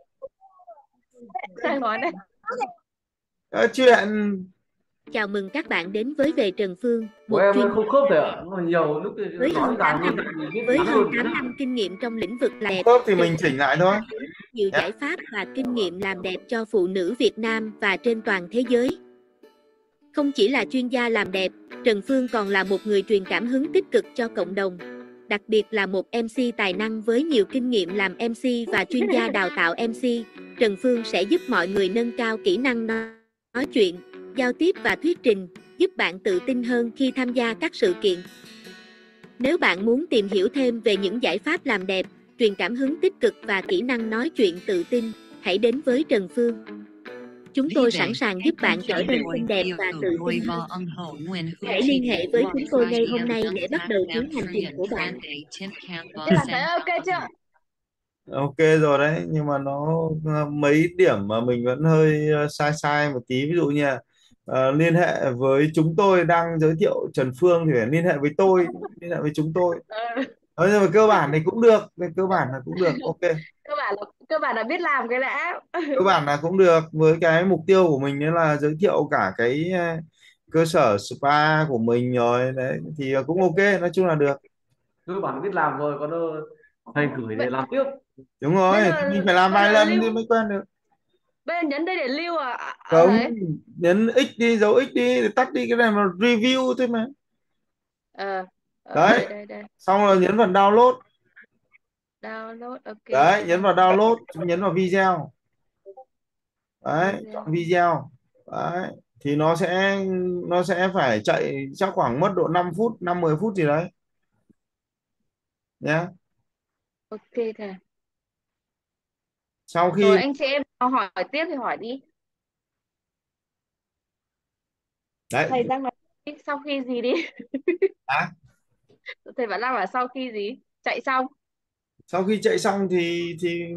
nói đây. Chuyện. Chào mừng các bạn đến với Về Trần Phương, một chuyên không khớp thầy ạ. Nhiều lúc với hơn 8 năm kinh nghiệm trong lĩnh vực làm đẹp. Khớp thì mình chỉnh lại thôi. Nhiều giải pháp và kinh nghiệm làm đẹp cho phụ nữ Việt Nam và trên toàn thế giới. Không chỉ là chuyên gia làm đẹp, Trần Phương còn là một người truyền cảm hứng tích cực cho cộng đồng. Đặc biệt là một MC tài năng với nhiều kinh nghiệm làm MC và chuyên gia đào tạo MC. Trần Phương sẽ giúp mọi người nâng cao kỹ năng nói chuyện, giao tiếp và thuyết trình, giúp bạn tự tin hơn khi tham gia các sự kiện. Nếu bạn muốn tìm hiểu thêm về những giải pháp làm đẹp, truyền cảm hứng tích cực và kỹ năng nói chuyện tự tin, hãy đến với Trần Phương. Chúng tôi sẵn sàng giúp bạn trở nên xinh đẹp và tự tin hơn. Hãy liên hệ với chúng tôi ngay hôm nay để bắt đầu chuyến hành trình của bạn. Thấy ok chưa? Ok rồi đấy, nhưng mà nó mấy điểm mà mình vẫn hơi sai một tí. Ví dụ như là liên hệ với chúng tôi đang giới thiệu Trần Phương thì phải liên hệ với tôi, liên hệ với chúng tôi. Nhưng mà cơ bản thì cũng được, cơ bản là cũng được, ok. cơ bản là biết làm cái đã. Cơ bản là cũng được, với cái mục tiêu của mình đấy là giới thiệu cả cái cơ sở spa của mình rồi đấy thì cũng ok, nói chung là được. Cơ bản biết làm rồi, còn thầy gửi để làm tiếp. Đúng rồi, mình phải làm vài lần thì mới quen được. Bây giờ nhấn đây để lưu à? Không, nhấn X đi, dấu X đi, để tắt đi cái này mà review thôi mà. Đấy. Đây. Xong rồi nhấn vào download. Ok. Đấy, nhấn vào download, nhấn vào video. Đấy, chọn video. Đấy, thì nó sẽ phải chạy chắc khoảng mất độ 5 phút, 5-10 phút gì đấy. Nhá. Ok thầy. Sau khi rồi anh chị em nào hỏi tiếp thì hỏi đi. Đấy. Thầy đang nói sau khi gì đi? Thầy vẫn đang bảo sau khi gì? Chạy xong. Sau khi chạy xong thì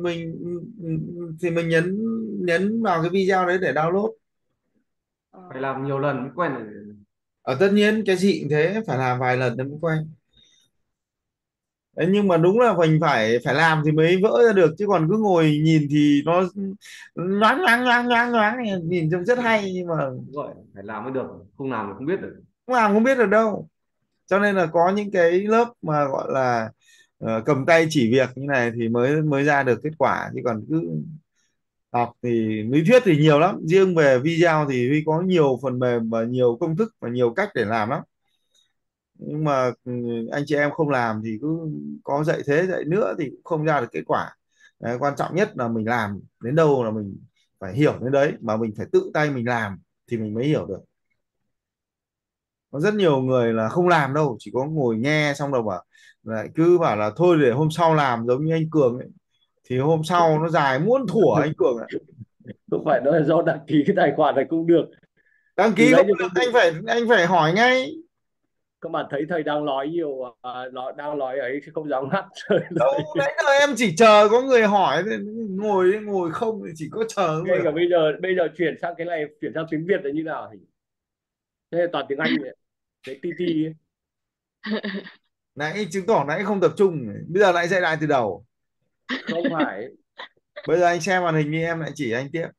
mình nhấn vào cái video đấy để download. Phải làm nhiều lần mới quen được. Tất nhiên cái gì cũng thế, phải làm vài lần nó mới quen. Đấy, nhưng mà đúng là mình phải phải làm thì mới vỡ ra được, chứ còn cứ ngồi nhìn thì nó nhoáng nhoáng nhoáng nhoáng nhoáng này, nhìn trông rất hay nhưng mà Đúng rồi, phải làm mới được, không làm thì không biết được. không làm không biết được đâu. Cho nên là có những cái lớp mà gọi là cầm tay chỉ việc như này thì mới mới ra được kết quả, chứ còn cứ học thì lý thuyết thì nhiều lắm, riêng về video thì Huy có nhiều phần mềm và nhiều công thức và nhiều cách để làm lắm. Nhưng mà anh chị em không làm thì cứ có dạy thế dạy nữa thì cũng không ra được kết quả. Đấy, quan trọng nhất là mình làm đến đâu là mình phải hiểu đến đấy, mà mình phải tự tay mình làm thì mình mới hiểu được. Có rất nhiều người là không làm đâu, chỉ có ngồi nghe xong rồi bảo lại cứ bảo là thôi để hôm sau làm, giống như anh Cường ấy. Thì hôm sau nó dài muôn thuở anh Cường ạ. Không phải nó là do đăng ký cái tài khoản này cũng được. Đăng Từ ký nãy không giờ được, anh phải hỏi ngay. các bạn thấy thầy đang nói nhiều, nó đang nói ấy chứ không dám ngắt. Đâu, nãy giờ em chỉ chờ có người hỏi thì ngồi ngồi không thì chỉ có chờ Ngay người cả hỏi. bây giờ chuyển sang cái này, chuyển sang tiếng Việt là như nào thì thế là toàn tiếng Anh vậy. Cái TT ấy. Nãy chứng tỏ nãy không tập trung, bây giờ lại dạy lại từ đầu. Không phải. Bây giờ anh xem màn hình đi, em lại chỉ anh tiếp.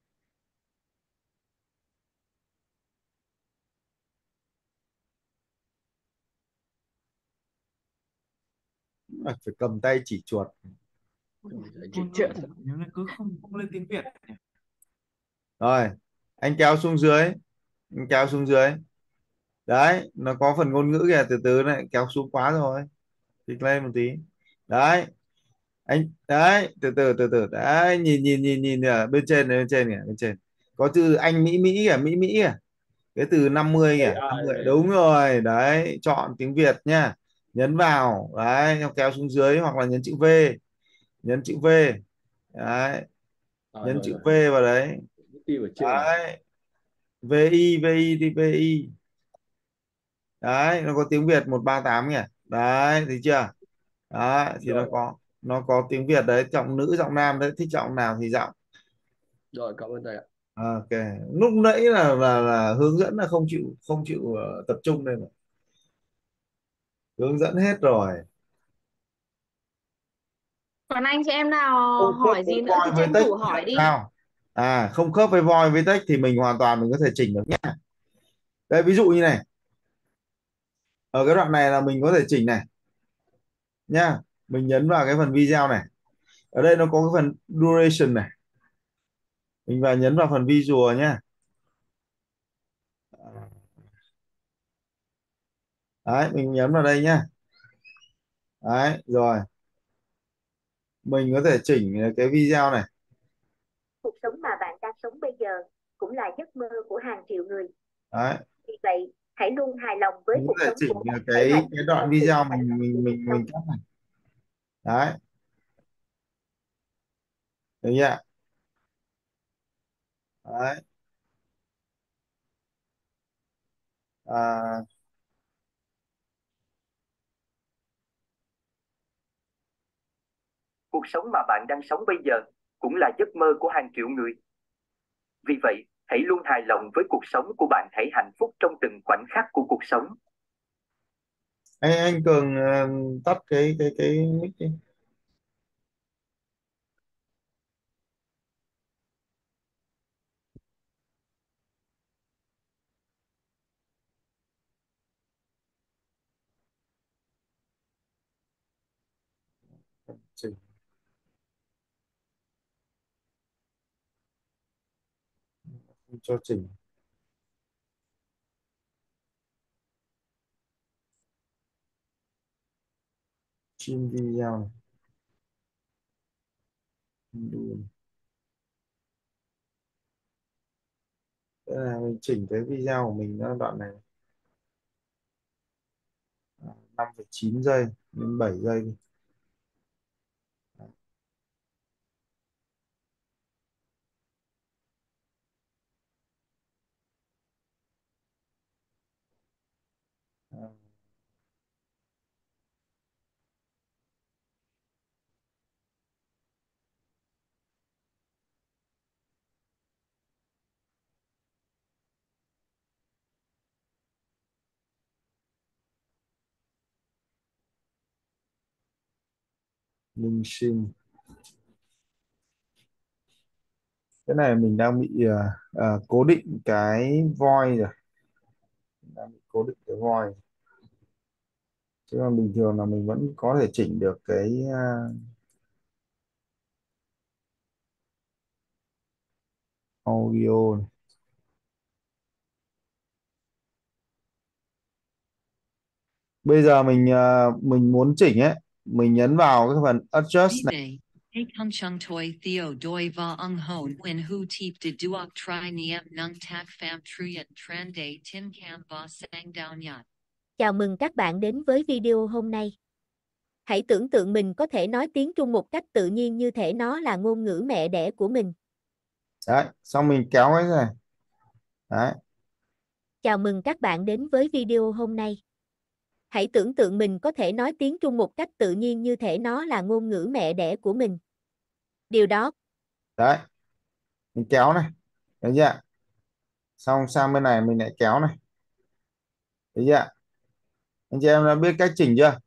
Phải cầm tay chỉ chuột. Ngôn ngữ của nếu là cứ không không lên tiếng Việt. Rồi anh kéo xuống dưới, anh kéo xuống dưới. Đấy, nó có phần ngôn ngữ kìa, từ từ này, kéo xuống quá rồi, kích lên một tí. Đấy, anh đấy, từ từ đấy, nhìn ở bên trên này, bên trên kìa, bên trên có từ anh Mỹ Mỹ kìa, Mỹ Mỹ kìa, cái từ 50 Đây, kìa, 50, đúng rồi đấy, chọn tiếng Việt nhá, nhấn vào đấy, kéo xuống dưới hoặc là nhấn chữ V, nhấn chữ V đấy, nhấn rồi chữ rồi. V vào đấy. Đi ở trên này. Đấy, VI thì VI. Đấy, nó có tiếng Việt 138 nhỉ, đấy, thấy chưa? Đấy, thì Rồi nó có tiếng Việt đấy, giọng nữ giọng nam đấy, thích giọng nào thì giọng. rồi, cảm ơn thầy ạ. Ok, lúc nãy là hướng dẫn là không chịu tập trung đây mà. Hướng dẫn hết rồi. Còn anh chị em nào Không khớp hỏi với gì nữa thì voi với tranh text thủ thì hỏi làm đi. sao? Không khớp với voi với text thì mình hoàn toàn mình có thể chỉnh được nhá. Đây ví dụ như này, ở cái đoạn này là mình có thể chỉnh này nhá, mình nhấn vào cái phần video này, ở đây nó có cái phần duration này, mình vào nhấn vào phần visual nhá. Đấy, mình nhấn vào đây nhá. Đấy rồi, mình có thể chỉnh cái video này. Cuộc sống mà bạn đang sống bây giờ cũng là giấc mơ của hàng triệu người. Đấy, Vì vậy, hãy luôn hài lòng với mình có cuộc thể sống chỉnh của bạn, hãy cái hạnh cái phúc đoạn trong từng video khoảnh khắc của cuộc mình sống. cắt này. Đấy, được chưa? Đấy. À, Cuộc sống mà bạn đang sống bây giờ cũng là giấc mơ của hàng triệu người. Vì vậy, hãy luôn hài lòng với cuộc sống của bạn, hãy hạnh phúc trong từng khoảnh khắc của cuộc sống. anh Cường tắt cái mic đi. Chỉnh, cho chỉnh trim video này. Đây là mình chỉnh cái video của mình ở đoạn này 5,9 giây đến 7 giây đi. À, Minh Sinh. Cái này mình đang bị cố định cái void rồi, đang bị cố định cái void, chứ còn bình thường là mình vẫn có thể chỉnh được cái audio này. Bây giờ mình muốn chỉnh ấy, mình nhấn vào cái phần adjust này. Vive, Take hung chung toi theo doi va ung hon when hu tip de duok tri niệm nung tak pham truyen tran de tin cam va sang down nhạt. Chào mừng các bạn đến với video hôm nay. Hãy tưởng tượng mình có thể nói tiếng Trung một cách tự nhiên như thể nó là ngôn ngữ mẹ đẻ của mình. Đấy, xong mình kéo cái này. Đấy. Chào mừng các bạn đến với video hôm nay. Hãy tưởng tượng mình có thể nói tiếng Trung một cách tự nhiên như thể nó là ngôn ngữ mẹ đẻ của mình. Điều đó. Đấy. Mình kéo này. Thấy chưa? Xong sang bên này mình lại kéo này. Thấy chưa? Anh chị em đã biết cách chỉnh chưa?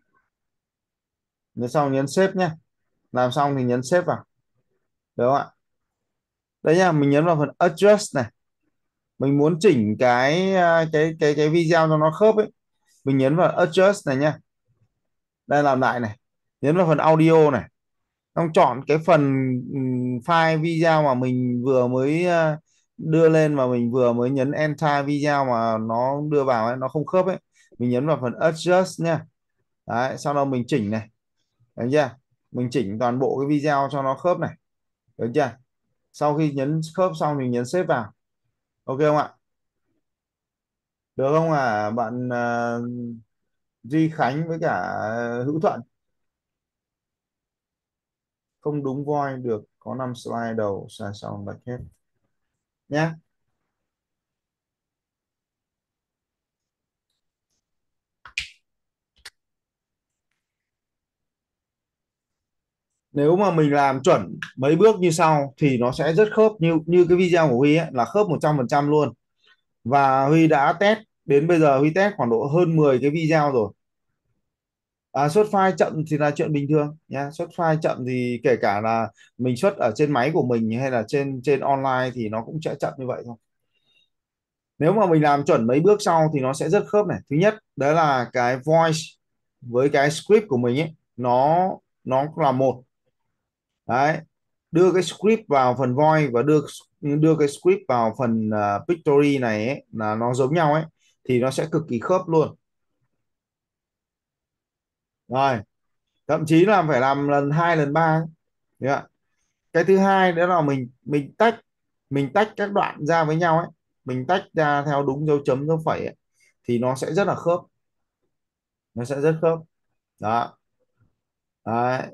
Nếu xong nhấn xếp nhé. Làm xong thì nhấn xếp vào. Được không ạ? Đấy nhá, mình nhấn vào phần adjust này. Mình muốn chỉnh cái video cho nó khớp ấy. Mình nhấn vào adjust này nhá. Đây, làm lại này. Nhấn vào phần audio này. Xong chọn cái phần file video mà mình vừa mới đưa lên, mà mình vừa mới nhấn enter video mà nó đưa vào ấy, nó không khớp ấy. Mình nhấn vào phần adjust nha. Đấy, sau đó mình chỉnh này. Thấy chưa? Mình chỉnh toàn bộ cái video cho nó khớp này. Được chưa? Sau khi nhấn khớp xong mình nhấn xếp vào. Ok không ạ? Được không ạ? Bạn Duy Khánh với cả Hữu Thuận. Không đúng voi được, có 5 slide đầu, sai sau lệch hết nhé. Nếu mà mình làm chuẩn mấy bước như sau thì nó sẽ rất khớp, như cái video của Huy ấy, là khớp 100% luôn. Và Huy đã test đến bây giờ, Huy test khoảng độ hơn 10 cái video rồi. Xuất file chậm thì là chuyện bình thường nhá. Xuất file chậm thì kể cả là mình xuất ở trên máy của mình hay là trên trên online thì nó cũng sẽ chậm như vậy thôi. Nếu mà mình làm chuẩn mấy bước sau thì nó sẽ rất khớp này. Thứ nhất đó là cái voice với cái script của mình ấy, nó là một. Đấy, đưa cái script vào phần voice và đưa cái script vào phần pictory này ấy, là nó giống nhau ấy, thì nó sẽ cực kỳ khớp luôn. Rồi, thậm chí là phải làm lần 2 lần 3. Đấy ạ. Cái thứ hai đó là mình tách các đoạn ra với nhau ấy, mình tách ra theo đúng dấu chấm dấu phẩy ấy, thì nó sẽ rất là khớp, nó sẽ rất khớp. Đó. Đấy.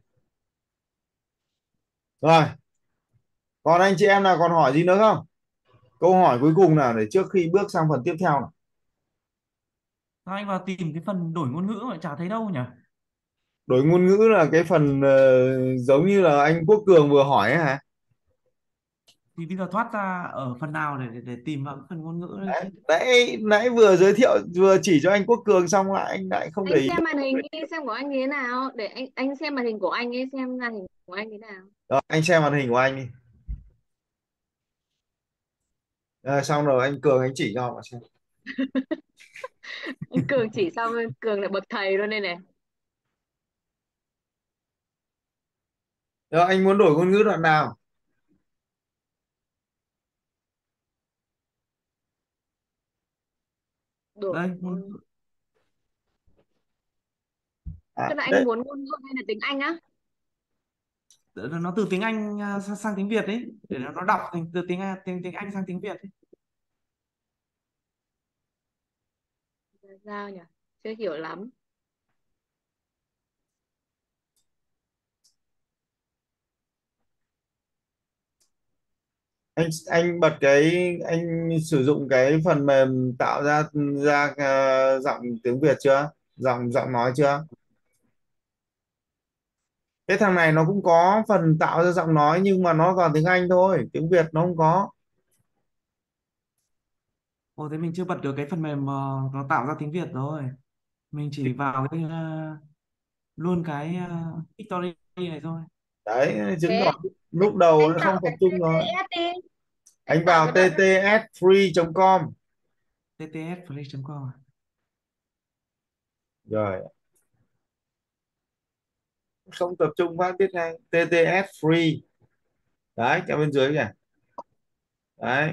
Rồi, còn anh chị em nào còn hỏi gì nữa không? Câu hỏi cuối cùng nào để trước khi bước sang phần tiếp theo nào. Sao anh vào tìm cái phần đổi ngôn ngữ mà chả thấy đâu nhỉ? Đổi ngôn ngữ là cái phần giống như là anh Quốc Cường vừa hỏi ấy hả? Thì bây giờ thoát ra ở phần nào để tìm vào cái phần ngôn ngữ đấy chứ? Nãy vừa giới thiệu, vừa chỉ cho anh Quốc Cường xong lại anh lại không để Anh ý. xem màn hình đi, xem của anh như thế nào, để anh xem màn hình của anh ấy, xem màn hình của anh thế nào. Rồi, anh xem màn hình của anh đi. Xong rồi anh Cường anh chỉ cho mà xem. Anh Cường chỉ xong, Cường lại bậc thầy luôn đây này. Rồi, anh muốn đổi ngôn ngữ đoạn nào? Đổi Đây, tức là anh Đấy. muốn ngôn ngữ hay là tiếng Anh á? nó từ tiếng Anh sang tiếng Việt ấy, để nó đọc thành từ tiếng Anh sang tiếng Việt ấy. Sao nhỉ? Chưa hiểu lắm. Anh bật anh sử dụng cái phần mềm tạo ra ra giọng tiếng Việt chưa, giọng giọng nói chưa? Cái thằng này nó cũng có phần tạo ra giọng nói nhưng mà nó toàn tiếng Anh thôi, tiếng Việt nó không có. Ồ, thế mình chưa bật được cái phần mềm nó tạo ra tiếng Việt rồi. Mình chỉ vào cái luôn cái history này thôi. Đấy, chứng tỏ Thế lúc đầu anh nó không tạo tập cái trung rồi. TTS đi. Anh Anh tạo vào cái đoạn ttsfree.com ttsflash.com. rồi, không tập trung phát biết ngay tts free. Đấy, cái bên dưới kìa. Đấy,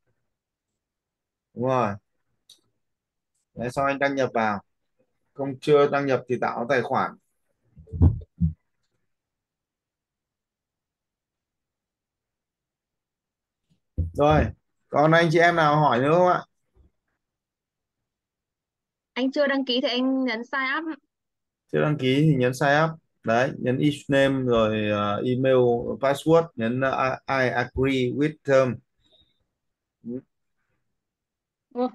đúng rồi. Đấy, sau anh đăng nhập vào, không chưa đăng nhập thì tạo tài khoản. Rồi, còn anh chị em nào hỏi nữa không ạ? anh chưa đăng ký thì anh nhấn sign up. Chưa đăng ký thì nhấn sign up. Đấy, nhấn username rồi email, password, nhấn I agree with term. Ừ.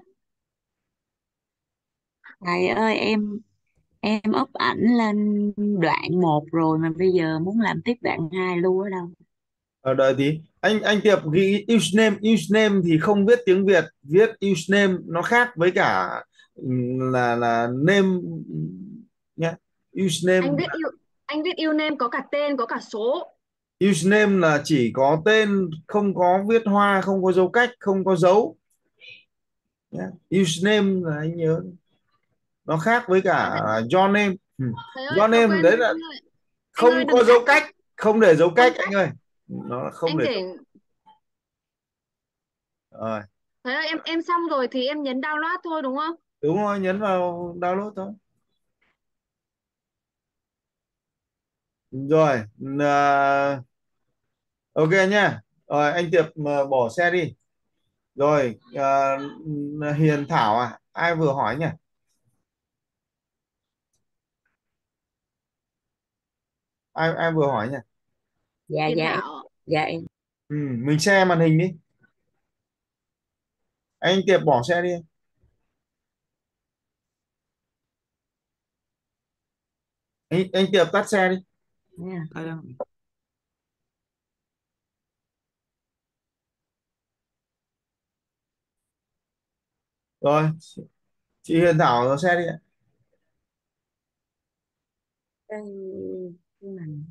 Thầy ơi, em up ảnh lên đoạn một rồi mà bây giờ muốn làm tiếp đoạn 2 lưu ở đâu? Ở đợi tí, anh Tiệp ghi username. Username thì không viết tiếng Việt, viết username nó khác với cả là name nhé. Username, Anh viết username có cả tên có cả số. username là chỉ có tên, không có viết hoa, không có dấu cách, không có dấu nhé. Username là anh nhớ nó khác với cả your name. Thầy ơi Your tôi name quên đấy rồi là anh không ơi có đừng dấu cắt nhé. cách, không để dấu cách Không anh cắt. ơi, nó không Anh để. để. Rồi, Thầy ơi em xong rồi thì em nhấn download thôi đúng không? đúng rồi, nhấn vào download thôi. Rồi, ok nhá. Rồi anh Tiệp mà bỏ xe đi. Rồi, Hiền Thảo à, ai vừa hỏi nhỉ? Ai vừa hỏi nhỉ? Dạ Hiền dạ em. Thảo. Dạ em. Mình share màn hình đi. Anh Tiệp bỏ xe đi. Anh Tiệp tắt xe đi. Đây đâu. Rồi, chị Hiền Thảo vào xe đi ạ. Cái này.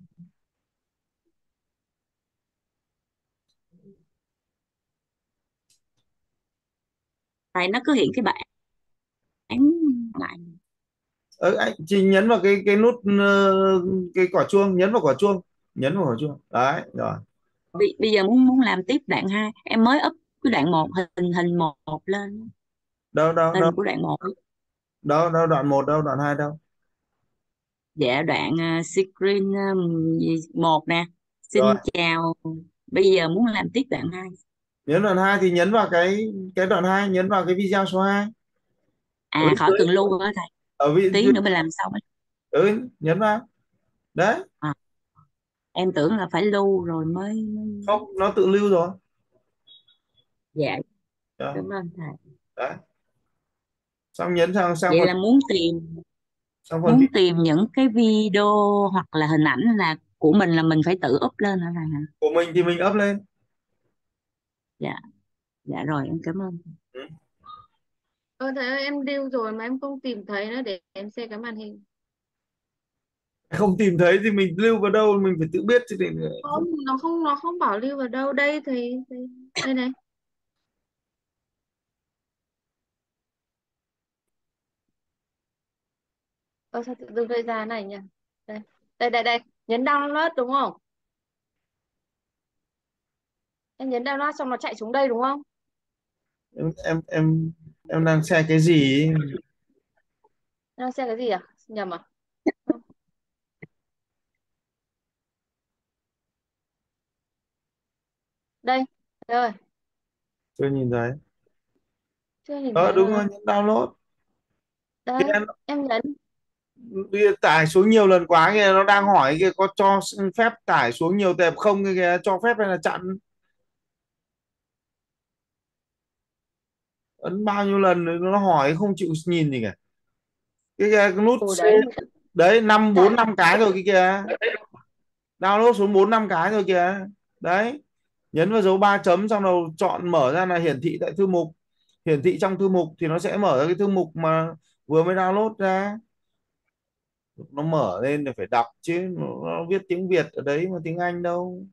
Thầy nó cứ hiện cái bảng lại. Anh chị nhấn vào cái nút cái quả chuông, nhấn vào quả chuông, nhấn vào quả chuông. Đấy, rồi. Bây giờ muốn muốn làm tiếp đoạn 2, em mới up cái đoạn 1 hình một lên. Đâu đâu đâu. Hình của đoạn 1. Đâu đâu, đoạn 1 đâu, đoạn 2 đâu? Dạ đoạn screen 1 nè. Xin Rồi, chào. Bây giờ muốn làm tiếp đoạn 2. nhấn đoạn 2 thì nhấn vào cái đoạn 2, nhấn vào cái video số 2. Ở À bên khỏi dưới, cần lưu hả thầy? ở vị Tí nữa mình làm xong ấy. nhấn vào. Đấy, À, em tưởng là phải lưu rồi mới. không, nó tự lưu rồi. Dạ Đó. cảm ơn thầy. Đấy, xong nhấn sang Vậy phần, là sang phần muốn tìm những cái video hoặc là hình ảnh là của mình là mình phải tự up lên hả thầy hả? của mình thì mình up lên. Dạ dạ rồi em cảm ơn. Ừ. Thầy ơi em điêu rồi mà em không tìm thấy nữa để em xem cái màn hình. Không tìm thấy thì mình lưu vào đâu, mình phải tự biết chứ. Không, nó không bảo lưu vào đâu đây thì đây này. Sao tự dưng gây ra này nhỉ? Đây, đây, nhấn download đúng không? Em nhấn download xong nó chạy xuống đây đúng không? Em đang share cái gì ấy? Đang xem cái gì à? Nhầm à? Đây, rồi, Chưa nhìn thấy. chưa nhìn thấy Đúng luôn rồi, á. nhấn download. Thì Đây, em nhấn. bây giờ tải xuống nhiều lần quá kìa, nó đang hỏi kìa, có cho phép tải xuống nhiều tệp không kìa, cho phép hay là chặn. Ấn bao nhiêu lần rồi nó hỏi không chịu nhìn gì cả. Cái nút Ồ C đấy, đấy, 4 5 cái rồi cái kìa. Download xuống 4 5 cái rồi kìa. Đấy, nhấn vào dấu 3 chấm xong rồi chọn mở ra là hiển thị tại thư mục, hiển thị trong thư mục thì nó sẽ mở ra cái thư mục mà vừa mới download ra. Nó mở lên thì phải đọc chứ, nó viết tiếng Việt ở đấy mà tiếng Anh đâu.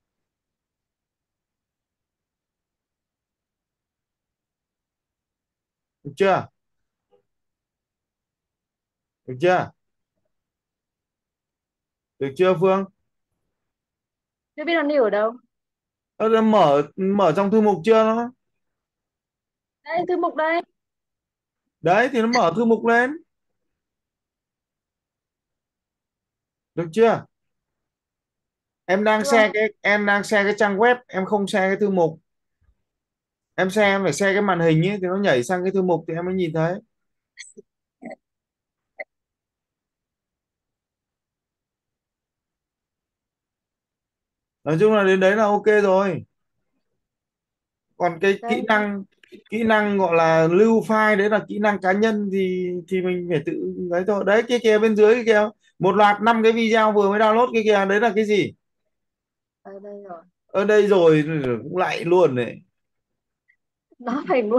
Được chưa? Được chưa? Được chưa Phương? Chưa biết nó lưu ở đâu. Mở mở trong thư mục chưa nó? Đây thư mục đây. Đấy thì nó mở thư mục lên. Được chưa? Chưa. Em đang share cái trang web, em không share cái thư mục. Em share em phải share cái màn hình ấy thì nó nhảy sang cái thư mục thì em mới nhìn thấy. Nói chung là đến đấy là ok rồi. Còn cái Đây. kỹ năng gọi là lưu file đấy là kỹ năng cá nhân thì mình phải tự ấy thôi. Đấy kia kìa bên dưới kìa, một loạt 5 cái video vừa mới download kia kìa, đấy là cái gì? Ở đây rồi. Ở đây rồi cũng lại luôn đấy. Nó phải mua.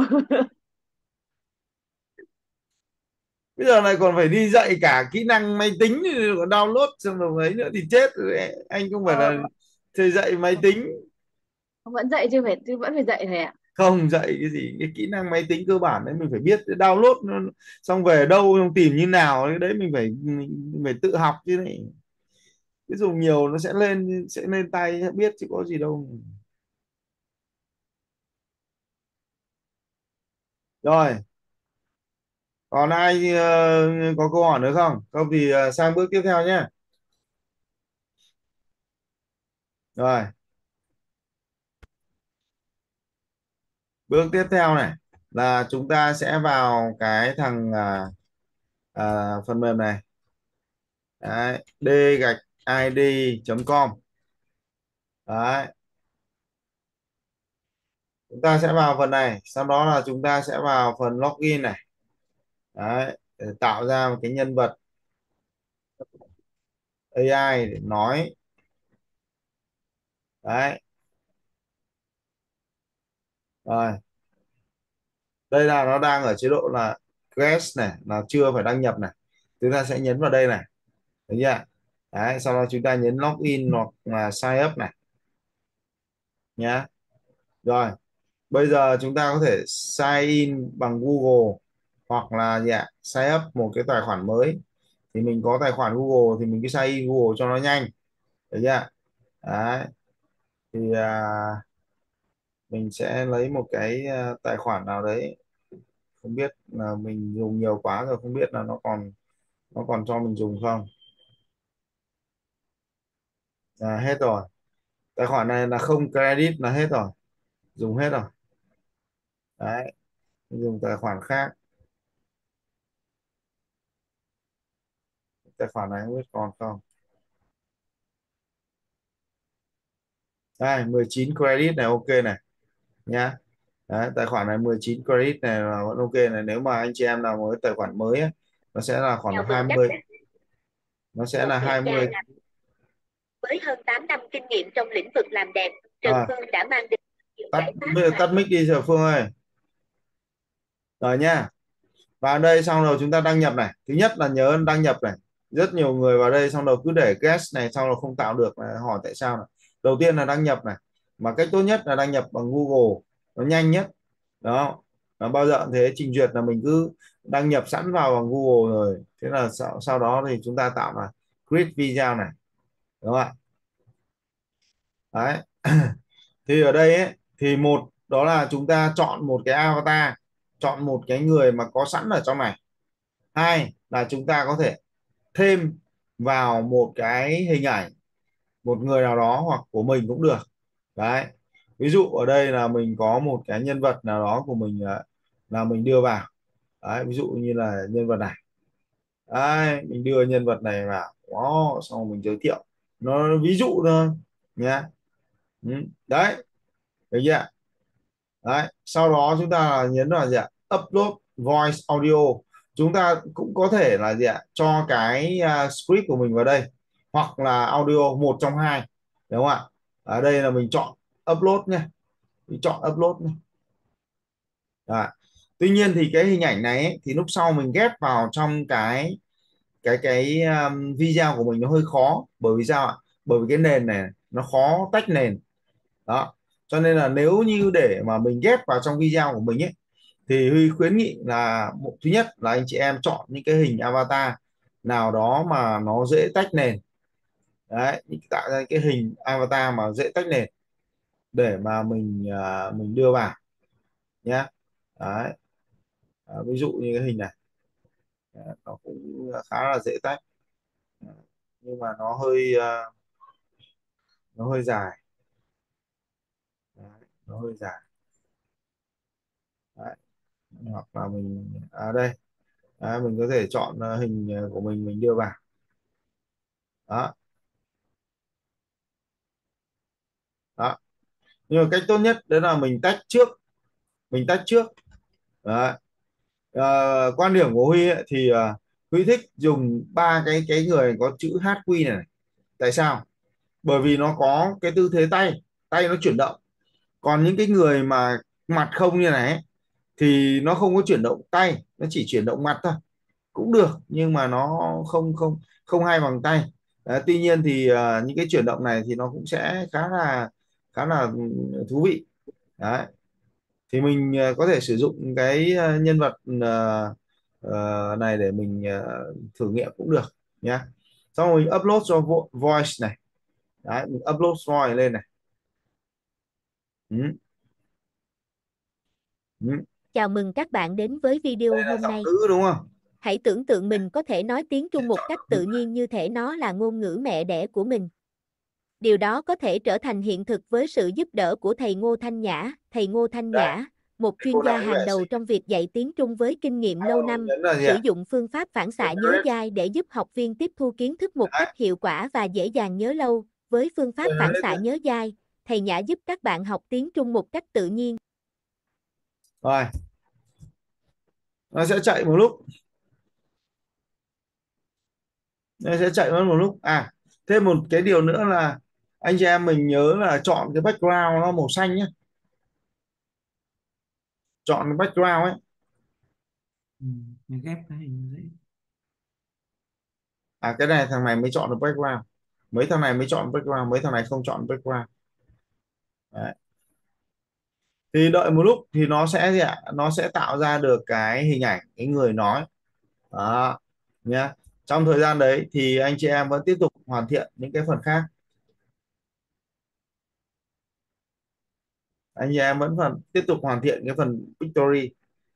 Bây giờ này còn phải đi dạy cả kỹ năng máy tính còn download xong rồi ấy nữa thì chết rồi. Anh không phải Ờ, là thầy dạy máy tính. vẫn dạy chứ phải chứ vẫn phải dạy thầy ạ. Không dạy cái gì, cái kỹ năng máy tính cơ bản đấy mình phải biết download nó, xong về đâu xong tìm như nào, cái đấy mình phải tự học chứ này. Cái dùng nhiều nó sẽ lên tay sẽ biết chứ có gì đâu. Rồi, còn ai có câu hỏi nữa không? Không thì sang bước tiếp theo nhé. Rồi, bước tiếp theo này là chúng ta sẽ vào cái thằng phần mềm này. Đấy, d-id.com. Đấy, chúng ta sẽ vào phần này, sau đó là chúng ta sẽ vào phần login này. Đấy, để tạo ra một cái nhân vật AI để nói. Đấy, rồi đây là nó đang ở chế độ là guest này, là chưa phải đăng nhập này. Chúng ta sẽ nhấn vào đây này, thấy chưa? Đấy, sau đó chúng ta nhấn login hoặc là sign up này nhá. Rồi, bây giờ chúng ta có thể sign in bằng Google hoặc là sign up một cái tài khoản mới. Thì mình có tài khoản Google thì mình cứ sign in Google cho nó nhanh, thấy chưa? Đấy, thì mình sẽ lấy một cái tài khoản nào đấy, không biết là mình dùng nhiều quá rồi không biết là nó còn cho mình dùng không. Hết rồi, tài khoản này là không credit là hết rồi, dùng hết rồi. Đấy, dùng tài khoản khác, tài khoản này không biết còn không. Đây 19 credit này, ok này nhá. Đấy, tài khoản này 19 credit này là vẫn ok này. Nếu mà anh chị em nào mới tài khoản mới ấy, nó sẽ là khoảng Chào mừng các 20, bạn. nó sẽ Một là nghệ gia 20. làm với hơn 8 năm kinh nghiệm trong lĩnh vực làm đẹp, Trần À, Phương đã mang đến nhiều tắt giải pháp. tắt mic đi giờ Phương ơi. Rồi nha, vào đây xong rồi chúng ta đăng nhập này. Thứ nhất là nhớ đăng nhập này. Rất nhiều người vào đây xong rồi cứ để guest này xong rồi không tạo được này, hỏi tại sao này. Đầu tiên là đăng nhập này, mà cách tốt nhất là đăng nhập bằng Google, nó nhanh nhất đó. Nó bao giờ cũng thế, trình duyệt là mình cứ đăng nhập sẵn vào bằng Google rồi, thế là sau đó thì chúng ta tạo là create video này, đúng không ạ? Đấy. Thì ở đây ấy, thì một đó là chúng ta chọn một cái avatar, chọn một cái người mà có sẵn ở trong này. Hai là chúng ta có thể thêm vào một cái hình ảnh một người nào đó hoặc của mình cũng được. Đấy, ví dụ ở đây là mình có một cái nhân vật nào đó của mình là mình đưa vào. Đấy, ví dụ như là nhân vật này. Đấy, mình đưa nhân vật này vào đó, xong rồi mình giới thiệu, nó ví dụ thôi nhé. Đấy, được chưa? Đấy, sau đó chúng ta nhấn vào gì ạ? Upload voice audio. Chúng ta cũng có thể là gì ạ? Cho cái script của mình vào đây hoặc là audio, một trong hai, đúng không ạ? Ở đây là mình chọn upload nhé, mình chọn upload nhé. Đấy. Tuy nhiên thì cái hình ảnh này ấy, thì lúc sau mình ghép vào trong cái video của mình nó hơi khó, bởi vì sao ạ? Bởi vì cái nền này nó khó tách nền đó, cho nên là nếu như để mà mình ghép vào trong video của mình ấy thì Huy khuyến nghị là thứ nhất là anh chị em chọn những cái hình avatar nào đó mà nó dễ tách nền. Đấy, tạo ra cái hình avatar mà dễ tách nền để mà mình đưa vào nhé. Đấy. Ví dụ như cái hình này. Đấy, nó cũng khá là dễ tách. Đấy, nhưng mà nó hơi dài. Đấy, nó hơi dài. Đấy. Hoặc là mình đây. Đấy, mình có thể chọn hình của mình đưa vào đó. Đó, nhưng mà cách tốt nhất đó là mình tách trước. Đấy. Quan điểm của Huy ấy, thì Huy thích dùng ba cái người có chữ HQ này. Tại sao? Bởi vì nó có cái tư thế tay nó chuyển động. Còn những cái người mà mặt không như này ấy, thì nó không có chuyển động tay, nó chỉ chuyển động mặt thôi, cũng được nhưng mà nó không không không hay bằng tay. Đấy, tuy nhiên thì những cái chuyển động này thì nó cũng sẽ khá là thú vị. Đấy, thì mình có thể sử dụng cái nhân vật này để mình thử nghiệm cũng được nhá. Xong rồi mình upload cho voice này. Đấy, mình upload voice lên này. Ừ. Ừ. Chào mừng các bạn đến với video hôm nay. Nữ đúng không? Hãy tưởng tượng mình có thể nói tiếng Trung một cách tự nhiên như thể nó là ngôn ngữ mẹ đẻ của mình. Điều đó có thể trở thành hiện thực với sự giúp đỡ của thầy Ngô Thanh Nhã. Thầy Ngô Thanh Nhã, một chuyên gia hàng đầu trong việc dạy tiếng Trung với kinh nghiệm lâu năm, sử dụng phương pháp phản xạ nhớ dai để giúp học viên tiếp thu kiến thức một cách hiệu quả và dễ dàng nhớ lâu. Với phương pháp phản xạ nhớ dai, thầy Nhã giúp các bạn học tiếng Trung một cách tự nhiên. Rồi, nó sẽ chạy một lúc. Nó sẽ chạy một lúc. Thêm một cái điều nữa là anh chị em mình nhớ là chọn cái background nó màu xanh nhé. Chọn cái background ấy. Mình ghép cái hình dễ. Cái này thằng này mới chọn được background, mấy thằng này mới chọn background, mấy thằng này không chọn background. Đấy. Thì đợi một lúc thì nó sẽ gì ạ? Nó sẽ tạo ra được cái hình ảnh cái người nói đó nhá. Trong thời gian đấy thì anh chị em vẫn tiếp tục hoàn thiện những cái phần khác. Anh chị em vẫn tiếp tục hoàn thiện cái phần pictory.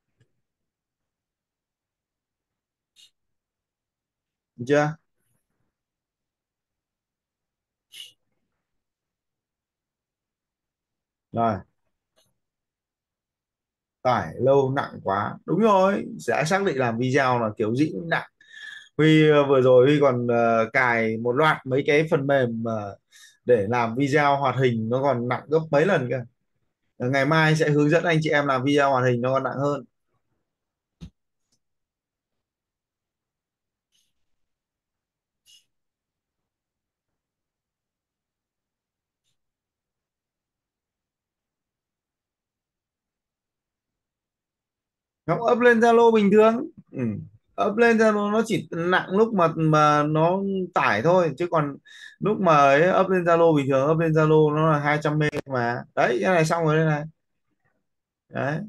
Được chưa? Rồi, tải lâu nặng quá, đúng rồi, sẽ xác định làm video là kiểu gì cũng nặng. Huy vừa rồi Huy còn cài một loạt mấy cái phần mềm để làm video hoạt hình, nó còn nặng gấp mấy lần cơ. Ngày mai sẽ hướng dẫn anh chị em làm video hoạt hình nó còn nặng hơn. Nó up lên Zalo bình thường. Up lên Zalo nó chỉ nặng lúc mà nó tải thôi, chứ còn lúc mà ấy, up lên Zalo bình thường, up lên Zalo nó là 200 MB mà. Đấy, cái này xong rồi đây này. Đấy.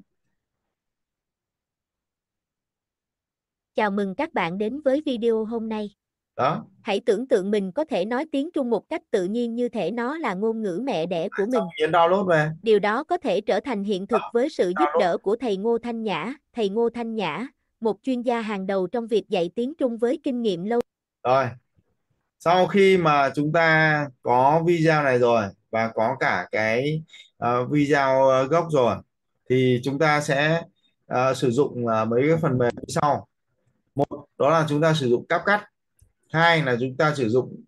Chào mừng các bạn đến với video hôm nay. Đó. Hãy tưởng tượng mình có thể nói tiếng Trung một cách tự nhiên như thể nó là ngôn ngữ mẹ đẻ của mình. Download về. Điều đó có thể trở thành hiện thực với sự giúp đỡ của thầy Ngô Thanh Nhã. Thầy Ngô Thanh Nhã, một chuyên gia hàng đầu trong việc dạy tiếng Trung với kinh nghiệm lâu. Rồi, sau khi mà chúng ta có video này rồi và có cả cái video gốc rồi thì chúng ta sẽ sử dụng mấy cái phần mềm như sau. Một, đó là chúng ta sử dụng CapCut. Hai là chúng ta sử dụng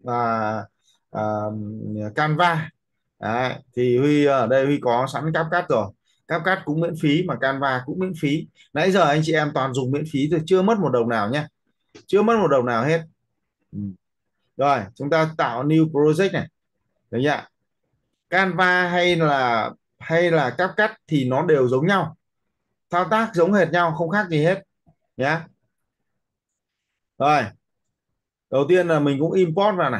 Canva. Đấy, thì Huy ở đây Huy có sẵn CapCut rồi. CapCut cũng miễn phí mà Canva cũng miễn phí. Nãy giờ anh chị em toàn dùng miễn phí thôi, chưa mất một đồng nào nhé, chưa mất một đồng nào hết. Rồi, chúng ta tạo new project này. Được chưa? Canva hay là CapCut thì nó đều giống nhau, thao tác giống hệt nhau, không khác gì hết nhé. Rồi, Đầu tiên là mình cũng import vào này.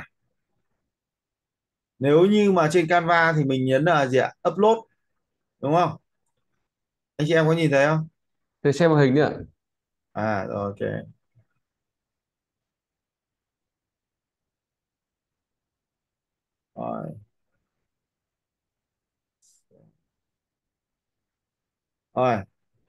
Nếu như mà trên Canva thì mình nhấn là gì ạ? Upload, đúng không? Anh chị em có nhìn thấy không? Để xem màn hình nữa ạ. Rồi, ok. Rồi. Rồi.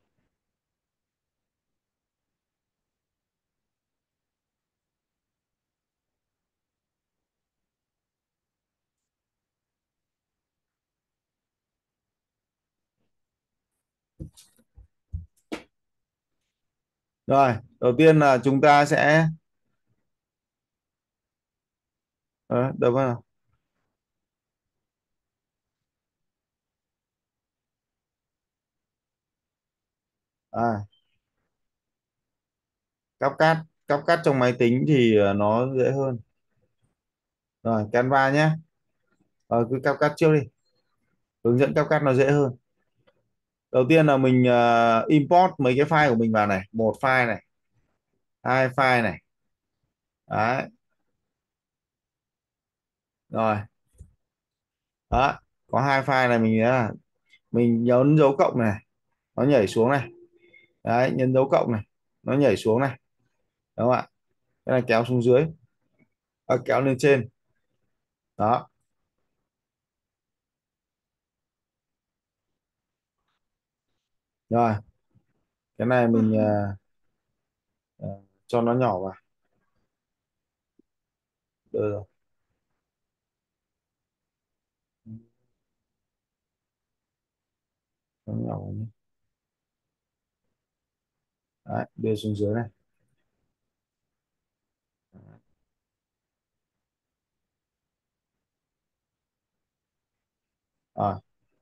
Rồi, đầu tiên là chúng ta sẽ đâu vào. À, cáp cắt trong máy tính thì nó dễ hơn. Rồi, Canva nhé. Rồi, cứ cáp cắt trước đi. Hướng dẫn cáp cắt nó dễ hơn. Đầu tiên là mình import mấy cái file của mình vào này. Một file này, hai file này. Đấy. Rồi. Đó, có hai file này mình nhấn dấu cộng này, nó nhảy xuống này. Đấy, nhấn dấu cộng này, nó nhảy xuống này. Đúng không ạ? Cái này kéo xuống dưới. Kéo lên trên. Đó. Rồi. Cái này mình cho nó nhỏ vào. Được rồi. Nó nhỏ vào nhé. Đấy, đưa xuống dưới này. Rồi.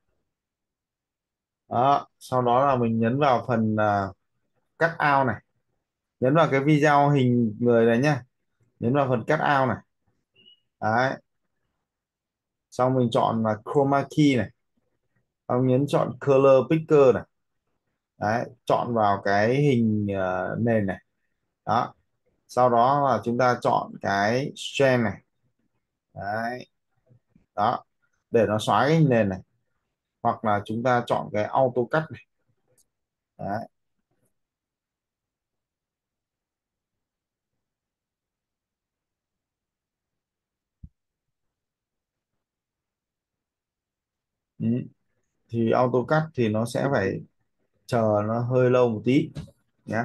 Đó, sau đó là mình nhấn vào phần cắt out này. Nhấn vào cái video hình người này nhá. Nhấn vào phần cắt out này. Đấy. Xong mình chọn là chroma key này. Xong nhấn chọn color picker này. Đấy, chọn vào cái hình nền này. Đó. Sau đó là chúng ta chọn cái strand này. Đấy. Đó. Để nó xóa cái hình nền này. Hoặc là chúng ta chọn cái auto cut này. Đấy. Ừ. Thì auto cut thì nó sẽ phải chờ nó hơi lâu một tí nhé.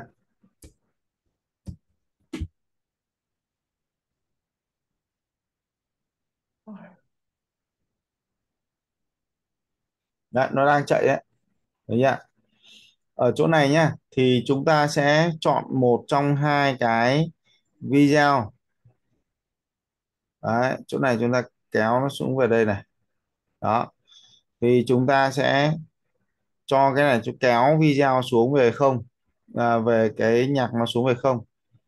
Đấy, nó đang chạy đấy. Đấy nhá. Ở chỗ này nhá thì chúng ta sẽ chọn một trong hai cái video. Đấy, chỗ này chúng ta kéo nó xuống về đây này. Đó. Thì chúng ta sẽ cho cái này, kéo video xuống về không, về cái nhạc nó xuống về không.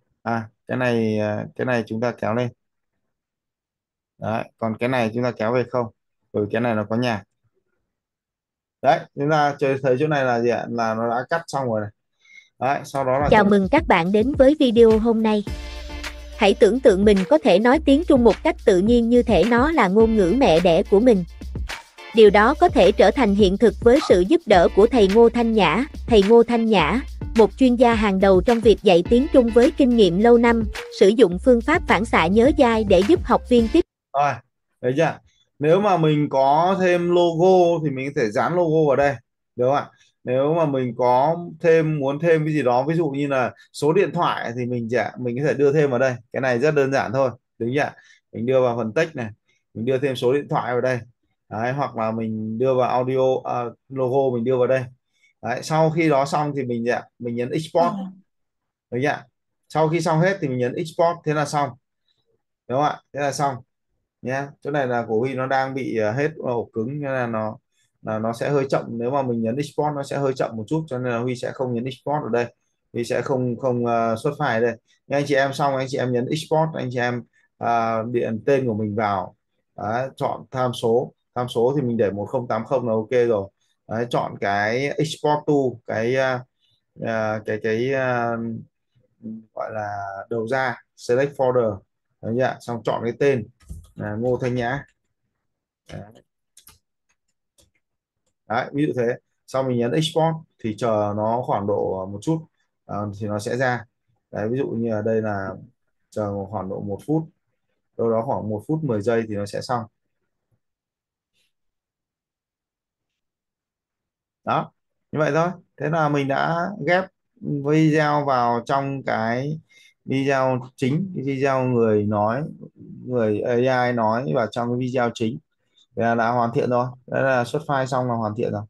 Cái này chúng ta kéo lên. Đấy, còn cái này chúng ta kéo về không, bởi cái này nó có nhạc. Đấy, chúng ta chơi thấy chỗ này là gì ạ? Là nó đã cắt xong rồi này. Đấy, sau đó là Chào mừng các bạn đến với video hôm nay. Hãy tưởng tượng mình có thể nói tiếng Trung một cách tự nhiên như thể nó là ngôn ngữ mẹ đẻ của mình. Điều đó có thể trở thành hiện thực với sự giúp đỡ của thầy Ngô Thanh Nhã. Thầy Ngô Thanh Nhã, một chuyên gia hàng đầu trong việc dạy tiếng Trung với kinh nghiệm lâu năm, sử dụng phương pháp phản xạ nhớ dai để giúp học viên tiếp. Rồi, đấy chưa? Nếu mà mình có thêm logo thì mình có thể dán logo vào đây, đúng không ạ? Nếu mà mình muốn thêm cái gì đó, ví dụ như là số điện thoại thì mình có thể đưa thêm vào đây. Cái này rất đơn giản thôi, đúng chưa? Mình đưa vào phần text này, mình đưa thêm số điện thoại vào đây. Đấy, hoặc là mình đưa vào audio, logo mình đưa vào đây. Đấy, sau khi đó xong thì mình nhấn export, đúng chưa? Sau khi xong hết thì mình nhấn export, thế là xong, đúng không ạ? Thế là xong nhé. Chỗ này là của Huy nó đang bị hết ổ cứng, nên là nó sẽ hơi chậm. Nếu mà mình nhấn export nó sẽ hơi chậm một chút, cho nên là Huy sẽ không nhấn export ở đây. Huy sẽ không không xuất file ở đây. Nhưng anh chị em xong, anh chị em nhấn export, anh chị em điền tên của mình vào. Đấy, chọn tham số thì mình để 1080 là ok rồi. Đấy, chọn cái export to cái gọi là đầu ra select folder. Đấy nhá, xong chọn cái tên là Ngô Thanh Nhã. Đấy. Đấy, ví dụ thế. Sau mình nhấn export thì chờ nó khoảng độ một chút, thì nó sẽ ra. Đấy, ví dụ như ở đây là chờ khoảng độ 1 phút, đâu đó khoảng 1 phút 10 giây thì nó sẽ xong. Đó, như vậy thôi. Thế là mình đã ghép video vào trong cái video chính, cái video người nói, người AI nói vào trong cái video chính. Thế là đã hoàn thiện rồi. Đấy là xuất file xong là hoàn thiện rồi.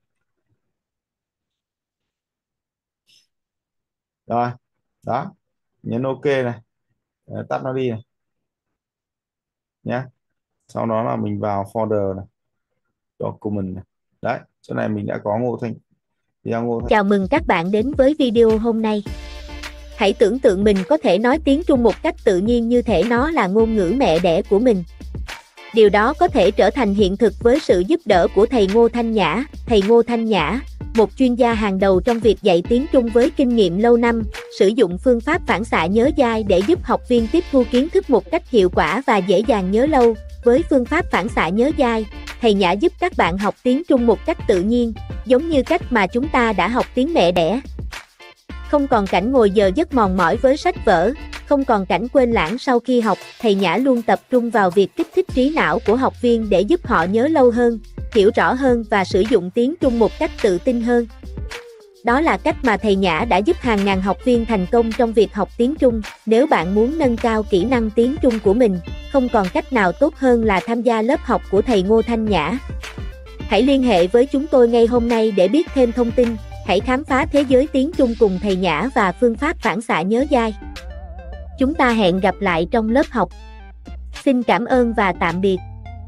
Rồi, đó, nhấn OK này. Đấy, tắt nó đi này nhé. Sau đó là mình vào folder này, document này. Đấy, chỗ này mình đã có Ngô Thanh. Chào mừng các bạn đến với video hôm nay. Hãy tưởng tượng mình có thể nói tiếng Trung một cách tự nhiên như thể nó là ngôn ngữ mẹ đẻ của mình. Điều đó có thể trở thành hiện thực với sự giúp đỡ của thầy Ngô Thanh Nhã. Thầy Ngô Thanh Nhã, một chuyên gia hàng đầu trong việc dạy tiếng Trung với kinh nghiệm lâu năm, sử dụng phương pháp phản xạ nhớ dai để giúp học viên tiếp thu kiến thức một cách hiệu quả và dễ dàng nhớ lâu. Với phương pháp phản xạ nhớ dai, thầy Nhã giúp các bạn học tiếng Trung một cách tự nhiên, giống như cách mà chúng ta đã học tiếng mẹ đẻ. Không còn cảnh ngồi giờ giấc mòn mỏi với sách vở, không còn cảnh quên lãng sau khi học, thầy Nhã luôn tập trung vào việc kích thích trí não của học viên để giúp họ nhớ lâu hơn, hiểu rõ hơn và sử dụng tiếng Trung một cách tự tin hơn. Đó là cách mà thầy Nhã đã giúp hàng ngàn học viên thành công trong việc học tiếng Trung. Nếu bạn muốn nâng cao kỹ năng tiếng Trung của mình, không còn cách nào tốt hơn là tham gia lớp học của thầy Ngô Thanh Nhã. Hãy liên hệ với chúng tôi ngay hôm nay để biết thêm thông tin. Hãy khám phá thế giới tiếng Trung cùng thầy Nhã và phương pháp phản xạ nhớ dai. Chúng ta hẹn gặp lại trong lớp học. Xin cảm ơn và tạm biệt.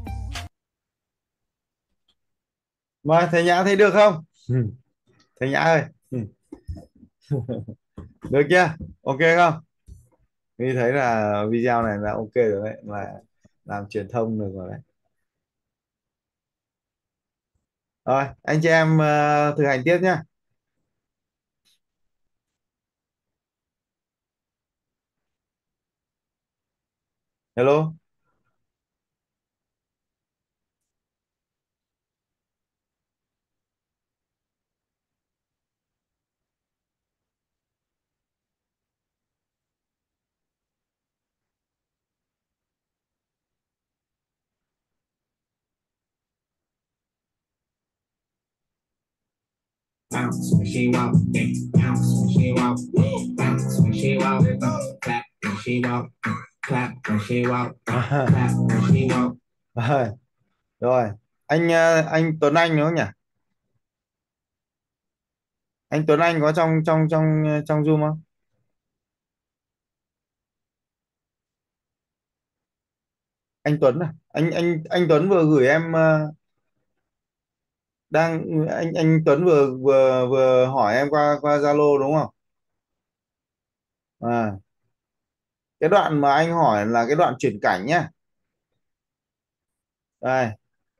Mời thầy Nhã, thấy được không? Thầy Nhã ơi. Được chưa? OK không? Mình thấy là video này là OK rồi đấy, là làm truyền thông được rồi đấy. Rồi, anh chị em thực hành tiếp nhá. Hello. Bounce when she walk, bounce when she walk, bounce when she walk, clap when she walk, clap when she walk, clap when she walk. Rồi, rồi. Anh Tuấn Anh đúng không nhỉ? Anh Tuấn Anh có trong Zoom không? Anh Tuấn à? Anh Tuấn vừa gửi em, đang anh Tuấn vừa vừa vừa hỏi em qua qua Zalo đúng không? À, cái đoạn mà anh hỏi là cái đoạn chuyển cảnh nhá. Đây,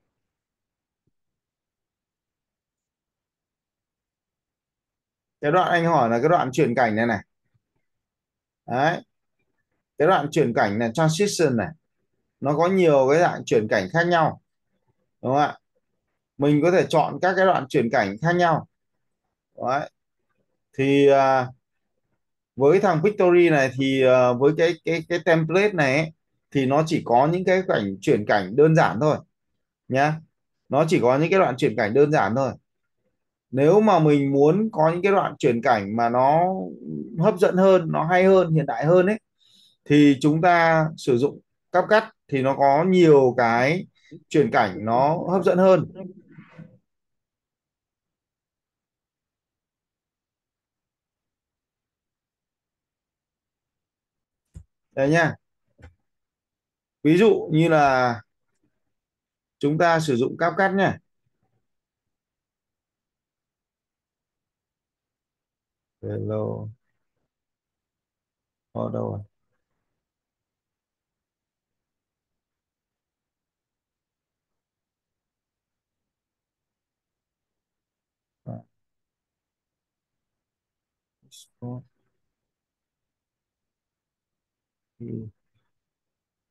cái đoạn anh hỏi là cái đoạn chuyển cảnh này này. Đấy, cái đoạn chuyển cảnh này, transition này, nó có nhiều cái dạng chuyển cảnh khác nhau, đúng không ạ? Mình có thể chọn các cái đoạn chuyển cảnh khác nhau. Đấy, thì với thằng Victory này thì với cái template này ấy, thì nó chỉ có những cái chuyển cảnh đơn giản thôi nhá. Nó chỉ có những cái đoạn chuyển cảnh đơn giản thôi. Nếu mà mình muốn có những cái đoạn chuyển cảnh mà nó hấp dẫn hơn, nó hay hơn, hiện đại hơn ấy, thì chúng ta sử dụng CapCut thì nó có nhiều cái chuyển cảnh nó hấp dẫn hơn. Đấy nhá. Ví dụ như là chúng ta sử dụng CapCut nhé. Hello. Ở đâu rồi? À, export.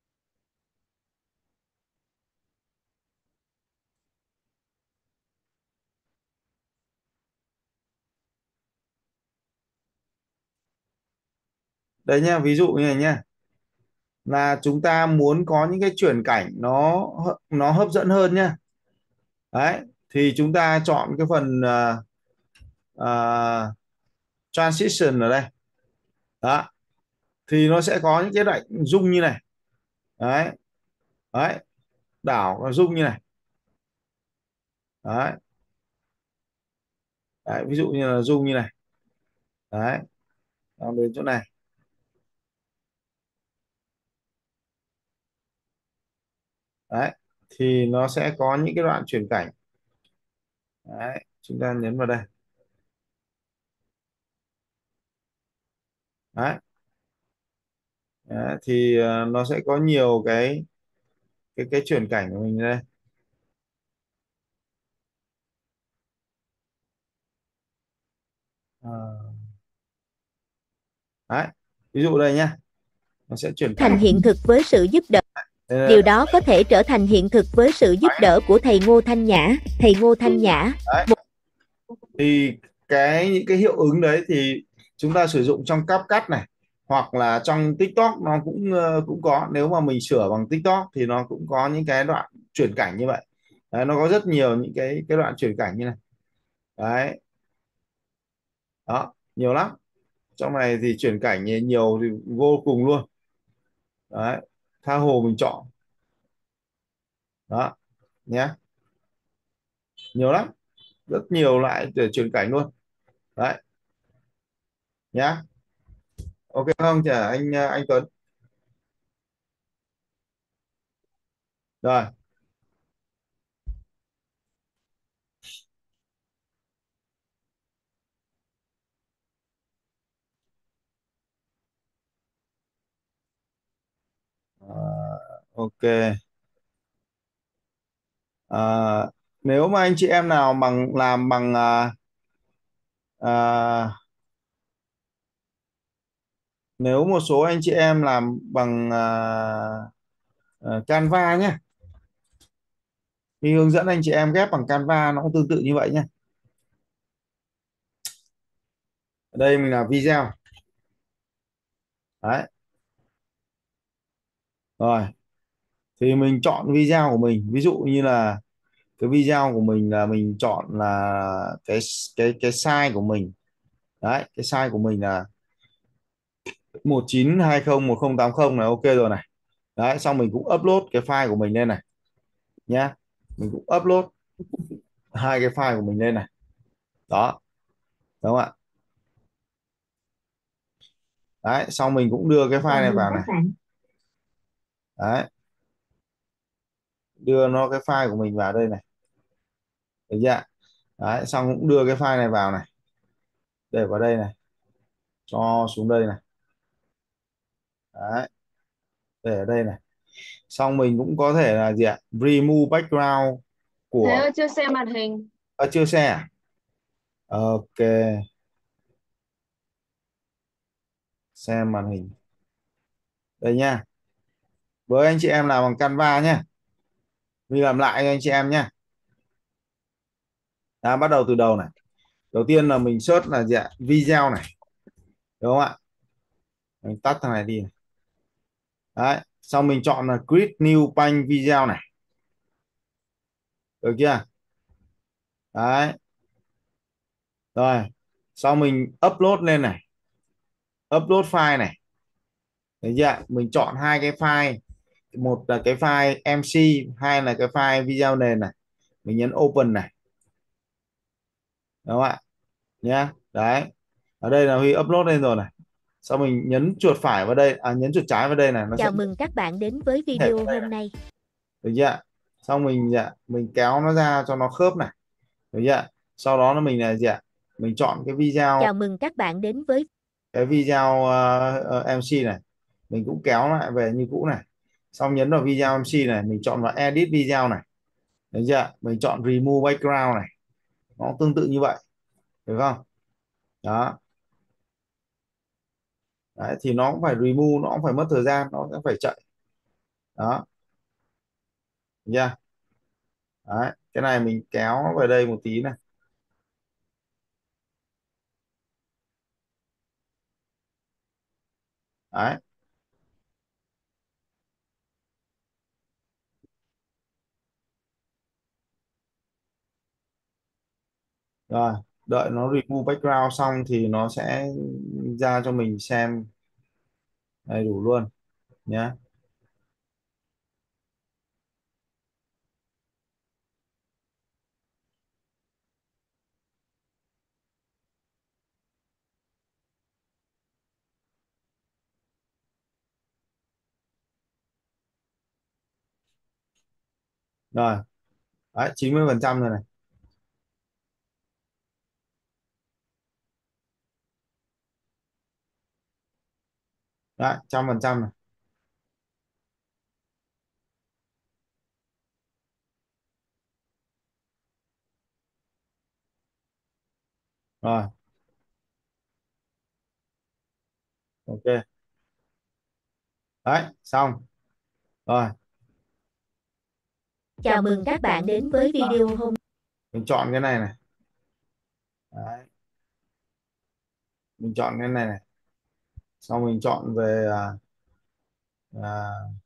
Đấy nhá, ví dụ như này nhá, là chúng ta muốn có những cái chuyển cảnh nó hấp dẫn hơn nhá. Đấy, thì chúng ta chọn cái phần transition ở đây. Đó, thì nó sẽ có những cái đoạn rung như này. Đấy, đấy, đảo nó rung như này. Đấy, đấy, ví dụ như là rung như này. Đấy, nó đến chỗ này. Đấy, thì nó sẽ có những cái đoạn chuyển cảnh. Đấy, chúng ta nhấn vào đây. Đấy, đấy thì nó sẽ có nhiều cái chuyển cảnh của mình đây. À, đấy, ví dụ đây nhá, nó sẽ chuyển Thành cảnh. hiện thực với sự giúp đỡ. Đây Điều là- đó có thể trở thành hiện thực với sự giúp đỡ của thầy Ngô Thanh Nhã. Thầy Ngô Thanh Nhã, Đấy. Thì những cái hiệu ứng đấy thì chúng ta sử dụng trong CapCut này, hoặc là trong TikTok nó cũng có. Nếu mà mình sửa bằng TikTok thì nó cũng có những cái đoạn chuyển cảnh như vậy. Đấy, nó có rất nhiều những cái đoạn chuyển cảnh như này. Đấy, đó, nhiều lắm. Trong này thì chuyển cảnh nhiều thì vô cùng luôn. Đấy, tha hồ mình chọn. Đó nhé, nhiều lắm, rất nhiều loại để chuyển cảnh luôn. Đấy nhá. Ok không, chả anh Tuấn. Rồi, ok. À, nếu mà anh chị em nào làm bằng à, nếu một số anh chị em làm bằng Canva nhé, thì hướng dẫn anh chị em ghép bằng Canva nó cũng tương tự như vậy nhé. Ở đây mình làm video. Đấy, rồi thì mình chọn video của mình, ví dụ như là cái video của mình là mình chọn là cái size của mình. Đấy, cái size của mình là 19201080 là ok rồi này. Đấy, xong mình cũng upload cái file của mình lên này nhá. Mình cũng upload hai cái file của mình lên này. Đó, đúng không ạ? Đấy, xong mình cũng đưa cái file này vào này. Đấy, đưa nó cái file của mình vào đây này, được chưa? Đấy, xong cũng đưa cái file này vào này, để vào đây này, cho xuống đây này. Đấy, để ở đây này. Xong mình cũng có thể là gì ạ, remove background Thế của ơi, chưa xem màn hình. chưa share à? Ok, xem màn hình đây nha. Với anh chị em làm bằng Canva nhé, mình làm lại cho anh chị em nhé. Bắt đầu từ đầu này. Đầu tiên là mình search là gì ạ, video này, đúng không ạ? Mình tắt thằng này đi này. Đấy, xong mình chọn là create new page video này, được chưa? Đấy, rồi sau mình upload lên này, upload file này, được chưa? Mình chọn hai cái file, một là cái file MC, hai là cái file video nền này. Mình nhấn open này, đúng không ạ? Nhá, đấy, ở đây là Huy upload lên rồi này. Sau mình nhấn chuột phải vào đây, nhấn chuột trái vào đây này, nó sẽ chào mừng các bạn đến với thể video vào đây hôm này, nay. được chưa? Xong mình kéo nó ra cho nó khớp này, được chưa? Sau đó là mình là gì ạ, mình chọn cái video, Chào mừng các bạn đến với cái video MC này, mình cũng kéo lại về như cũ này. Xong nhấn vào video MC này, mình chọn vào edit video này, được chưa? Mình chọn remove background này, nó tương tự như vậy, được không? Đó. Đấy, thì nó cũng phải remove, nó cũng phải mất thời gian, nó sẽ phải chạy. Đó, được chưa? Đấy, cái này mình kéo về đây một tí này. Đấy. Rồi, đợi nó remove background xong thì nó sẽ ra cho mình xem đầy đủ luôn nhé. Rồi, đấy, 90% rồi này. Đấy, 100% này. Rồi, ok. Đấy, xong. Rồi, Chào mừng các bạn đến với video hôm mình chọn cái này này. Đấy. Mình chọn cái này này. Xong mình chọn về à,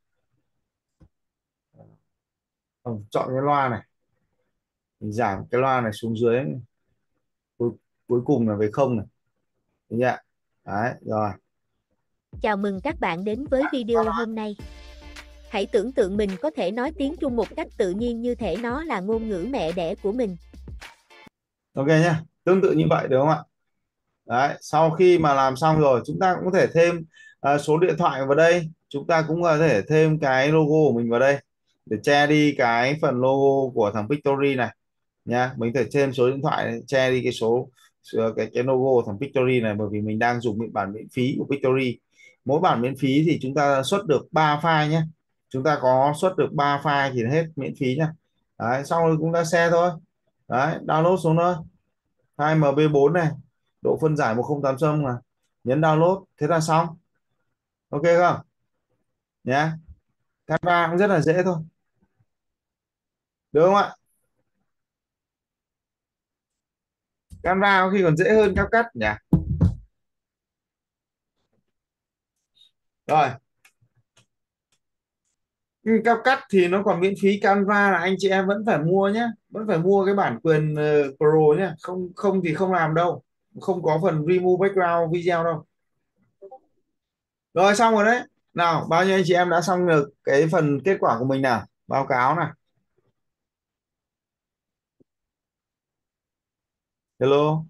chọn cái loa này. Mình giảm cái loa này xuống dưới. Cuối, cuối cùng là về không này. Được chưa? Đấy, rồi. Chào mừng các bạn đến với video hôm nay. Hãy tưởng tượng mình có thể nói tiếng Trung một cách tự nhiên như thể nó là ngôn ngữ mẹ đẻ của mình. Ok nhá, tương tự như vậy được không ạ? Đấy, sau khi mà làm xong rồi chúng ta cũng có thể thêm số điện thoại vào đây, chúng ta cũng có thể thêm cái logo của mình vào đây để che đi cái phần logo của thằng Pictory này nha. Mình có thể thêm số điện thoại này, che đi cái cái logo của thằng Pictory này, bởi vì mình đang dùng những bản miễn phí của Pictory. Mỗi bản miễn phí thì chúng ta xuất được 3 file nhé, chúng ta có xuất được 3 file thì hết miễn phí nhá. Đấy, xong rồi chúng ta share thôi. Đấy, download xuống thôi, 2 MB4 này, độ phân giải 1080 mà, nhấn download thế là xong. Ok không nhé? Canva cũng rất là dễ thôi, được không ạ? Canva có khi còn dễ hơn CapCut nhỉ. Rồi, CapCut thì nó còn miễn phí, Canva là anh chị em vẫn phải mua nhé, vẫn phải mua cái bản quyền Pro nhé, không không thì không làm đâu, không có phần remove background video đâu. Rồi, xong rồi đấy. Nào, bao nhiêu anh chị em đã xong được cái phần kết quả của mình nào, báo cáo nào. Hello,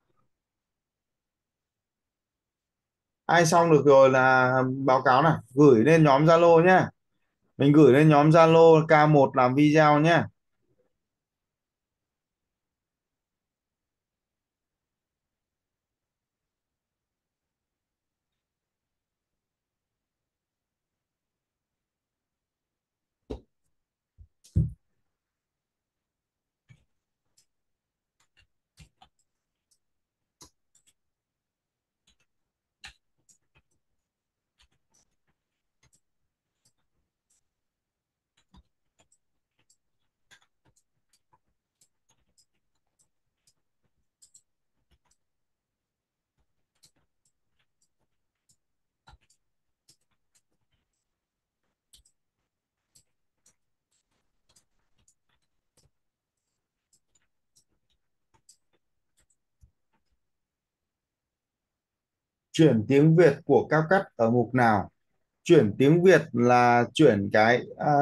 ai xong được rồi là báo cáo nào, gửi lên nhóm Zalo nhá. Mình gửi lên nhóm Zalo K1 làm video nhá. Chuyển tiếng Việt của CapCut ở mục nào? Chuyển tiếng Việt là chuyển cái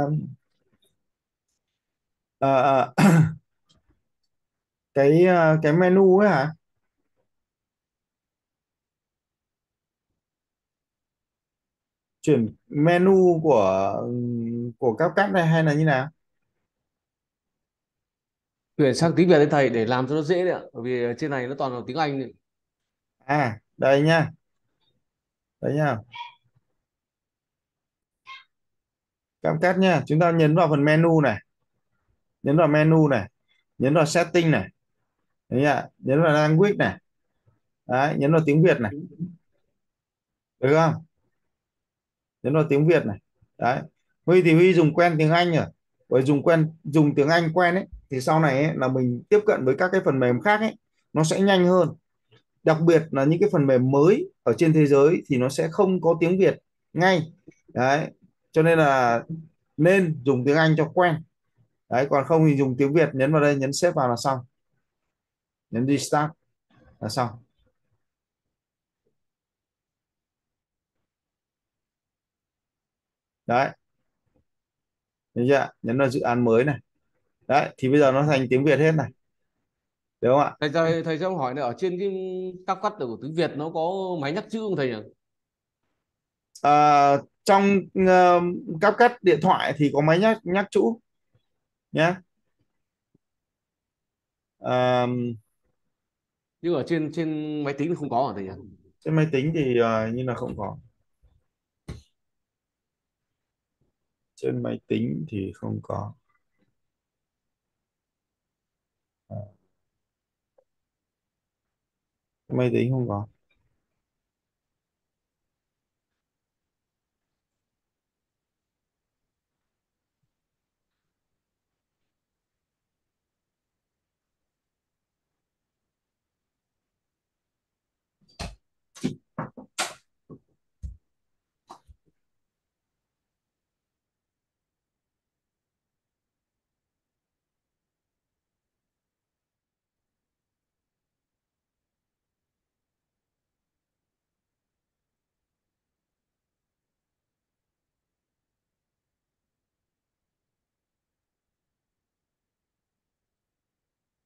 à, cái menu ấy hả? Chuyển menu của CapCut này hay là như nào? Chuyển sang tiếng Việt đấy thầy, để làm cho nó dễ đấy ạ, bởi vì trên này nó toàn là tiếng Anh đấy. Đây nhá, đấy nhá, CapCut nhá, chúng ta nhấn vào phần menu này, nhấn vào menu này, nhấn vào setting này, đấy nhá, nhấn vào language này, đấy, nhấn vào tiếng Việt này, được không? Nhấn vào tiếng Việt này, đấy. Huy thì Huy dùng quen tiếng Anh rồi, bởi dùng tiếng Anh quen ấy thì sau này ấy, là mình tiếp cận với các cái phần mềm khác ấy nó sẽ nhanh hơn. đặc biệt là những cái phần mềm mới ở trên thế giới thì nó sẽ không có tiếng Việt ngay. Đấy, cho nên là nên dùng tiếng Anh cho quen. Đấy, còn không thì dùng tiếng Việt, nhấn vào đây, nhấn xếp vào là xong, nhấn restart là xong. Đấy, thấy chưa? Nhấn vào dự án mới này. Đấy, thì bây giờ nó thành tiếng Việt hết này, đúng không ạ? Thầy cho em hỏi này, ở trên cái các cắt của tiếng Việt nó có máy nhắc chữ không thầy nhỉ? Trong cáp cắt điện thoại thì có máy nhắc chữ nhé. Nhưng ở trên trên máy tính thì không có hả thầy nhỉ? Trên máy tính thì như là không có. Trên máy tính thì không có. Máy tính không có.